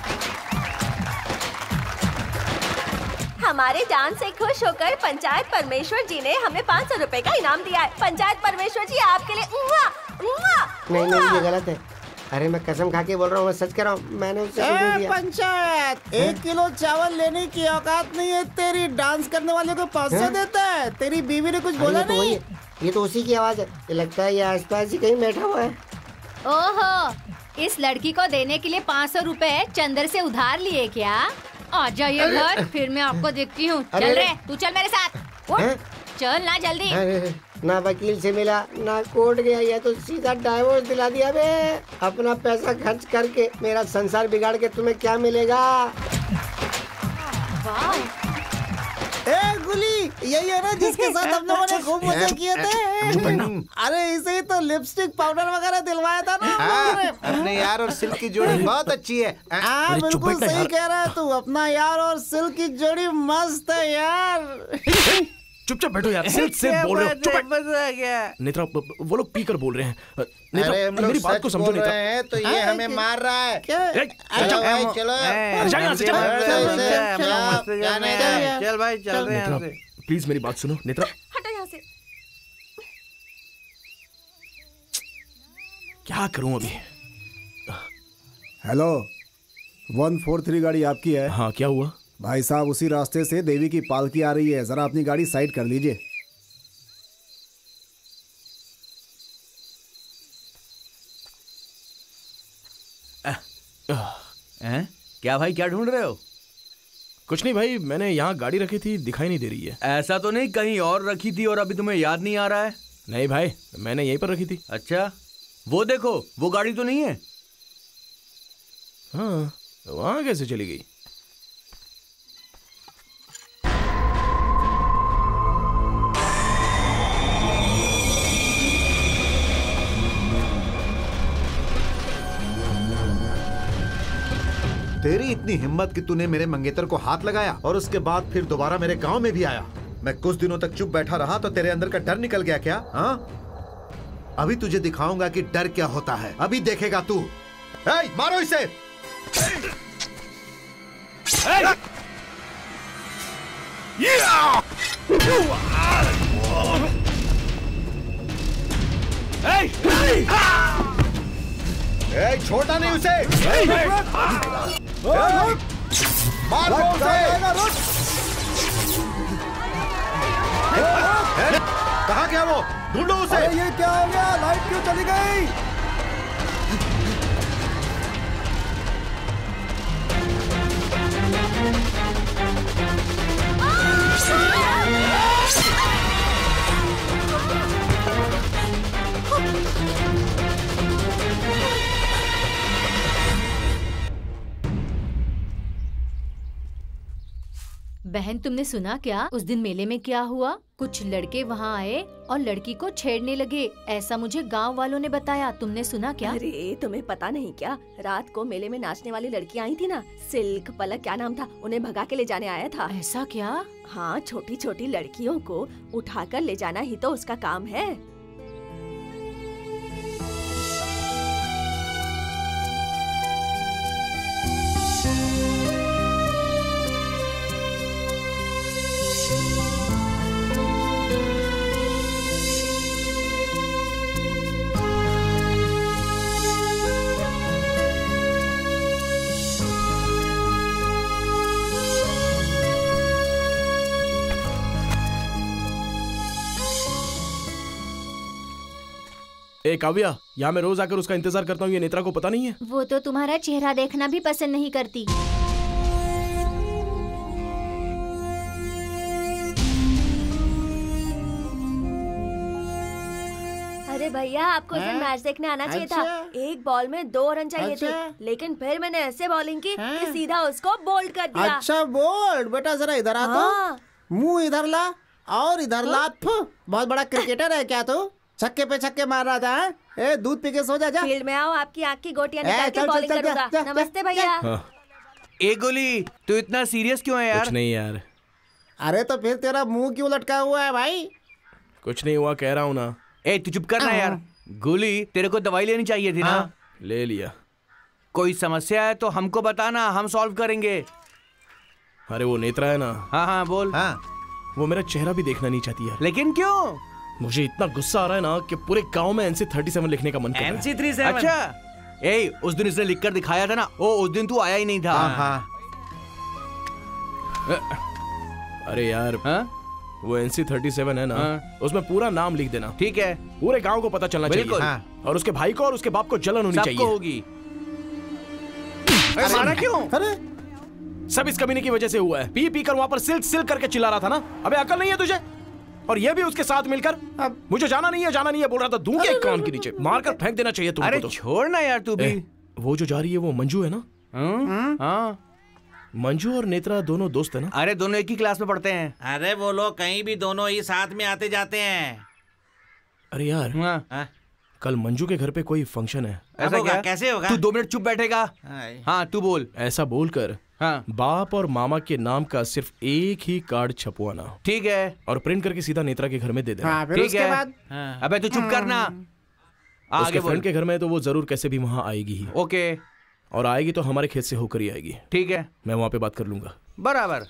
हमारे डांस से खुश होकर पंचायत परमेश्वर जी ने हमें 500 रुपए का इनाम दिया है। पंचायत परमेश्वर जी आपके लिए नहीं नहीं, ये गलत है। अरे मैं कसम खा के बोल रहा हूँ, मैं सच कह रहा हूँ, मैंने उससे कुछ दिया। पंचायत, 1 किलो चावल लेने की औकात नहीं है तेरी। डांस करने वाले को 500 देता है। तेरी बीवी ने कुछ बोला नहीं? ये तो उसी की आवाज है। ये लगता है ये आसपास ही कहीं बैठा हुआ है। ओहो, इस लड़की को देने के लिए 500 रुपए चंदर से उधार लिए क्या? आ जाइए घर, फिर मैं आपको देखती हूँ। चल रे, तू चल मेरे साथ। चल ना जल्दी। ना वकील से मिला, ना कोर्ट गया, या तो सीधा डाइवोर्स दिला दिया बे। अपना पैसा खर्च करके मेरा संसार बिगाड़ के तुम्हें क्या मिलेगा? गुली, यही है ना जिसके साथ हम लोगों ने खूब मजे किए थे। अरे इसे तो लिपस्टिक पाउडर वगैरह दिलवाया था ना। अपने यार और सिल्क की जोड़ी बहुत अच्छी है। हाँ बिल्कुल सही कह रहा है तू। अपना यार और सिल्क की जोड़ी मस्त है यार। चुपचाप बैठो यार, सिर्फ बोल रहे हो। नेत्रा वो लोग पीकर बोल रहे हैं। अरे हम लोग मेरी बात को समझो बोल रहे हैं तो ये हमें मार रहा है। चलो भाई चलो, चल भाई चल रहे हैं। प्लीज मेरी बात सुनो नेत्रा। हटो यहाँ से। क्या करूं अभी? हेलो, 143 गाड़ी आपकी है? हाँ, क्या हुआ? भाई साहब, उसी रास्ते से देवी की पालकी आ रही है, जरा अपनी गाड़ी साइड कर लीजिए। क्या भाई, क्या ढूंढ रहे हो? कुछ नहीं भाई, मैंने यहाँ गाड़ी रखी थी, दिखाई नहीं दे रही है। ऐसा तो नहीं कहीं और रखी थी और अभी तुम्हें याद नहीं आ रहा है? नहीं भाई, मैंने यहीं पर रखी थी। अच्छा, वो देखो, वो गाड़ी तो नहीं है। हाँ, वहां कैसे चली गई? तेरी इतनी हिम्मत कि तूने मेरे मंगेतर को हाथ लगाया और उसके बाद फिर दोबारा मेरे गांव में भी आया। मैं कुछ दिनों तक चुप बैठा रहा तो तेरे अंदर का डर निकल गया क्या? हाँ, अभी तुझे दिखाऊंगा कि डर क्या होता है। अभी देखेगा तू। मारो इसे। छोड़ना नहीं उसे। मारो उसे। कहाँ गया वो? ढूंढो उसे। ये क्या हो गया? लाइट क्यों चली गई? बहन, तुमने सुना क्या? उस दिन मेले में क्या हुआ? कुछ लड़के वहाँ आए और लड़की को छेड़ने लगे, ऐसा मुझे गांव वालों ने बताया। तुमने सुना क्या? अरे तुम्हें पता नहीं क्या, रात को मेले में नाचने वाली लड़की आई थी ना, सिल्क पलक क्या नाम था, उन्हें भगा के ले जाने आया था। ऐसा क्या? हाँ, छोटी छोटी लड़कियों को उठाकर ले जाना ही तो उसका काम है। ए काव्या, यहाँ मैं रोज आकर उसका इंतजार करता हूँ, ये नेत्रा को पता नहीं है? वो तो तुम्हारा चेहरा देखना भी पसंद नहीं करती। अरे भैया, आपको इसे मैच देखने आना चाहिए था। एक बॉल में 2 रन चाहिए थे, लेकिन फिर मैंने ऐसे बॉलिंग की कि सीधा उसको बोल्ड कर दिया। अच्छा बोल्ड, बेटा जरा इधर आ तो। मुंह इधर ला और इधर ला। बहुत बड़ा क्रिकेटर है क्या तू? छक्के पे छक्के मार रहा था। ए, दूध पी के सो जा। फील्ड में आओ, आपकी आँख की गोटियां निकाल के बॉलिंग करूंगा। नमस्ते भैया। ए गोली, तू इतना सीरियस क्यों है यार? कुछ नहीं यार। अरे तो फिर तेरा मुंह क्यों लटका हुआ है भाई? कुछ नहीं हुआ, कह रहा हूँ ना। ए, तू चुप करना यार। गोली, तेरे को दवाई लेनी चाहिए थी ना? ले लिया। कोई समस्या है तो हमको बताना, हम सॉल्व करेंगे। अरे वो नेत्रा है ना? हाँ हाँ बोल। हाँ, वो मेरा चेहरा भी देखना नहीं चाहती है। लेकिन क्यों? मुझे इतना गुस्सा आ रहा है ना कि पूरे गांव में NC-37 लिखने का मन कर रहा है। NC-37? अच्छा, ए, उस दिन इसने लिखकर दिखाया था ना, ओ उस दिन तू आया ही नहीं था। हाँ। अरे यार, वो NC-37 है ना, उसमें पूरा नाम लिख देना। ठीक है, पूरे गांव को पता चलना चाहिए। और उसके भाई को और उसके बाप को जलन होनी चाहिए। सबको होगी। मारा क्यों? अरे सब इस कमीने की वजह से हुआ है। पी पी कर वहां पर सिल्क सिल्क करके चिल्ला रहा था ना। अबे अकल नहीं है तुझे? और ये भी उसके साथ मिलकर मुझे जाना नहीं है बोल रहा था। दूंगे कान के नीचे मारकर फेंक देना चाहिए तुमको। अरे तो छोड़ ना यार तू भी। वो जो जा रही है वो मंजू है ना? हाँ, मंजू और नेत्रा दोनों दोस्त है ना? अरे दोनों एक ही क्लास में पढ़ते हैं। अरे वो लोग कहीं भी दोनों ही साथ में आते जाते हैं। अरे यार, कल मंजू के घर पे कोई फंक्शन है। ऐसा क्या? कैसे होगा? तू 2 मिनट चुप बैठेगा? हाँ तू बोल। ऐसा बोलकर हाँ। बाप और मामा के नाम का सिर्फ एक ही कार्ड छपवाना। ठीक है। और प्रिंट करके सीधा नेत्रा के घर में दे देना। हाँ, फिर उसके बाद? हाँ। अबे तू चुप करना। उसके फ्रेंड के घर में तो वो जरूर कैसे भी वहाँ आएगी ही। ओके। और आएगी तो हमारे खेत से होकर ही आएगी। ठीक है, मैं वहाँ पे बात कर लूंगा। बराबर।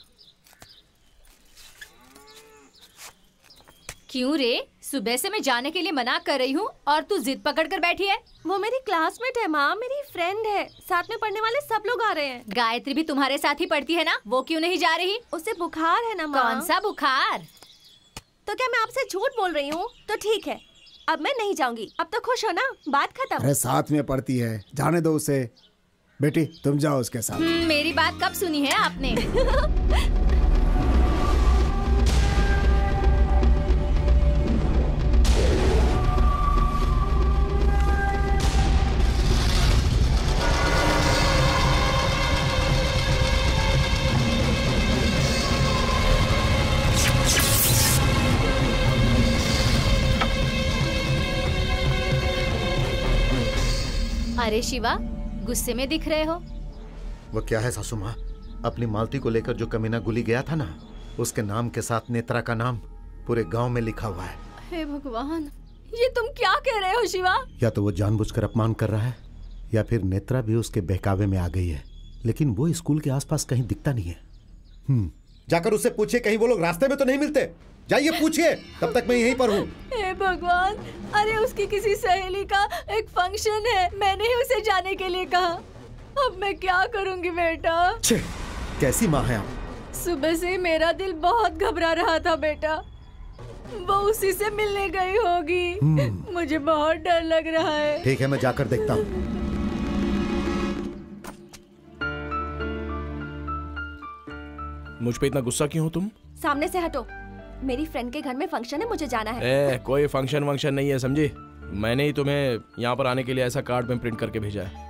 क्यों रे, सुबह से मैं जाने के लिए मना कर रही हूँ और तू जिद पकड़ कर बैठी है। वो मेरी क्लासमेट है माँ, मेरी फ्रेंड है, साथ में पढ़ने वाले सब लोग आ रहे हैं। गायत्री भी तुम्हारे साथ ही पढ़ती है ना, वो क्यों नहीं जा रही? उसे बुखार है ना माँ। कौन सा बुखार? तो क्या मैं आपसे झूठ बोल रही हूँ? तो ठीक है, अब मैं नहीं जाऊंगी। अब तो खुश हो ना, बात खत्म। अरे साथ में पढ़ती है, जाने दो उसे। बेटी तुम जाओ उसके साथ। मेरी बात कब सुनी है आपने? अरे शिवा, गुस्से में दिख रहे हो। वो क्या है सासू माँ, अपनी मालती को लेकर जो कमीना गुली गया था ना, उसके नाम के साथ नेत्रा का नाम पूरे गांव में लिखा हुआ है। हे भगवान, ये तुम क्या कह रहे हो शिवा? या तो वो जानबूझकर अपमान कर रहा है या फिर नेत्रा भी उसके बहकावे में आ गई है, लेकिन वो स्कूल के आसपास कहीं दिखता नहीं है। जाकर उससे पूछिए कहीं वो लोग रास्ते में तो नहीं मिलते। जाइए पूछिए, तब तक मैं यहीं पर हूँ। हे भगवान, अरे उसकी किसी सहेली का एक फंक्शन है, मैंने ही उसे जाने के लिए कहा। अब मैं क्या करूँगी बेटा? कैसी माँ है आप? सुबह से मेरा दिल बहुत घबरा रहा था बेटा, वो उसी से मिलने गई होगी। मुझे बहुत डर लग रहा है। ठीक है, मैं जाकर देखता हूँ। मुझ पे इतना गुस्सा क्यों हो तुम? सामने से हटो, मेरी फ्रेंड के घर में फंक्शन है, मुझे जाना है। कोई फंक्शन वंक्शन नहीं है, समझी? मैंने ही तुम्हें यहाँ पर आने के लिए ऐसा कार्ड में प्रिंट करके भेजा है।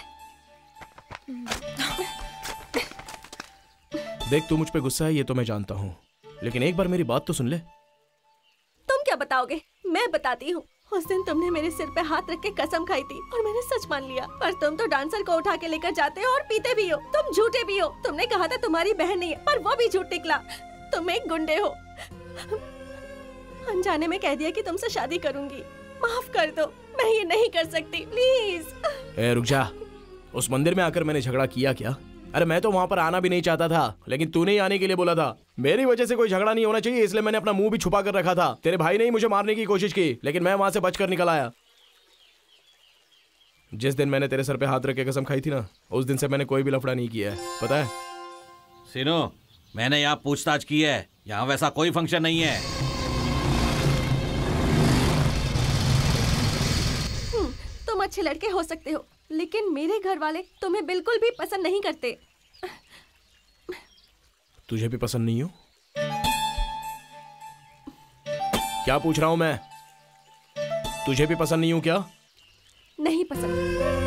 देख, तू मुझ पे गुस्सा है ये तो मैं जानता हूँ, लेकिन एक बार मेरी बात तो सुन ले। तुम क्या बताओगे? मैं बताती हूँ। उस दिन तुमने मेरे सिर पे हाथ रख के कसम खाई थी और मैंने सच मान लिया, पर तुम तो डांसर को उठा के लेकर जाते हो और पीते भी हो। तुम झूठे भी हो। तुमने कहा था तुम्हारी बहन नहीं है, पर वो भी झूठ निकला। तुम एक गुंडे हो। अनजाने में कह दिया कि तुमसे शादी करूंगी। माफ कर दो, मैं ये नहीं कर सकती, प्लीज। रुक जा, उस मंदिर में आकर मैंने झगड़ा किया क्या? अरे मैं तो वहाँ पर आना भी नहीं चाहता था, लेकिन तूने ही आने के लिए बोला था। मेरी वजह से कोई झगड़ा नहीं होना चाहिए, इसलिए मैंने अपना मुंह भी छुपा कर रखा था। तेरे भाई ने ही मुझे मारने की कोशिश की, लेकिन मैं वहां से बचकर निकल आया। जिस दिन मैंने तेरे सर पे हाथ रख के कसम खाई थी ना, उस दिन से मैंने कोई भी लफड़ा नहीं किया है, पता है? सिनो, मैंने यहाँ पूछताछ की है, यहाँ वैसा कोई फंक्शन नहीं है। तुम अच्छे लड़के हो सकते हो, लेकिन मेरे घर वाले तुम्हें बिल्कुल भी पसंद नहीं करते। तुझे भी पसंद नहीं हो? क्या पूछ रहा हूं मैं? तुझे भी पसंद नहीं हूं क्या? नहीं पसंद।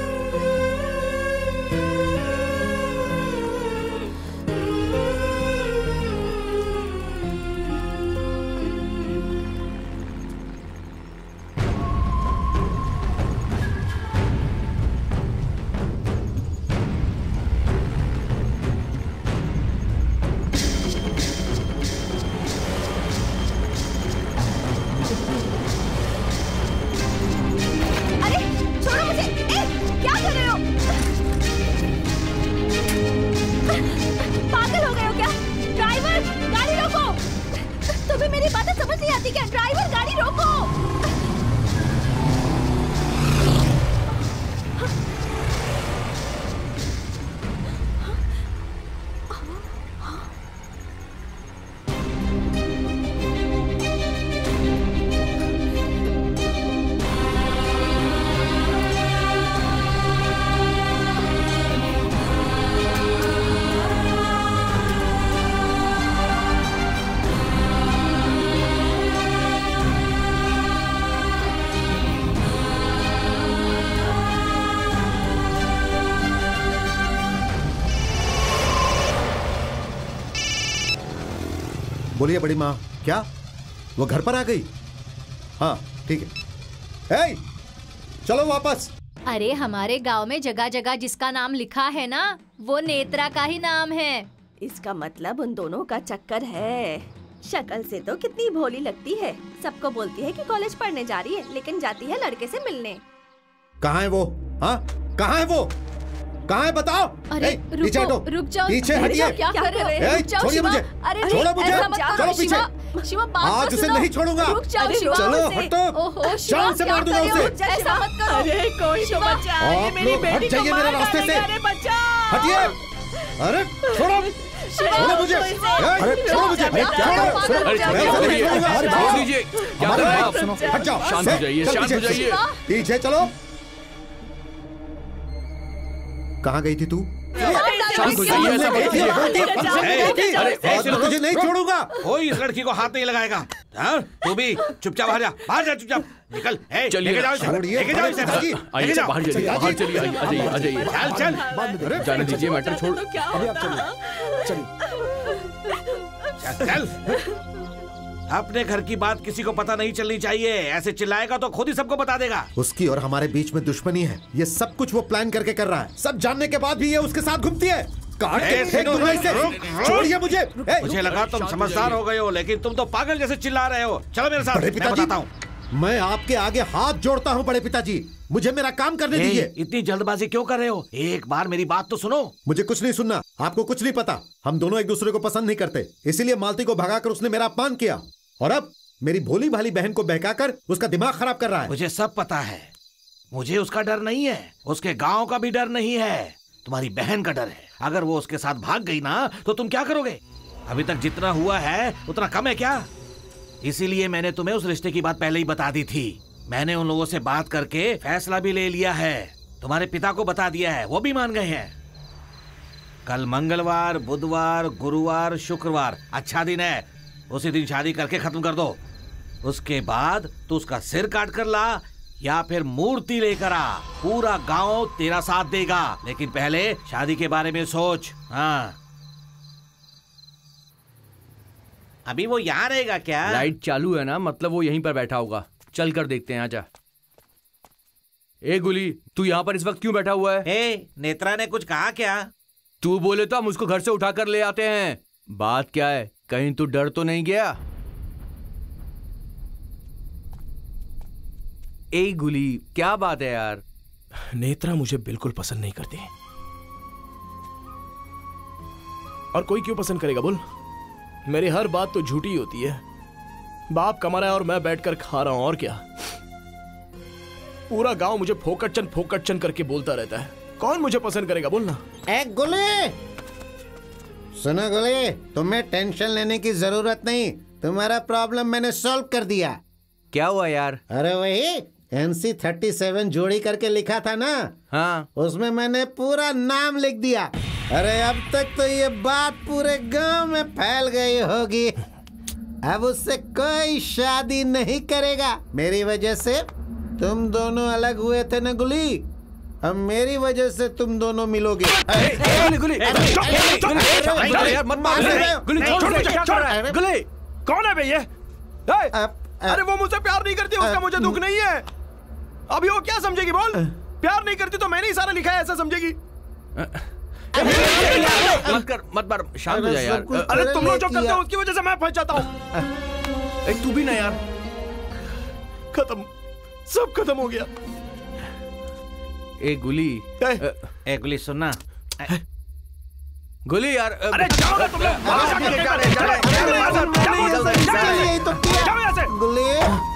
बोलिए बड़ी माँ, क्या वो घर पर आ गई? हाँ ठीक है। चलो वापस। अरे हमारे गांव में जगह जगह जिसका नाम लिखा है ना, वो नेत्रा का ही नाम है। इसका मतलब उन दोनों का चक्कर है। शक्ल से तो कितनी भोली लगती है, सबको बोलती है कि कॉलेज पढ़ने जा रही है, लेकिन जाती है लड़के से मिलने। कहाँ है वो? हाँ, कहाँ है वो? कहाँ है बताओ? अरे रुक जाओ, पीछे हटिए। क्या कर रहे हैं? छोड़िए मुझे, छोड़ो मुझे, चलो पीछे। शिवा बात आज उसे नहीं छोड़ूंगा। चलो हटो, ओहो जान से मार दूंगा उसे। ऐसा मत करो। अरे कोई तो बचाए, आप मेरी लोग हट बेटी को जाइए मेरे मार रास्ते से। डालेगा, अरे बचाओ। हटिए। अरे छोड़ो, छोड़ो मुझे। अरे छोड़ो मुझे। छोड़ दीजिए। क्या कर रहे हैं आप? हट जाओ, शांत हो जाइए, शांत हो जाइए। पीछे चलो। कहाँ गई थी तू? शांत हो जाइए, ऐसा मत कीजिए। अरे तुझे नहीं छोड़ूंगा। कोई इस लड़की को हाथ नहीं लगाएगा। हाँ? तू भी चुपचाप बाहर जा, बाहर जा चुपचाप। निकल। चलिए, लेके जाओ इसे, लेके जाओ इसे। आइए बाहर चलिए, बाहर चलिए, आ जाइए, आ जाइए। चल जाने दीजिए, मैटर छोड़। अभी आप चलिए। चल। अपने घर की बात किसी को पता नहीं चलनी चाहिए। ऐसे चिल्लाएगा तो खुद ही सबको बता देगा। उसकी और हमारे बीच में दुश्मनी है। ये सब कुछ वो प्लान करके कर रहा है। सब जानने के बाद भी ये उसके साथ घूमती है। काट के फेंक दूंगा इसे। छोड़िए मुझे। मुझे लगा तुम समझदार हो गए हो, लेकिन तुम तो पागल जैसे चिल्ला रहे हो। चलो मेरे साथ, मैं बताता हूँ। मैं आपके आगे हाथ जोड़ता हूँ बड़े पिताजी, मुझे मेरा काम करने दीजिए। इतनी जल्दबाजी क्यों कर रहे हो? एक बार मेरी बात तो सुनो। मुझे कुछ नहीं सुनना, आपको कुछ नहीं पता। हम दोनों एक दूसरे को पसंद नहीं करते, इसीलिए मालती को भगाकर उसने मेरा अपमान किया और अब मेरी भोली भाली बहन को बहकाकर उसका दिमाग खराब कर रहा है। मुझे सब पता है। मुझे उसका डर नहीं है, उसके गांव का भी डर नहीं है, तुम्हारी बहन का डर है। अगर वो उसके साथ भाग गई ना तो तुम क्या करोगे? अभी तक जितना हुआ है उतना कम है क्या? इसीलिए मैंने तुम्हें उस रिश्ते की बात पहले ही बता दी थी। मैंने उन लोगों से बात करके फैसला भी ले लिया है। तुम्हारे पिता को बता दिया है, वो भी मान गए हैं। कल मंगलवार, बुधवार, गुरुवार, शुक्रवार अच्छा दिन है। उसी दिन शादी करके खत्म कर दो। उसके बाद तू उसका सिर काट कर ला या फिर मूर्ति लेकर आ। पूरा गांव तेरा साथ देगा, लेकिन पहले शादी के बारे में सोच। हाँ, अभी वो यहाँ रहेगा क्या? लाइट चालू है ना, मतलब वो यहीं पर बैठा होगा। चल कर देखते हैं, आजा। ए गुली, तू यहाँ पर इस वक्त क्यों बैठा हुआ है? ए, नेत्रा ने कुछ कहा क्या? तू बोले तो हम उसको घर से उठाकर ले आते हैं। बात क्या है? कहीं तू डर तो नहीं गया? ए गुली, क्या बात है यार? नेत्रा मुझे बिल्कुल पसंद नहीं करती। और कोई क्यों पसंद करेगा बोल? मेरी हर बात तो झूठी होती है। बाप कमा रहा है और मैं बैठकर खा रहा हूं, और क्या। पूरा गांव मुझे फोकटचन करके बोलता रहता है। कौन मुझे पसंद करेगा बोलना? गुले, सुनो गुले, तुम्हें टेंशन लेने की जरूरत नहीं। तुम्हारा प्रॉब्लम मैंने सॉल्व कर दिया। क्या हुआ यार? अरे वही NC-37 जोड़ी करके लिखा था ना, हाँ, उसमें मैंने पूरा नाम लिख दिया। अरे अब तक तो ये बात पूरे गांव में फैल गई होगी। अब उससे कोई शादी नहीं करेगा। मेरी वजह से तुम दोनों अलग हुए थे ना गुली, अब मेरी वजह से तुम दोनों मिलोगे। गुली, कौन है भैया? अरे वो मुझसे प्यार नहीं करती, उसका मुझे दुख नहीं है। अभी वो क्या समझेगी बोल? प्यार नहीं करती तो मैंने ही सारा लिखा है, ऐसा समझेगी। मत मार, शांत हो जा यार। अरे तुम लोग जो करते हो उसकी वजह से मैं फंस जाता हूँ। तू भी ना यार। खत्म, सब खत्म हो गया। ए गुली, ए गुली सुनना। गुली यार, अरे जाओ ना तुम लोग। गुली,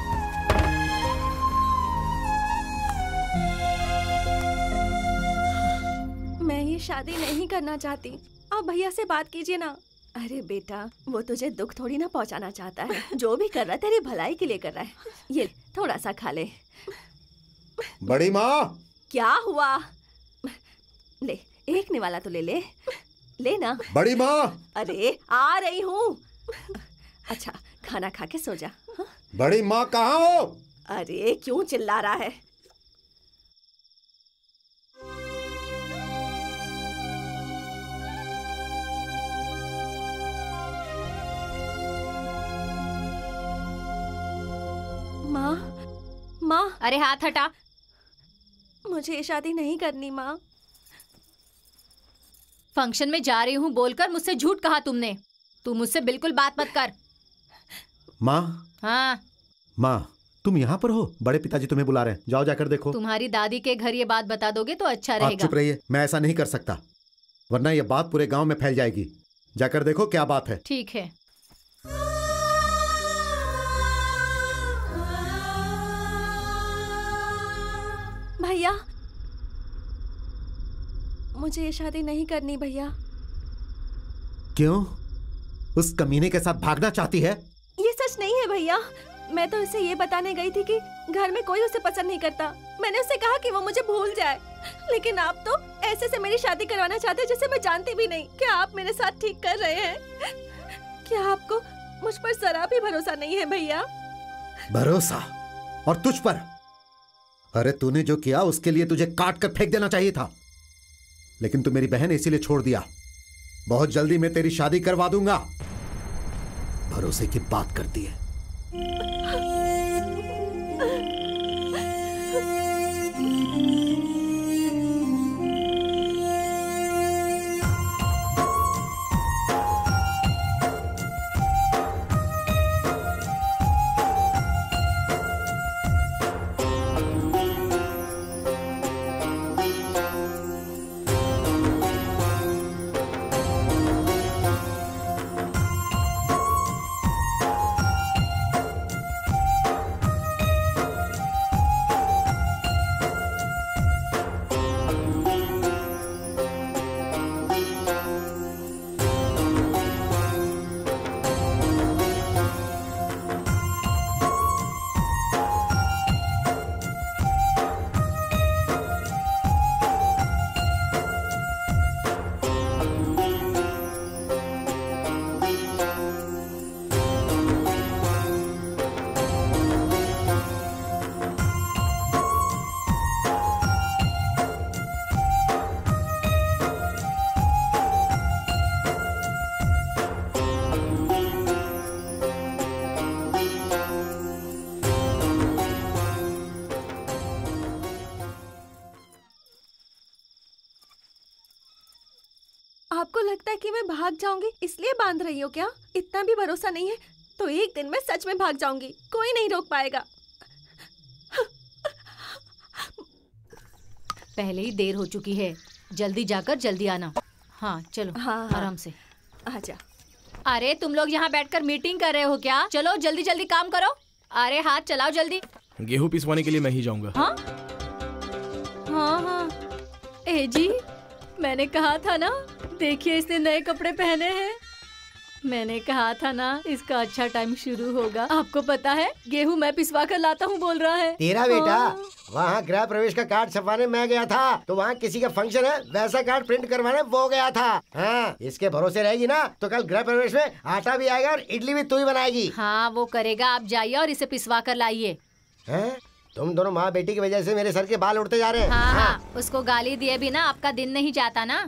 मैं ये शादी नहीं करना चाहती। आप भैया से बात कीजिए ना। अरे बेटा, वो तुझे दुख थोड़ी ना पहुंचाना चाहता है। जो भी कर रहा है तेरी भलाई के लिए कर रहा है। ये थोड़ा सा खा ले। बड़ी माँ, क्या हुआ? ले, एक निवाला तो ले ले, लेना। बड़ी माँ, अरे आ रही हूँ। अच्छा, खाना खा के सो जा। हाँ? बड़ी माँ कहाँ हो? अरे क्यों चिल्ला रहा है? माँ, माँ। अरे हाथ हटा। मुझे ये शादी नहीं करनी माँ। फंक्शन में जा रही हूँ बोलकर मुझसे झूठ कहा तुमने। तू मुझसे बिल्कुल बात मत कर। माँ। हाँ माँ, तुम यहाँ पर हो? बड़े पिताजी तुम्हें बुला रहे हैं, जाओ जाकर देखो। तुम्हारी दादी के घर ये बात बता दोगे तो अच्छा आप रहेगा। चुप रहिए, मैं ऐसा नहीं कर सकता, वरना ये बात पूरे गांव में फैल जाएगी। जाकर देखो क्या बात है। ठीक है। भैया, मुझे ये शादी नहीं करनी भैया। क्यों? उस कमीने के साथ भागना चाहती है? ये सच नहीं है भैया। मैं तो उसे ये बताने गई थी कि घर में कोई उसे पसंद नहीं करता। मैंने उसे कहा कि वो मुझे भूल जाए, लेकिन आप तो ऐसे से मेरी शादी करवाना चाहते जिसे मैं जानती भी नहीं। क्या आप मेरे साथ ठीक कर रहे हैं? क्या आपको मुझ पर जरा भी भरोसा नहीं है भैया? भरोसा? और तुझ पर? अरे तूने जो किया उसके लिए तुझे काट कर फेंक देना चाहिए था, लेकिन तू मेरी बहन है इसीलिए छोड़ दिया। बहुत जल्दी मैं तेरी शादी करवा दूंगा। भरोसे की बात करती है। आपको लगता है कि मैं भाग जाऊंगी इसलिए बांध रही हो क्या? इतना भी भरोसा नहीं है तो एक दिन मैं सच में भाग जाऊंगी, कोई नहीं रोक पाएगा। पहले ही देर हो चुकी है, जल्दी जाकर जल्दी आना। हाँ चलो। हाँ, आराम से आजा। अरे तुम लोग यहाँ बैठकर मीटिंग कर रहे हो क्या? चलो जल्दी जल्दी काम करो। अरे हाथ चलाओ जल्दी। गेहूं पिसवाने के लिए मैं ही जाऊंगा। हाँ हाँ हाँ। ए जी, मैंने कहा था ना, देखिए इसने नए कपड़े पहने हैं। मैंने कहा था ना इसका अच्छा टाइम शुरू होगा। आपको पता है गेहूं मैं पिसवा कर लाता हूँ बोल रहा है। तेरा बेटा वहाँ गृह प्रवेश का कार्ड छपवाने मैं गया था, तो वहाँ किसी का फंक्शन है वैसा कार्ड प्रिंट करवाने वो गया था। हाँ, इसके भरोसे रहेगी ना तो कल गृह प्रवेश में आटा भी आएगा और इडली भी तू ही बनाएगी। हाँ वो करेगा, आप जाइए और इसे पिसवा कर लाइए। तुम दोनों माँ बेटी की वजह से मेरे सर के बाल उड़ते जा रहे हैं। हाँ हाँ, उसको गाली दिए बिना आपका दिन नहीं जाता ना।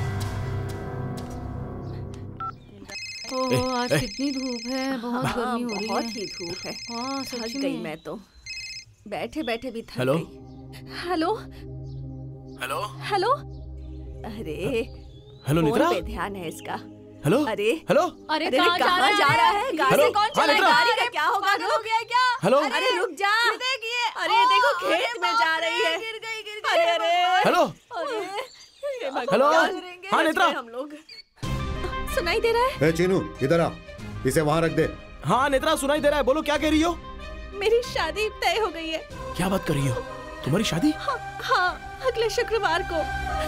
ओह आज कितनी धूप है, बहुत गर्मी हो रही है। बहुत ही धूप है। हाँ थक सच गई में। मैं तो, बैठे बैठे भी थक हेलो? गई। Hello hello hello. अरे हेलो फोन निद्रा? पे ध्यान है इसका। हेलो अरे हेलो अरे अरे कहाँ कहाँ जा रहा है? गाड़ी हेलो? से कौन हाँ, चलाएगा? निद्रा? गाड़ी का क्या होगा? हो गया क्या? हेलो अरे रुक जा। देखिए, अरे देखो खेत में जा रही है। गिर गई अरे अरे हेलो अरे हेलो? क्या हाँ, नेत्रा? हम लोग सुनाई दे रहा है? ए चीनू इधर आ, इसे वहाँ रख दे। हाँ नेत्रा सुनाई दे रहा है, बोलो क्या कह रही हो? मेरी शादी तय हो गई है। क्या बात कर रही हो? तुम्हारी शादी? हाँ अगले शुक्रवार को।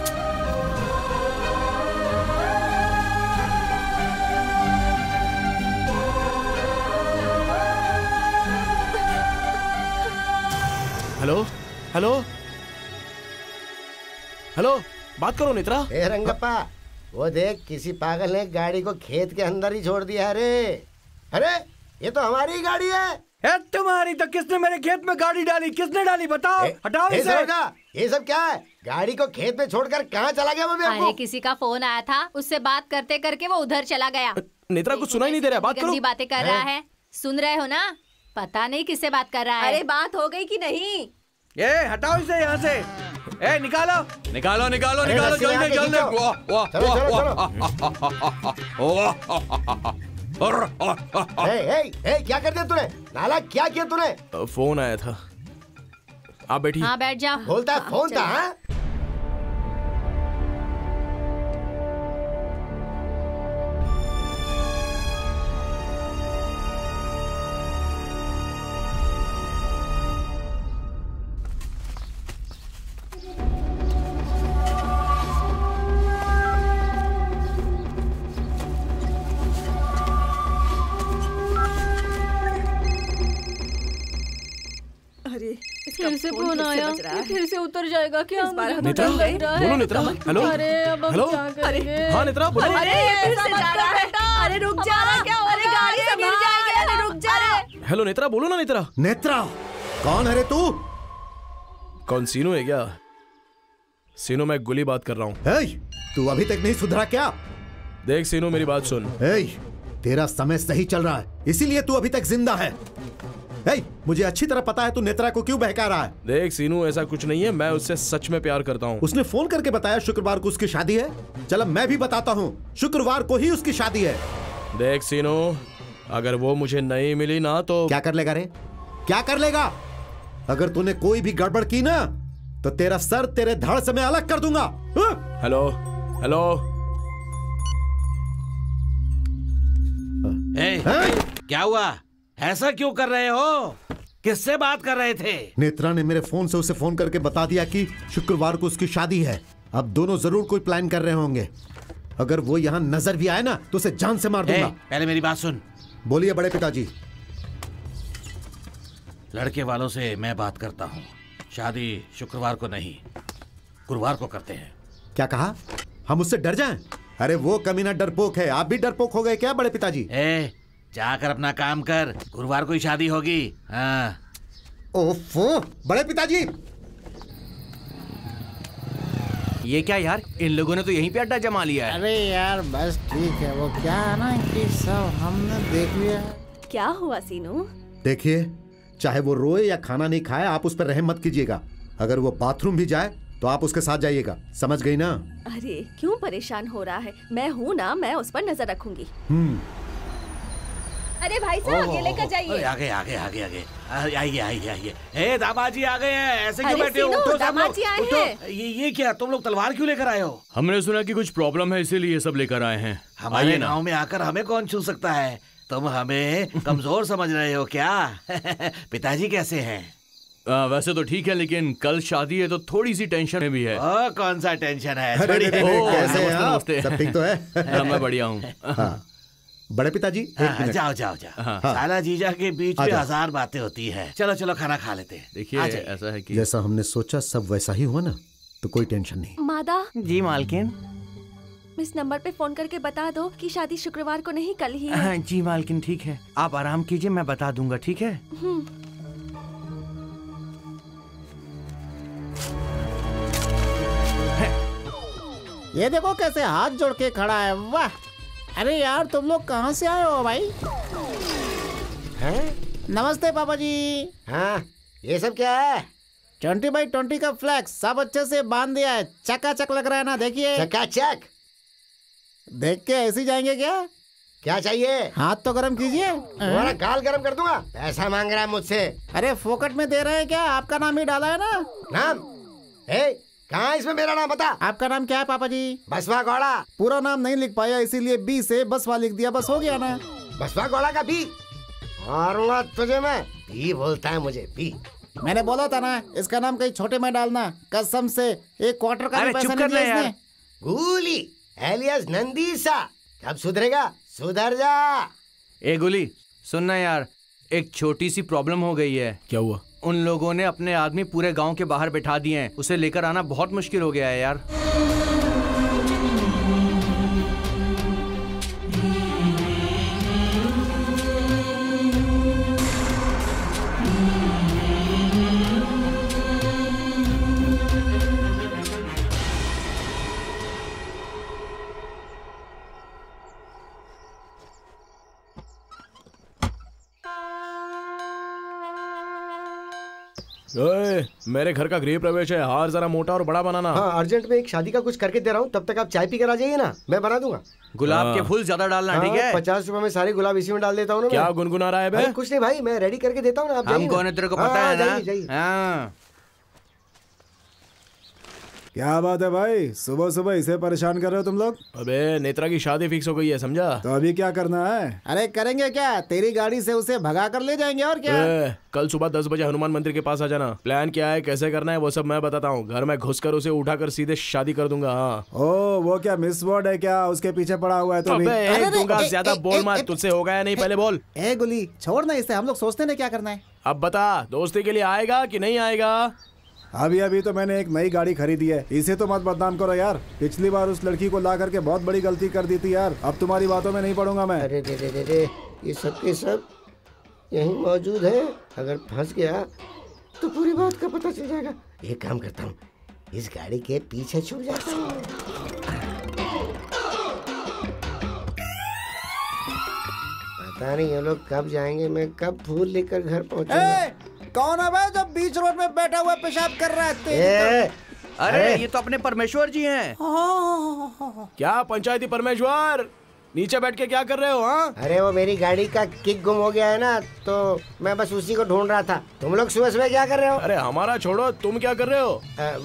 हेलो हेलो हेलो, बात करो नेत्रा। ए रंगप्पा, वो देख किसी पागल ने गाड़ी को खेत के अंदर ही छोड़ दिया। अरे ये तो हमारी ही गाड़ी है। तुम्हारी तो किसने मेरे खेत में गाड़ी डाली? किसने डाली बताओ? हटाओ इसे। ये सब क्या है? गाड़ी को खेत में छोड़कर कहाँ चला गया वो? अरे किसी का फोन आया था, उससे बात करते करके वो उधर चला गया। नेत्रा कुछ सुनाई नहीं दे रहा, बात करो। गंदी बातें कर रहा है, सुन रहे हो ना? पता नहीं किससे बात कर रहा है। अरे बात हो गई कि नहीं? ये हटाओ इसे यहाँ से। ए निकालो निकालो निकालो निकालो जल्दी जल्दी। क्या कर दिया तूने? नाला क्या किया तूने? फोन आया था। आप बैठिए। हाँ बैठ जाओ। बोलता फोन था। हाँ? फिर से फोन आया, फिर से उतर जाएगा क्या? नेत्रा, बोलो नेत्रा। हेलो अरे अब हम हेलो। क्या करेंगे? हाँ नेत्रा बोलो। अरे फिर से जा रहा है। अरे रुक जा। क्या हो रहा है? गाड़ी से गिर जाएगी। अरे रुक जा। हेलो नेत्रा बोलो ना। नेत्रा नेत्रा कौन है रे तू? कौन सीनू है क्या? सीनू मैं गुली बात कर रहा हूँ। तू अभी तक नहीं सुधरा क्या? देख सीनू मेरी बात सुन। तेरा समय सही चल रहा है इसीलिए तू अभी तक जिंदा है। मुझे अच्छी तरह पता है तू नेत्रा को क्यों बहका रहा है। देख सीनू ऐसा कुछ नहीं है, मैं उससे सच में प्यार करता हूँ। उसने फोन करके बताया शुक्रवार को उसकी शादी है। चलो मैं भी बताता हूँ, शुक्रवार को ही उसकी शादी है। देख सीनू अगर वो मुझे नहीं मिली ना तो क्या कर लेगा रे? क्या कर लेगा? अगर तूने कोई भी गड़बड़ की ना तो तेरा सर तेरे धड़ से मैं अलग कर दूंगा। Hello hello. क्या हुआ? ऐसा क्यों कर रहे हो? किससे बात कर रहे थे? नेत्रा ने मेरे फोन से उसे फोन करके बता दिया कि शुक्रवार को उसकी शादी है। अब दोनों जरूर कोई प्लान कर रहे होंगे। अगर वो यहाँ नजर भी आए ना तो उसे जान से मार दूंगा। पहले मेरी बात सुन। बोलिए बड़े पिताजी। लड़के वालों से मैं बात करता हूँ। शादी शुक्रवार को नहीं गुरुवार को करते हैं। क्या कहा? हम उससे डर जाएं? अरे वो कमीना डरपोक है। आप भी डरपोक हो गए क्या बड़े पिताजी? जाकर अपना काम कर, गुरुवार को ही शादी होगी। हाँ। ओफो बड़े पिताजी। ये क्या यार, इन लोगों ने तो यहीं पे अड्डा जमा लिया है। अरे यार बस ठीक है, वो क्या है ना कि सब हमने देख लिया। क्या हुआ सीनू? देखिए चाहे वो रोए या खाना नहीं खाए आप उस पर रहम मत कीजिएगा। अगर वो बाथरूम भी जाए तो आप उसके साथ जाइएगा, समझ गई ना? अरे क्यों परेशान हो रहा है? मैं हूँ ना, मैं उस पर नजर रखूंगी। अरे भाई साहब ये लेकर जाइए। आगे आगे आगे आगे आइए आइए आइए। ए दामाजी आ गए हैं। ऐसे क्यों बैठे हो? उठो दामाजी आए हैं। ये क्या तुम लोग तलवार क्यों लेकर आए हो? हमने सुना कि कुछ प्रॉब्लम है इसीलिए ये सब लेकर आए हैं। हमारे गांव में आकर हमें कौन छू सकता है? तुम हमें कमजोर समझ रहे हो क्या? पिताजी कैसे हैं? वैसे तो ठीक है लेकिन कल शादी है तो थोड़ी सी टेंशन में भी है। कौन सा टेंशन है? कैसे सब ठीक तो है? मैं बढ़िया हूँ। बड़े पिताजी जाओ जाओ जाओ। साला जीजा के बीच में हजार बातें होती है। चलो चलो खाना खा लेते हैं। देखिए ऐसा है कि जैसा हमने सोचा सब वैसा ही हुआ ना तो कोई टेंशन नहीं। मादा जी मालकिन। इस नंबर पे फोन करके बता दो कि शादी शुक्रवार को नहीं कल ही है। जी मालकिन ठीक है, आप आराम कीजिए, मैं बता दूंगा। ठीक है। ये देखो कैसे हाथ जोड़ के खड़ा है, वाह। अरे यार तुम लोग कहाँ से आए हो भाई? नमस्ते पापा जी। हाँ ये सब क्या है? 20/20 का फ्लैक्स सब अच्छे से बांध दिया है, चकाचक लग रहा है ना। देखिए चकाचक। देख के ऐसे जाएंगे क्या? क्या चाहिए? हाथ तो गरम कीजिए। तुम्हारा गाल गरम कर दूंगा। पैसा मांग रहा है मुझसे। अरे फोकट में दे रहे हैं क्या? आपका नाम ही डाला है ना। नाम? कहाँ इसमें मेरा नाम बता। आपका नाम क्या है पापा जी? बसवा गौड़ा। पूरा नाम नहीं लिख पाया इसीलिए बी से बसवा लिख दिया, बस हो गया ना। बसवा गौड़ा का बी मारूंगा तुझे मैं। बी बोलता है मुझे, बी। मैंने बोला था ना इसका नाम कहीं छोटे में डालना, कसम से एक क्वार्टर का पैसा नहीं दिया इसने। गुली एलियस नंदीसा। कब सुधरेगा? सुधर जा। ए गुली सुनना यार, एक छोटी सी प्रॉब्लम हो गई है। क्या हुआ? उन लोगों ने अपने आदमी पूरे गांव के बाहर बैठा दिए हैं। उसे लेकर आना बहुत मुश्किल हो गया है यार। मेरे घर का गृह प्रवेश है, हार जरा मोटा और बड़ा बनाना। हाँ, अर्जेंट में एक शादी का कुछ करके दे रहा हूँ, तब तक आप चाय पी कर आ जाइए ना, मैं बना दूंगा। गुलाब के फूल ज्यादा डालना, ठीक है? 50 रुपए में सारे गुलाब इसी में डाल देता हूँ ना। क्या गुनगुना रहा है बे? कुछ नहीं भाई, मैं रेडी करके देता हूँ ना, आप हम कौन है तेरे को पता है ना? क्या बात है भाई, सुबह सुबह इसे परेशान कर रहे हो तुम लोग? अबे नेत्रा की शादी फिक्स हो गई है, समझा? तो अभी क्या करना है? अरे करेंगे क्या, तेरी गाड़ी से उसे भगा कर ले जाएंगे और क्या? कल सुबह 10 बजे हनुमान मंदिर के पास आ जाना। प्लान क्या है, कैसे करना है, वो सब मैं बताता हूँ। घर में घुसकर उसे उठाकर सीधे शादी कर दूंगा। हाँ। ओ वो क्या मिस वर्ड है क्या, उसके पीछे पड़ा हुआ है? तो दूंगा, ज्यादा बोल मत, तुझसे हो गया नहीं, पहले बोल। ए गुली छोड़ ना इसे, हम लोग सोचते हैं क्या करना है। अब बता, दोस्ती के लिए आएगा कि नहीं आएगा? अभी तो मैंने एक नई गाड़ी खरीदी है, इसे तो मत बदनाम करो यार। पिछली बार उस लड़की को ला करके बहुत बड़ी गलती कर दी थी यार, अब तुम्हारी बातों में नहीं पड़ूंगा मैं। अरे रे, ये सब के सब यहीं मौजूद है, अगर फंस गया तो पूरी बात का पता चल जाएगा। एक काम करता हूँ, इस गाड़ी के पीछे छुप जाता हूँ। पता नहीं ये लोग कब जाएंगे, मैं कब फूल लेकर घर पहुँचूंगा। कौन है भाई जो बीच रोड में बैठा हुआ पेशाब कर रहा है? अरे ये तो अपने परमेश्वर जी हैं। क्या पंचायती परमेश्वर, नीचे बैठ के क्या कर रहे हो? हाँ, अरे वो मेरी गाड़ी का किक गुम हो गया है ना, तो मैं बस उसी को ढूंढ रहा था। तुम लोग सुबह सुबह क्या कर रहे हो? अरे हमारा छोड़ो, तुम क्या कर रहे हो?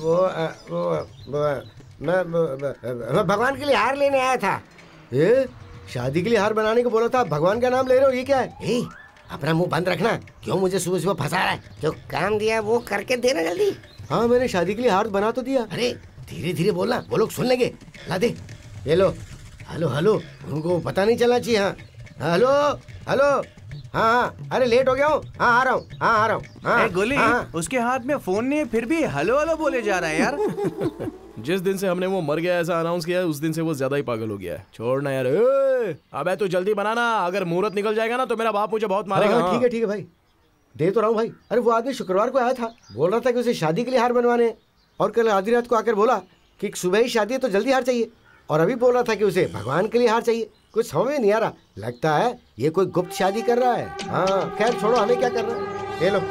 मैं भगवान के लिए हार लेने आया था। शादी के लिए हार बनाने को बोला था, भगवान का नाम ले रहे हो, ये क्या है? अपना मुंह बंद रखना, क्यों मुझे सुबह सुबह फंसा रहा है? जो काम दिया वो करके देना जल्दी। हाँ, मैंने शादी के लिए हार बना तो दिया। अरे धीरे धीरे बोलना, वो लोग सुन लेंगे। ला दे, ये लो। हेलो हेलो, उनको पता नहीं चलना चाहिए। हाँ हेलो हेलो, हाँ, अरे लेट हो गया हूँ। हाँ आ रहा हूँ, हाँ आ रहा हूँ। हाँ गोली, उसके हाथ में फोन नहीं है, फिर भी हेलो हेलो बोले जा रहा है यार। जिस दिन से हमने वो मर गया ऐसा अनाउंस किया है, उस दिन से वो ज्यादा ही पागल हो गया है। छोड़ना यार। अबे तू जल्दी बनाना, अगर मुहूर्त निकल जाएगा ना तो मेरा बाप मुझे बहुत मारेगा। ठीक है भाई, दे तो रहा हूँ भाई। अरे वो आदमी शुक्रवार को आया था, बोल रहा था कि उसे शादी के लिए हार बनवाने, और कल आधी रात को आकर बोला कि सुबह ही शादी है तो जल्दी हार चाहिए, और अभी बोल रहा था कि उसे भगवान के लिए हार चाहिए। कुछ समझ में नहीं आ रहा, लगता है ये कोई गुप्त शादी कर रहा है। हाँ खैर छोड़ो, हमें क्या करना है। ये लो।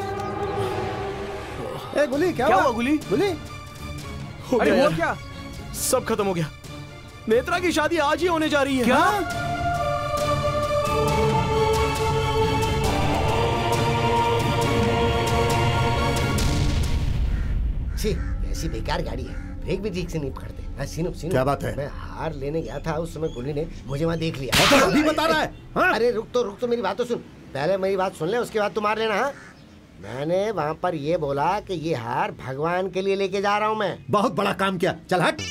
गुली क्या हुआ? गुली अरे वो क्या, सब खत्म हो गया। नेत्रा की शादी आज ही होने जा रही है। क्या? ऐसी बेकार गाड़ी है, ब्रेक भी ठीक से नहीं पकड़ते। सीनू, क्या बात है? मैं हार लेने गया था, उस समय गुली ने मुझे वहाँ देख लिया। तो अभी बता रहा है? हाँ? अरे रुक तो मेरी बात तो सुन, पहले मेरी बात सुन ले, उसके बाद तुम हार लेना। हाँ, मैंने वहाँ पर ये बोला कि ये हार भगवान के लिए लेके जा रहा हूँ मैं। बहुत बड़ा काम किया, चल हट।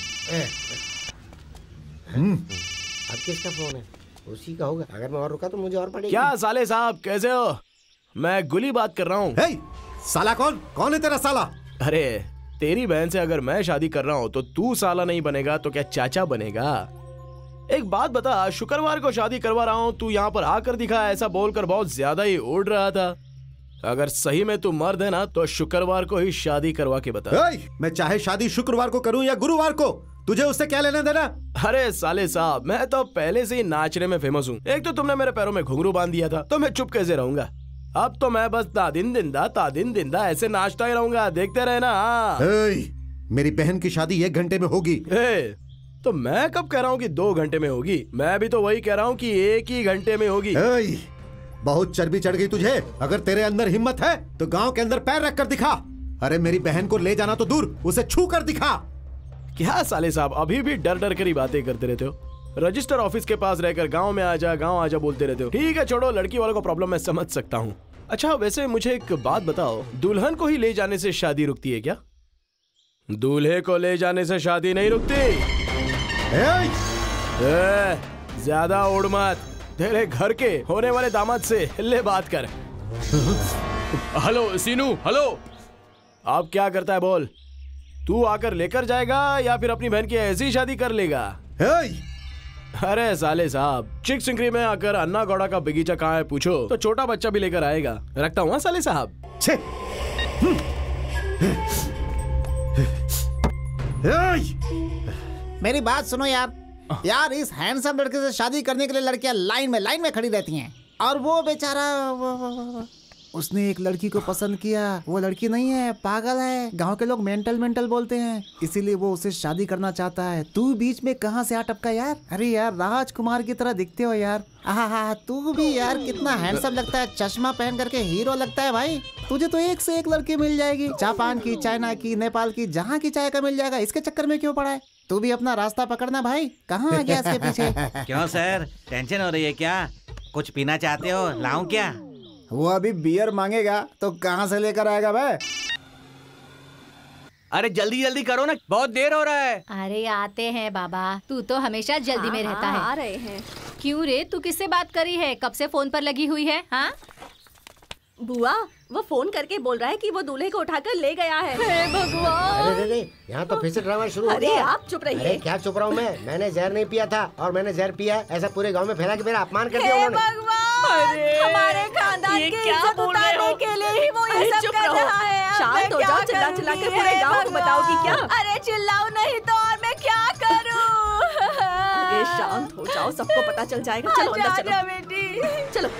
अब किसका फोन है? उसी का होगा, अगर मैं और रुका तो मुझे और पड़ेगा। क्या साले साहब, कैसे हो? मैं गुली बात कर रहा हूँ। साला कौन है तेरा साला? अरे तेरी बहन से अगर मैं शादी कर रहा हूँ तो तू साला नहीं बनेगा तो क्या चाचा बनेगा? एक बात बता, शुक्रवार को शादी करवा रहा हूँ, तू यहाँ पर आकर दिखा, ऐसा बोलकर बहुत ज्यादा ही उड़ रहा था। अगर सही में तू मर्द है ना तो शुक्रवार को ही शादी करवा के बता। मैं चाहे शादी शुक्रवार को करूं या गुरुवार को, तुझे उससे क्या लेना देना? अरे साले साहब, मैं तो पहले से ही नाचने में फेमस हूँ। एक तो तुमने मेरे पैरों में घुंघरू बांध दिया था, तो मैं चुप कैसे रहूंगा? अब तो मैं बस तादिन दिंदा ऐसे नाचता ही रहूंगा, देखते रहना। मेरी बहन की शादी 1 घंटे में होगी। तो मैं कब कह रहा हूँ कि 2 घंटे में होगी? मैं भी तो वही कह रहा हूँ कि 1 ही घंटे में होगी। बहुत चर्बी चढ़ गई तुझे। अगर तेरे अंदर हिम्मत है तो गांव के अंदर पैर रख कर दिखा। अरे मेरी बहन को ले जाना तो दूर, उसे छू कर दिखा। क्या साले साहब, अभी भी डर डर कर ही बातें करते रहते हो। रजिस्टर ऑफिस के पास रहकर गांव में आजा बोलते रहते हो। ठीक है छोड़ो, लड़की वालों का प्रॉब्लम मैं समझ सकता हूँ। अच्छा वैसे मुझे एक बात बताओ, दुल्हन को ही ले जाने से शादी रुकती है क्या? दूल्हे को ले जाने से शादी नहीं रुकती। ज्यादा उड़ मत, तेरे घर के होने वाले दामाद से ले बात कर। Hello Seenu, hello. अब क्या करता है बोल? तू आकर लेकर जाएगा या फिर अपनी बहन की ऐसी शादी कर लेगा? अरे साले साहब, चिक सिंकरी में आकर अन्ना गौड़ा का बगीचा कहाँ है पूछो तो छोटा बच्चा भी लेकर आएगा। रखता हूँ साले साहब। मेरी बात सुनो यार, इस हैंडसम लड़के से शादी करने के लिए लड़कियां लाइन में खड़ी रहती हैं, और वो बेचारा उसने एक लड़की को पसंद किया। वो लड़की नहीं है, पागल है। गांव के लोग मेंटल बोलते हैं, इसीलिए वो उससे शादी करना चाहता है। तू बीच में कहां से आ टपका यार? अरे यार राजकुमार की तरह दिखते हो यार। आहा, तू भी यार कितना हैंडसम लगता है, चश्मा पहन करके हीरो लगता है भाई। तुझे तो एक से एक लड़की मिल जाएगी, जापान की, चाइना की, नेपाल की, जहाँ की चाहे का मिल जाएगा। इसके चक्कर में क्यों पड़ा है? तू भी अपना रास्ता पकड़ना भाई। कहाँ आ गया इसके पीछे? क्यों सर, टेंशन हो रही है क्या? कुछ पीना चाहते हो? लाऊं क्या? वो अभी बियर मांगेगा तो कहाँ से लेकर आएगा भाई? अरे जल्दी जल्दी करो ना, बहुत देर हो रहा है। अरे आते हैं बाबा, तू तो हमेशा जल्दी में रहता है। आ रहे हैं। क्यों रे, तू किससे बात करी है? कब से फोन पर लगी हुई है? हाँ बुआ, वो फोन करके बोल रहा है कि वो दूल्हे को उठाकर ले गया है। हे भगवान! अरे यहाँ तो फिर से ड्रामा शुरू हो गया। अरे आप चुप रहिए। अरे क्या चुप रहा हूँ मैंने जहर नहीं पिया था और मैंने जहर पिया है, ऐसा पूरे गांव में फैला के मेरा अपमान कर दिया उन्होंने। हमारे खानदान की इज्जत उतारने के लिए ही वो ये सब कर रहा है। शांत हो जाओ, चिल्ला चिल्ला के पूरे गांव को बताओगी क्या? अरे चिल्लाओ नहीं तो और मैं क्या करूं? अरे शांत हो जाओ, सबको पता चल जाएगा। चलो अंदर चलो बेटी, चलो।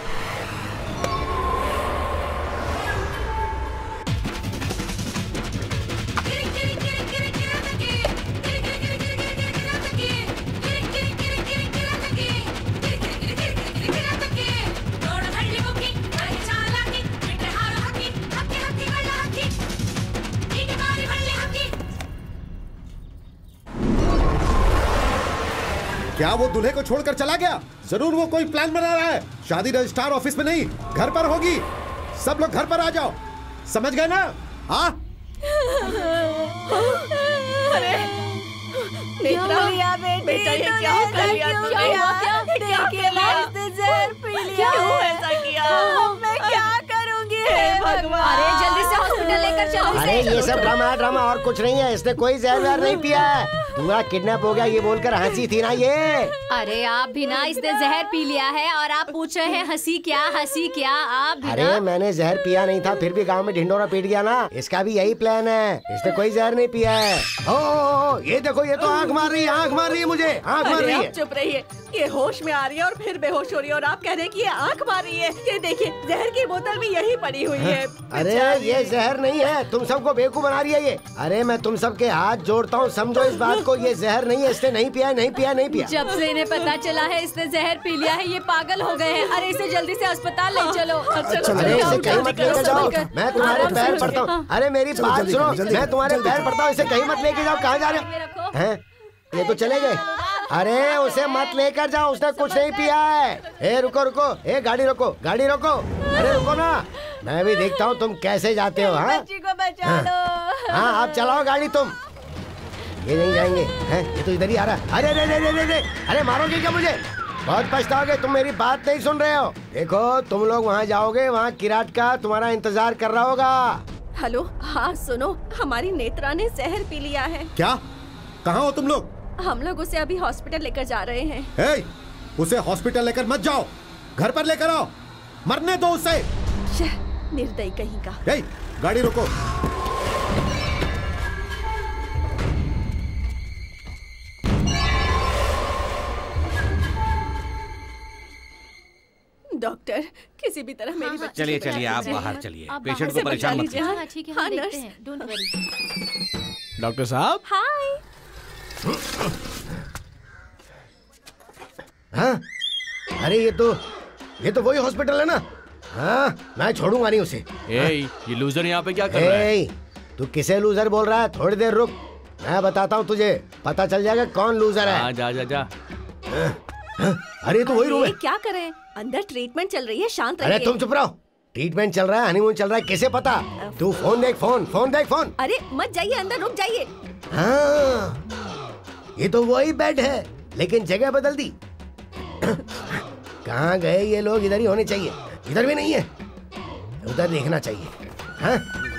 क्या वो दूल्हे को छोड़कर चला गया? जरूर वो कोई प्लान बना रहा है। शादी रजिस्ट्रार ऑफिस में नहीं, घर पर होगी। सब लोग घर पर आ जाओ, समझ गए ना? हाँ? अरे नेत्रा बेटा, ये क्या कर लिया तूने? जहर पी लिया। क्यों ऐसा किया? मैं क्या करूंगी? हे भगवान! अरे जल्दी से हॉस्पिटल लेकर चलो। अरे ये सब ड्रामा और कुछ नहीं है। इसने कोई जहर नहीं पिया है। पूरा किडनैप हो गया ये बोलकर हंसी थी ना ये। अरे आप भी ना, इसने जहर पी लिया है और आप पूछ रहे हैं हंसी क्या? आप भी अरे ना? मैंने जहर पिया नहीं था, फिर भी गांव में ढिंडोरा पीट गया ना। इसका भी यही प्लान है। इसने कोई जहर नहीं पिया है। ओ, ये देखो, ये तो आंख मार रही है मुझे, आंख मार रही है। चुप रहिए, ये होश में आ रही है और फिर बेहोश हो रही है और आप कह रहे हैं कि ये आंख मार रही है। ये देखिए, जहर की बोतल भी यही पड़ी हुई है। अरे ये जहर नहीं है, तुम सबको बेवकूफ बना रही है ये। अरे मैं तुम सबके हाथ जोड़ता हूँ, समझो इस बात को। ये जहर नहीं है, इसने नहीं पिया। जब से इन्हें पता चला है इसने जहर पी लिया है, ये पागल हो गए हैं। अरे इसे जल्दी से अस्पताल ले चलो। अरे इसे कहीं मत लेके जाओ, मैं तुम्हारे पैर पड़ता हूँ। अरे मेरी बात सुनो, मैं तुम्हारे पैर पड़ता हूँ, इसे कहीं मत लेके जाओ। कहाँ जा रहे हैं? ये तो चले गए। अरे उसे मत लेकर जाओ, उसने कुछ नहीं पिया है। ए रुको, ए गाड़ी रोको। अरे रुको ना, मैं भी देखता हूँ तुम कैसे जाते हो। हाँ बच्ची को बचा लो। हाँ आप चलाओ गाड़ी तुम। ये नहीं जाएंगे हैं? ये तो इधर ही आ रहा है। अरे मारोगे क्या मुझे? बहुत पछताओगे, तुम मेरी बात नहीं सुन रहे हो। देखो तुम लोग वहाँ जाओगे, वहाँ किराट का तुम्हारा इंतजार कर रहा होगा। हेलो, हाँ सुनो, हमारी नेत्रा ने जहर पी लिया है। क्या? कहाँ हो तुम लोग? हम लोग उसे अभी हॉस्पिटल लेकर जा रहे हैं। हे, उसे हॉस्पिटल लेकर मत जाओ, घर पर लेकर आओ। मरने दो उसे। निर्दयी कहीं का। हे, गाड़ी रोको। डॉक्टर, किसी भी तरह मेरी बच्ची चलिए चलिए, आप बाहर चलिए, पेशेंट को परेशान मत कीजिए। हाँ ठीक है, हम देखते हैं, डोंट वरी। डॉक्टर साहब। हाय। हाँ? अरे ये तो वही हॉस्पिटल है ना। हाँ, मैं छोड़ूंगा नहीं उसे। ये लूजर यहाँ पे क्या कर रहा है? तू किसे लूजर बोल रहा है? थोड़ी देर रुक, मैं बताता हूँ तुझे, पता चल जाएगा कौन लूजर है। जा। अरे तो वही रूम है। क्या करें? अंदर ट्रीटमेंट चल रही है, शांत रहिए। अरे तुम चुप रहो। ट्रीटमेंट चल रहा है, हनीमून चल रहा है, कैसे पता? तू फोन देख, फोन देख। अरे मत जाइए अंदर, रुक जाइए। हाँ, ये तो वही बेड है, लेकिन जगह बदल दी। कहाँ गए ये लोग? इधर ही होने चाहिए। इधर भी नहीं है, उधर देखना चाहिए। हाँ?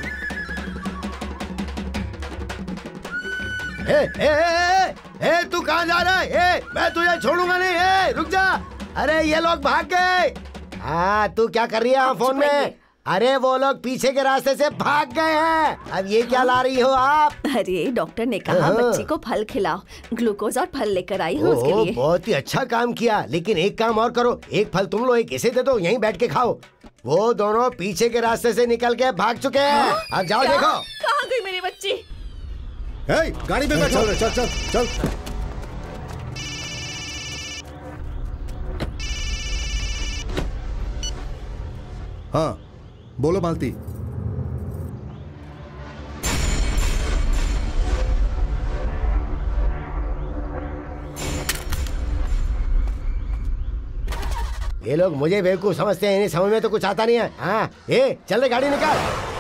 तू कहाँ जा रहा है? मैं तुझे छोड़ूंगा नहीं। रुक जा। अरे ये लोग भाग गए। हाँ, तू क्या कर रही है फोन में? अरे वो लोग पीछे के रास्ते से भाग गए हैं। अब ये क्या ला रही हो आप? अरे डॉक्टर ने कहा बच्ची को फल खिलाओ, ग्लूकोज और फल लेकर आई हूँ उसके लिए। बहुत ही अच्छा काम किया, लेकिन एक काम और करो, एक फल तुम लो, एक इसे दे दो, यहीं बैठ के खाओ। वो दोनों पीछे के रास्ते से निकल के भाग चुके हैं। अब जाओ देखो। कहाँ गई मेरी बच्ची? गाड़ी में बैठो। चल चल चल। हाँ बोलो मालती। ये लोग मुझे बेवकूफ समझते हैं, इन्हें समझ में तो कुछ आता नहीं है। हाँ ये चल रे गाड़ी निकाल।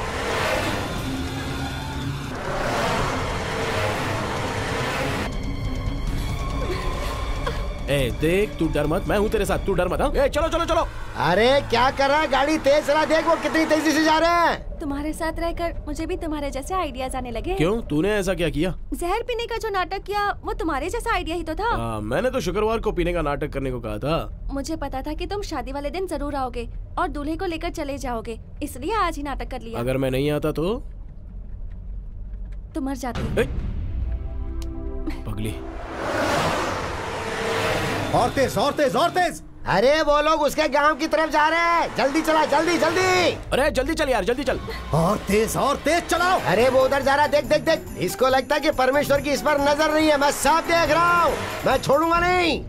ए देख, तू डर मत, मैं हूँ तेरे साथ, तू डर मत। हाँ चलो चलो चलो। अरे क्या कर रहा है, गाड़ी तेज चला, देख वो कितनी तेजी से जा रहे हैं। तुम्हारे साथ रहकर मुझे भी तुम्हारे जैसे आइडियाज आने लगे। क्यों, तूने ऐसा क्या किया? जहर पीने का जो नाटक किया वो तुम्हारे जैसा आइडिया ही तो था। मैंने तो शुक्रवार को पीने का नाटक करने को कहा था। मुझे पता था कि तुम शादी वाले दिन जरूर आओगे और दूल्हे को लेकर चले जाओगे, इसलिए आज ही नाटक कर लिया। अगर मैं नहीं आता तो तुम मर जाती। पगली। और तेज और तेज और तेज। अरे वो लोग उसके गांव की तरफ जा रहे हैं, जल्दी चला, जल्दी जल्दी। अरे जल्दी चल यार, जल्दी चल। और तेज चलाओ। अरे वो उधर जा रहा, देख देख देख। इसको लगता है कि परमेश्वर की इस पर नजर नहीं है। मैं साफ देख रहा हूँ, मैं छोड़ूंगा नहीं।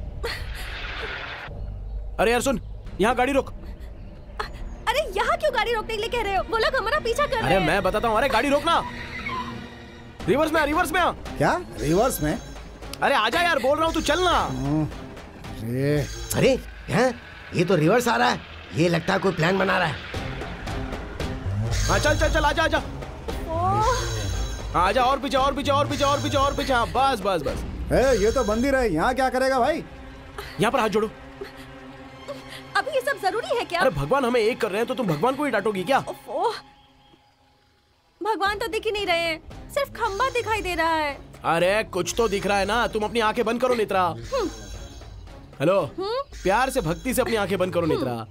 अरे यार सुन, यहाँ गाड़ी रोक। अरे यहाँ क्यों गाड़ी रोकने के लिए कह रहे हो? वो लोग हमारा पीछा कर रहे हैं। अरे मैं बताता हूँ, अरे गाड़ी रोकना। रिवर्स में, रिवर्स में। क्या रिवर्स में? अरे आजा यार, बोल रहा हूँ तू चलना। अरे ये तो रिवर्स आ रहा है, ये लगता है कोई प्लान बना रहा है। हाँ चल चल चल, आजा आजा। आजा, और पीछे और पीछे और पीछे और पीछे और पीछे। हाँ बस बस बस। ये तो बंदी रहे, यहाँ क्या करेगा भाई? यहाँ पर हाथ जोड़ो। अभी ये सब जरूरी है क्या? अरे भगवान हमें एक कर रहे हैं तो तुम भगवान को ही डांटोगी क्या? भगवान तो दिख ही नहीं रहे हैं, सिर्फ खंबा दिखाई दे रहा है। अरे कुछ तो दिख रहा है ना, तुम अपनी आंखें बंद करो नेत्रा। हेलो, प्यार से भक्ति से अपनी आंखें बंद करो नेत्रा।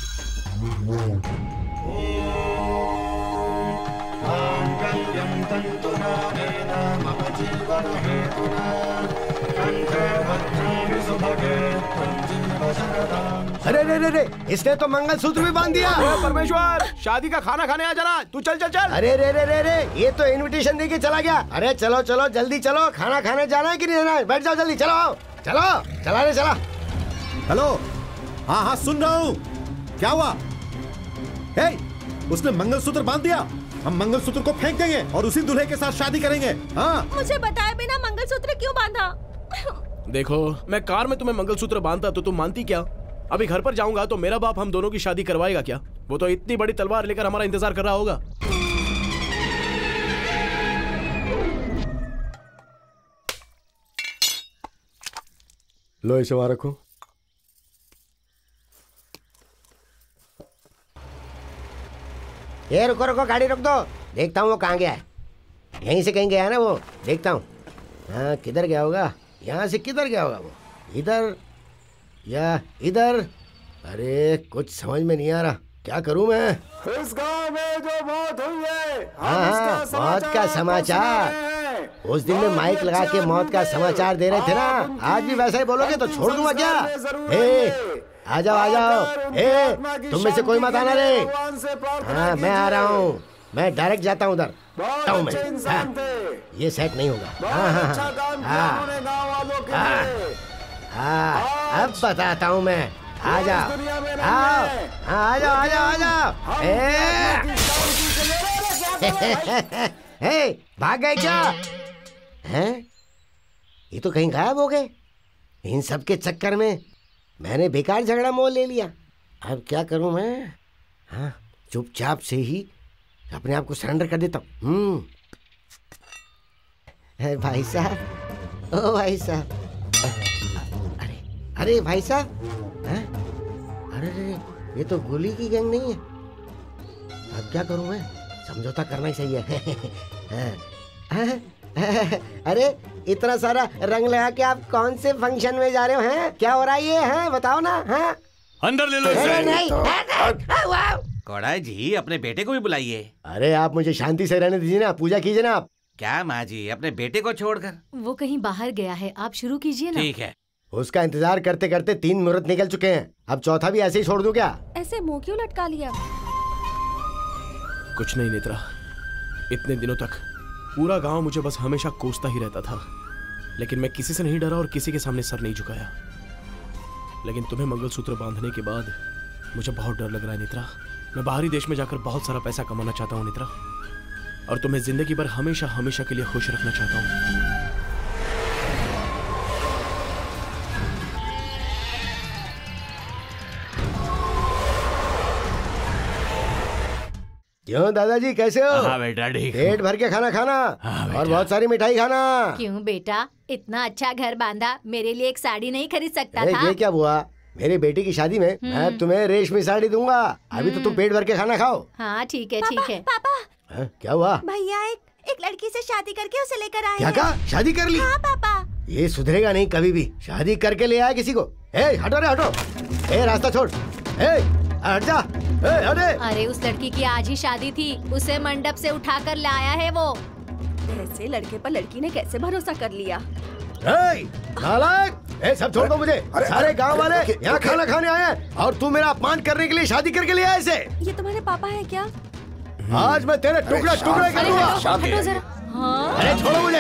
अरे रे रे रे, इसने तो मंगलसूत्र भी बांध दिया। परमेश्वर, शादी का खाना खाने आ जाना, तू चल चल चल। अरे रे रे रे रे, ये तो इनविटेशन देके चला गया। अरे चलो चलो जल्दी चलो, खाना खाने जाना है कि नहीं जाना है? बैठ जाओ जल्दी, चलो चलो, चला रे चला। हेलो, हाँ हाँ सुन रहा हूँ। क्या हुआ? हे, उसने मंगलसूत्र बांध दिया। हम मंगलसूत्र को फेंक देंगे और उसी दूल्हे के साथ शादी करेंगे। हाँ मुझे बताए बिना मंगलसूत्र क्यों बांधा? देखो, मैं कार में तुम्हें मंगलसूत्र बांधता तो तुम मानती क्या? अभी घर पर जाऊंगा तो मेरा बाप हम दोनों की शादी करवाएगा क्या? वो तो इतनी बड़ी तलवार लेकर हमारा इंतजार कर रहा होगा। लो इसे वहां रखो। ये रुको रुको, गाड़ी रोक दो, देखता हूँ वो कहाँ गया है। यहीं से कहीं गया है ना वो, देखता हूँ। हाँ किधर गया होगा, यहाँ से किधर गया होगा वो? इधर या इधर? अरे कुछ समझ में नहीं आ रहा, क्या करूँ मैं? इस गांव में जो मौत हुई है, हाँ मौत का समाचार। उस दिन में माइक लगा के मौत का समाचार दे रहे थे ना, आज भी वैसा ही बोलोगे तो छोड़ दूंगा क्या? आ जाओ आ जाओ। तुम में से कोई मत आना रे। हाँ मैं आ रहा हूँ, मैं डायरेक्ट जाता हूँ उधर। ये सेट नहीं होगा। हाँ अब बताता हूँ मैं। आ जाओ आ जाओ आ जाओ आ जाओ। भाग गए क्या? हैं? ये तो कहीं गायब हो गए। इन सब के चक्कर में मैंने बेकार झगड़ा मोल ले लिया। अब क्या करूं मैं? हाँ चुपचाप से ही अपने आप को सरेंडर कर देता हूँ। भाई साहब, ओ भाई साहब, अरे अरे भाई साहब, अरे ये तो गोली की गैंग नहीं है। अब क्या करूं मैं? समझौता करना ही सही है। अरे इतना सारा रंग लगा के आप कौन से फंक्शन में जा रहे हो? हैं क्या हो रहा है ये? हैं बताओ ना। हैं अंदर ले लो इसे। कोड़ा जी, अपने बेटे को भी बुलाइए। अरे आप मुझे शांति से रहने दीजिए ना, पूजा कीजिए ना आप। क्या माँ जी, अपने बेटे को छोड़कर? वो कहीं बाहर गया है, आप शुरू कीजिए ना। ठीक है, उसका इंतजार करते करते 3 मुहूर्त निकल चुके हैं। अब चौथा भी ऐसे ही छोड़ दूं क्या? ऐसे मुंह क्यों लटका लिया? कुछ नहीं नेत्रा, इतने दिनों तक पूरा गांव मुझे बस हमेशा कोसता ही रहता था, लेकिन मैं किसी से नहीं डरा और किसी के सामने सर नहीं झुकाया। लेकिन तुम्हें मंगलसूत्र बांधने के बाद मुझे बहुत डर लग रहा है नेत्रा। मैं बाहरी देश में जाकर बहुत सारा पैसा कमाना चाहता हूँ नेत्रा, और तुम्हें जिंदगी भर हमेशा हमेशा के लिए खुश रखना चाहता हूँ। क्यों दादाजी कैसे हो? हाँ बेटा ठीक। पेट भर के खाना खाना और बहुत सारी मिठाई खाना। क्यों बेटा, इतना अच्छा घर बांधा, मेरे लिए एक साड़ी नहीं खरीद सकता था? ये क्या हुआ? मेरी बेटी की शादी में मैं तुम्हें रेशमी साड़ी दूंगा। अभी तो तुम पेट भर के खाना खाओ। हाँ ठीक है ठीक है। पापा क्या हुआ? भैया एक लड़की से शादी करके उसे लेकर आए। क्या कहा? शादी कर ली? हाँ पापा। ये सुधरेगा नहीं कभी भी। शादी करके ले आया किसी को? हटो रे हटो। रास्ता छोड़। हट जा। अरे उस लड़की की आज ही शादी थी, उसे मंडप से उठाकर लाया है वो। ऐसे लड़के पर लड़की ने कैसे भरोसा कर लिया? नालायक! सब छोड़ दो मुझे। सारे गांव वाले यहाँ खाना खाने आए हैं और तू मेरा अपमान करने के लिए शादी करके ले आया इसे। ये तुम्हारे पापा है क्या? आज मैं तेरे टुकड़े टुकड़े कर दूंगा। हटो जरा। हाँ? अरे छोड़ो मुझे।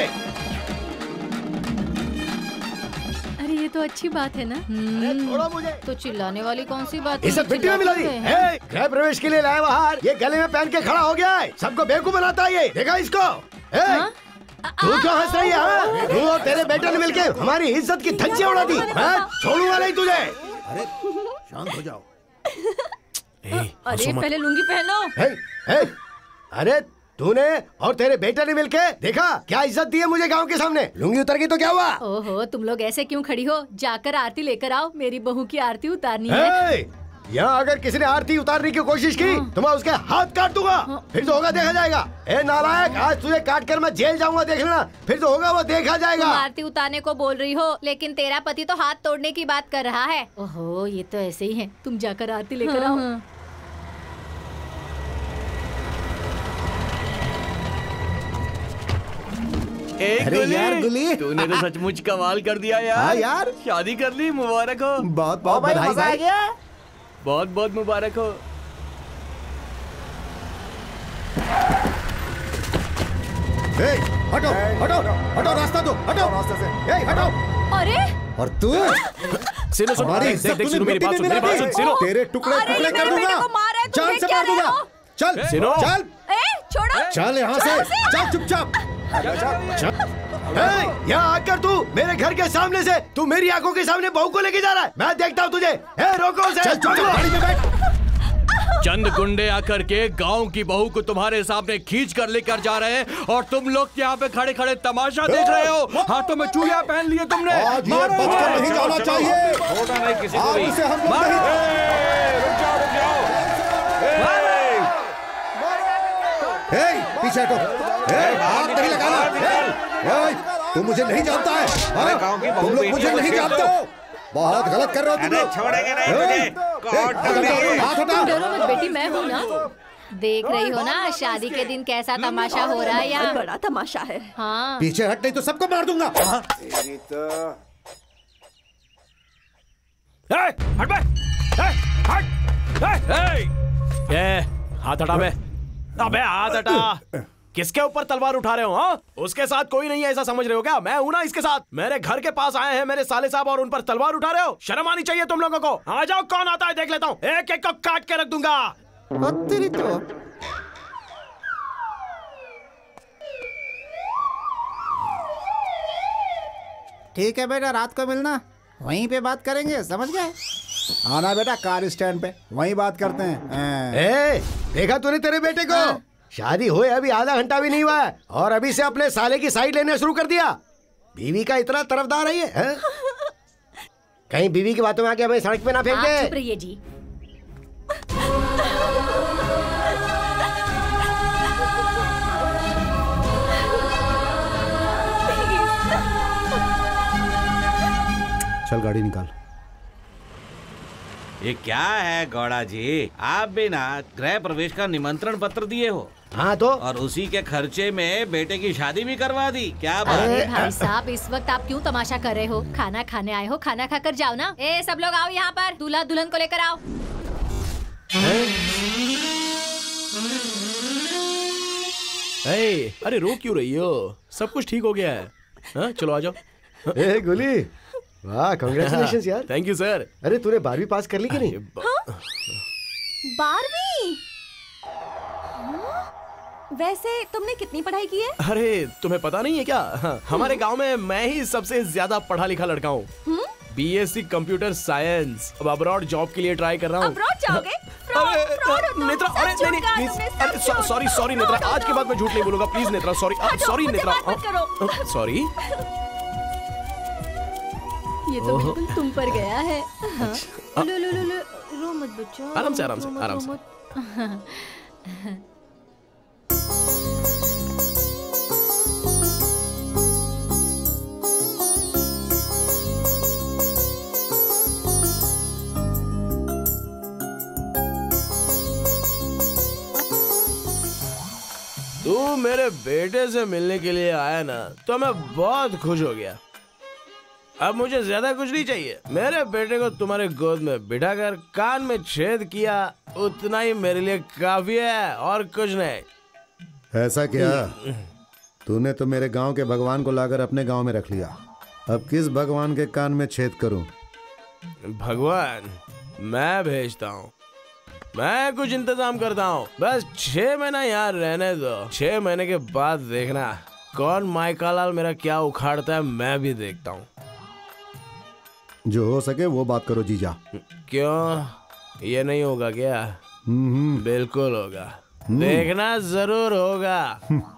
अरे ये तो अच्छी बात है ना। छोड़ो मुझे। तो चिल्लाने वाली कौन सी बात है? इसे मिट्टी में मिला दी। गृह प्रवेश के लिए लाया बाहर, ये गले में पहन के खड़ा हो गया है। सबको बेवकूफ बनाता है ये। देखा इसको? तू क्यों हंस रही है? तू और तेरे बेटे ने मिलके हमारी इज्जत की धज्जियां उड़ा दी। छोड़ूंगा नहीं तुझे। अरे शांत हो जाओ। अरे पहले लुंगी पहनो। अरे तूने और तेरे बेटे ने मिलके देखा क्या इज्जत दी है मुझे गांव के सामने। लुंगी उतर गई तो क्या हुआ? ओहो, तुम लोग ऐसे क्यों खड़ी हो? जाकर आरती लेकर आओ, मेरी बहू की आरती उतारनी है। यहाँ अगर किसी ने आरती उतारने की कोशिश की तो मैं उसके हाथ काट दूंगा। फिर जो होगा देखा जाएगा। नालायक, आज तुझे काट कर मैं जेल जाऊंगा, देख लेना। फिर जो होगा वो देखा जाएगा। तुम आरती उतारने को बोल रही हो, लेकिन तेरा पति तो हाथ तोड़ने की बात कर रहा है। ओहो, ये तो ऐसे ही है। तुम जाकर आरती लेकर आओ। अरे यार गुली, तूने तो सचमुच कमाल कर दिया यार। हाँ यार, शादी कर ली, मुबारक हो। बहुत बहुत बधाई भाई। बहुत बहुत मुबारक हो। हटो हटो हटो, रास्ता दो, हटो रास्ते से। हटो। अरे और तू सिनो सुन, देख सुनो मेरी बात सुन, सिनो। तेरे टुकड़े टुकड़े कर दूंगा, जान से मार दूंगा। चल सिनो, चल छोड़ो। चल यहाँ से, चल चुपचाप। यहाँ आकर तू मेरे घर के सामने से तू मेरी आंखों के सामने बहू को लेके जा रहा है। मैं देखता हूँ तुझे। रोको उसे। गाड़ी में बैठ। चंद गुंडे आकर के गांव की बहू को तुम्हारे सामने खींच कर लेकर जा रहे हैं और तुम लोग यहाँ पे खड़े खड़े तमाशा देख रहे हो। हाथों में चूड़ियां पहन लिए तुमने। आज ये बचकर नहीं जाना चाहिए। छोड़ना नहीं किसी को भी। इसे हम लोग नहीं। रुक जाओ। पीछे हटो। हाथ नहीं लगाना। तुम मुझे नहीं जानता है। तुम लोग मुझे नहीं जानते हो। बहुत गलत कर रहे हो तुम लोग। छोड़ेंगे नहीं तुझे। हाथ हटा। डरो मत बेटी, मैं हूँ ना। देख रही हो ना शादी के दिन कैसा तमाशा हो रहा है यहाँ। बड़ा तमाशा है। हाँ, पीछे हट, नहीं तो सबको मार दूंगा। हट बे, हाथ हटा बे। अबे हाथ हटा। किसके ऊपर तलवार उठा रहे हो? हाँ, उसके साथ कोई नहीं है ऐसा समझ रहे हो क्या? मैं हूं ना इसके साथ। मेरे घर के पास आए हैं मेरे साले साहब और उन पर तलवार उठा रहे हो। शर्म आनी चाहिए तुम लोगों को। आ जाओ, कौन आता है देख लेता हूँ। एक एक को काट के रख दूंगा। तेरी तो ठीक है बेटा, रात को मिलना, वहीं पे बात करेंगे, समझ गए? आना बेटा कार स्टैंड पे, वहीं बात करते हैं। देखा तूने तेरे बेटे को? शादी हुए अभी आधा घंटा भी नहीं हुआ है और अभी से अपने साले की साइड लेने शुरू कर दिया। बीवी का इतना तरफदार है ये। कहीं बीवी की बातों में आके हमें सड़क पे ना फेंक दे। चुप रहिए जी। चल गाड़ी निकाल। ये क्या है गौड़ा जी, आप भी ना गृह प्रवेश का निमंत्रण पत्र दिए हो, हाँ तो और उसी के खर्चे में बेटे की शादी भी करवा दी। क्या बात अरे है? भाई साहब, इस वक्त आप क्यों तमाशा कर रहे हो? खाना खाने आए हो, खाना खाकर जाओ ना। ए सब लोग आओ यहाँ पर, दूल्हा दुल्हन को लेकर आओ। अरे रो क्यों रही हो? सब कुछ ठीक हो गया है। हाँ, चलो आ जाओ। ए गुली, वाह कांग्रेचुलेशंस यार। Thank you sir. अरे तूने 12वीं पास कर ली कि नहीं? 12वीं? वैसे तुमने कितनी पढ़ाई की है? अरे तुम्हें पता नहीं है क्या? हाँ, हमारे गांव में मैं ही सबसे ज्यादा पढ़ा लिखा लड़का हूँ। BSc computer science. अब अब्रॉड जॉब के लिए ट्राई कर रहा हूँ। अब्रॉड जाओगे? नेत्रा, अरे नहीं प्लीज, अरे सॉरी नेत्रा, आज के बाद मैं झूठ नहीं बोलूंगा please Netra. Sorry Netra, sorry. ये तो बिल्कुल तुम पर गया है। हाँ। लो लो लो लो, रो मत बच्चा। आराम से आराम से आराम से। तू मेरे बेटे से मिलने के लिए आया ना, तो मैं बहुत खुश हो गया। अब मुझे ज्यादा कुछ नहीं चाहिए। मेरे बेटे को तुम्हारे गोद में बिठाकर कान में छेद किया, उतना ही मेरे लिए काफी है, और कुछ नहीं। ऐसा क्या? तूने तो मेरे गांव के भगवान को लाकर अपने गांव में रख लिया। अब किस भगवान के कान में छेद करूं? भगवान मैं भेजता हूँ, मैं कुछ इंतजाम करता हूँ। बस 6 महीना यहाँ रहने दो। 6 महीने के बाद देखना कौन माइकालाल मेरा क्या उखाड़ता है, मैं भी देखता हूँ। जो हो सके वो बात करो जीजा। क्यों, ये नहीं होगा क्या? बिल्कुल होगा, देखना जरूर होगा।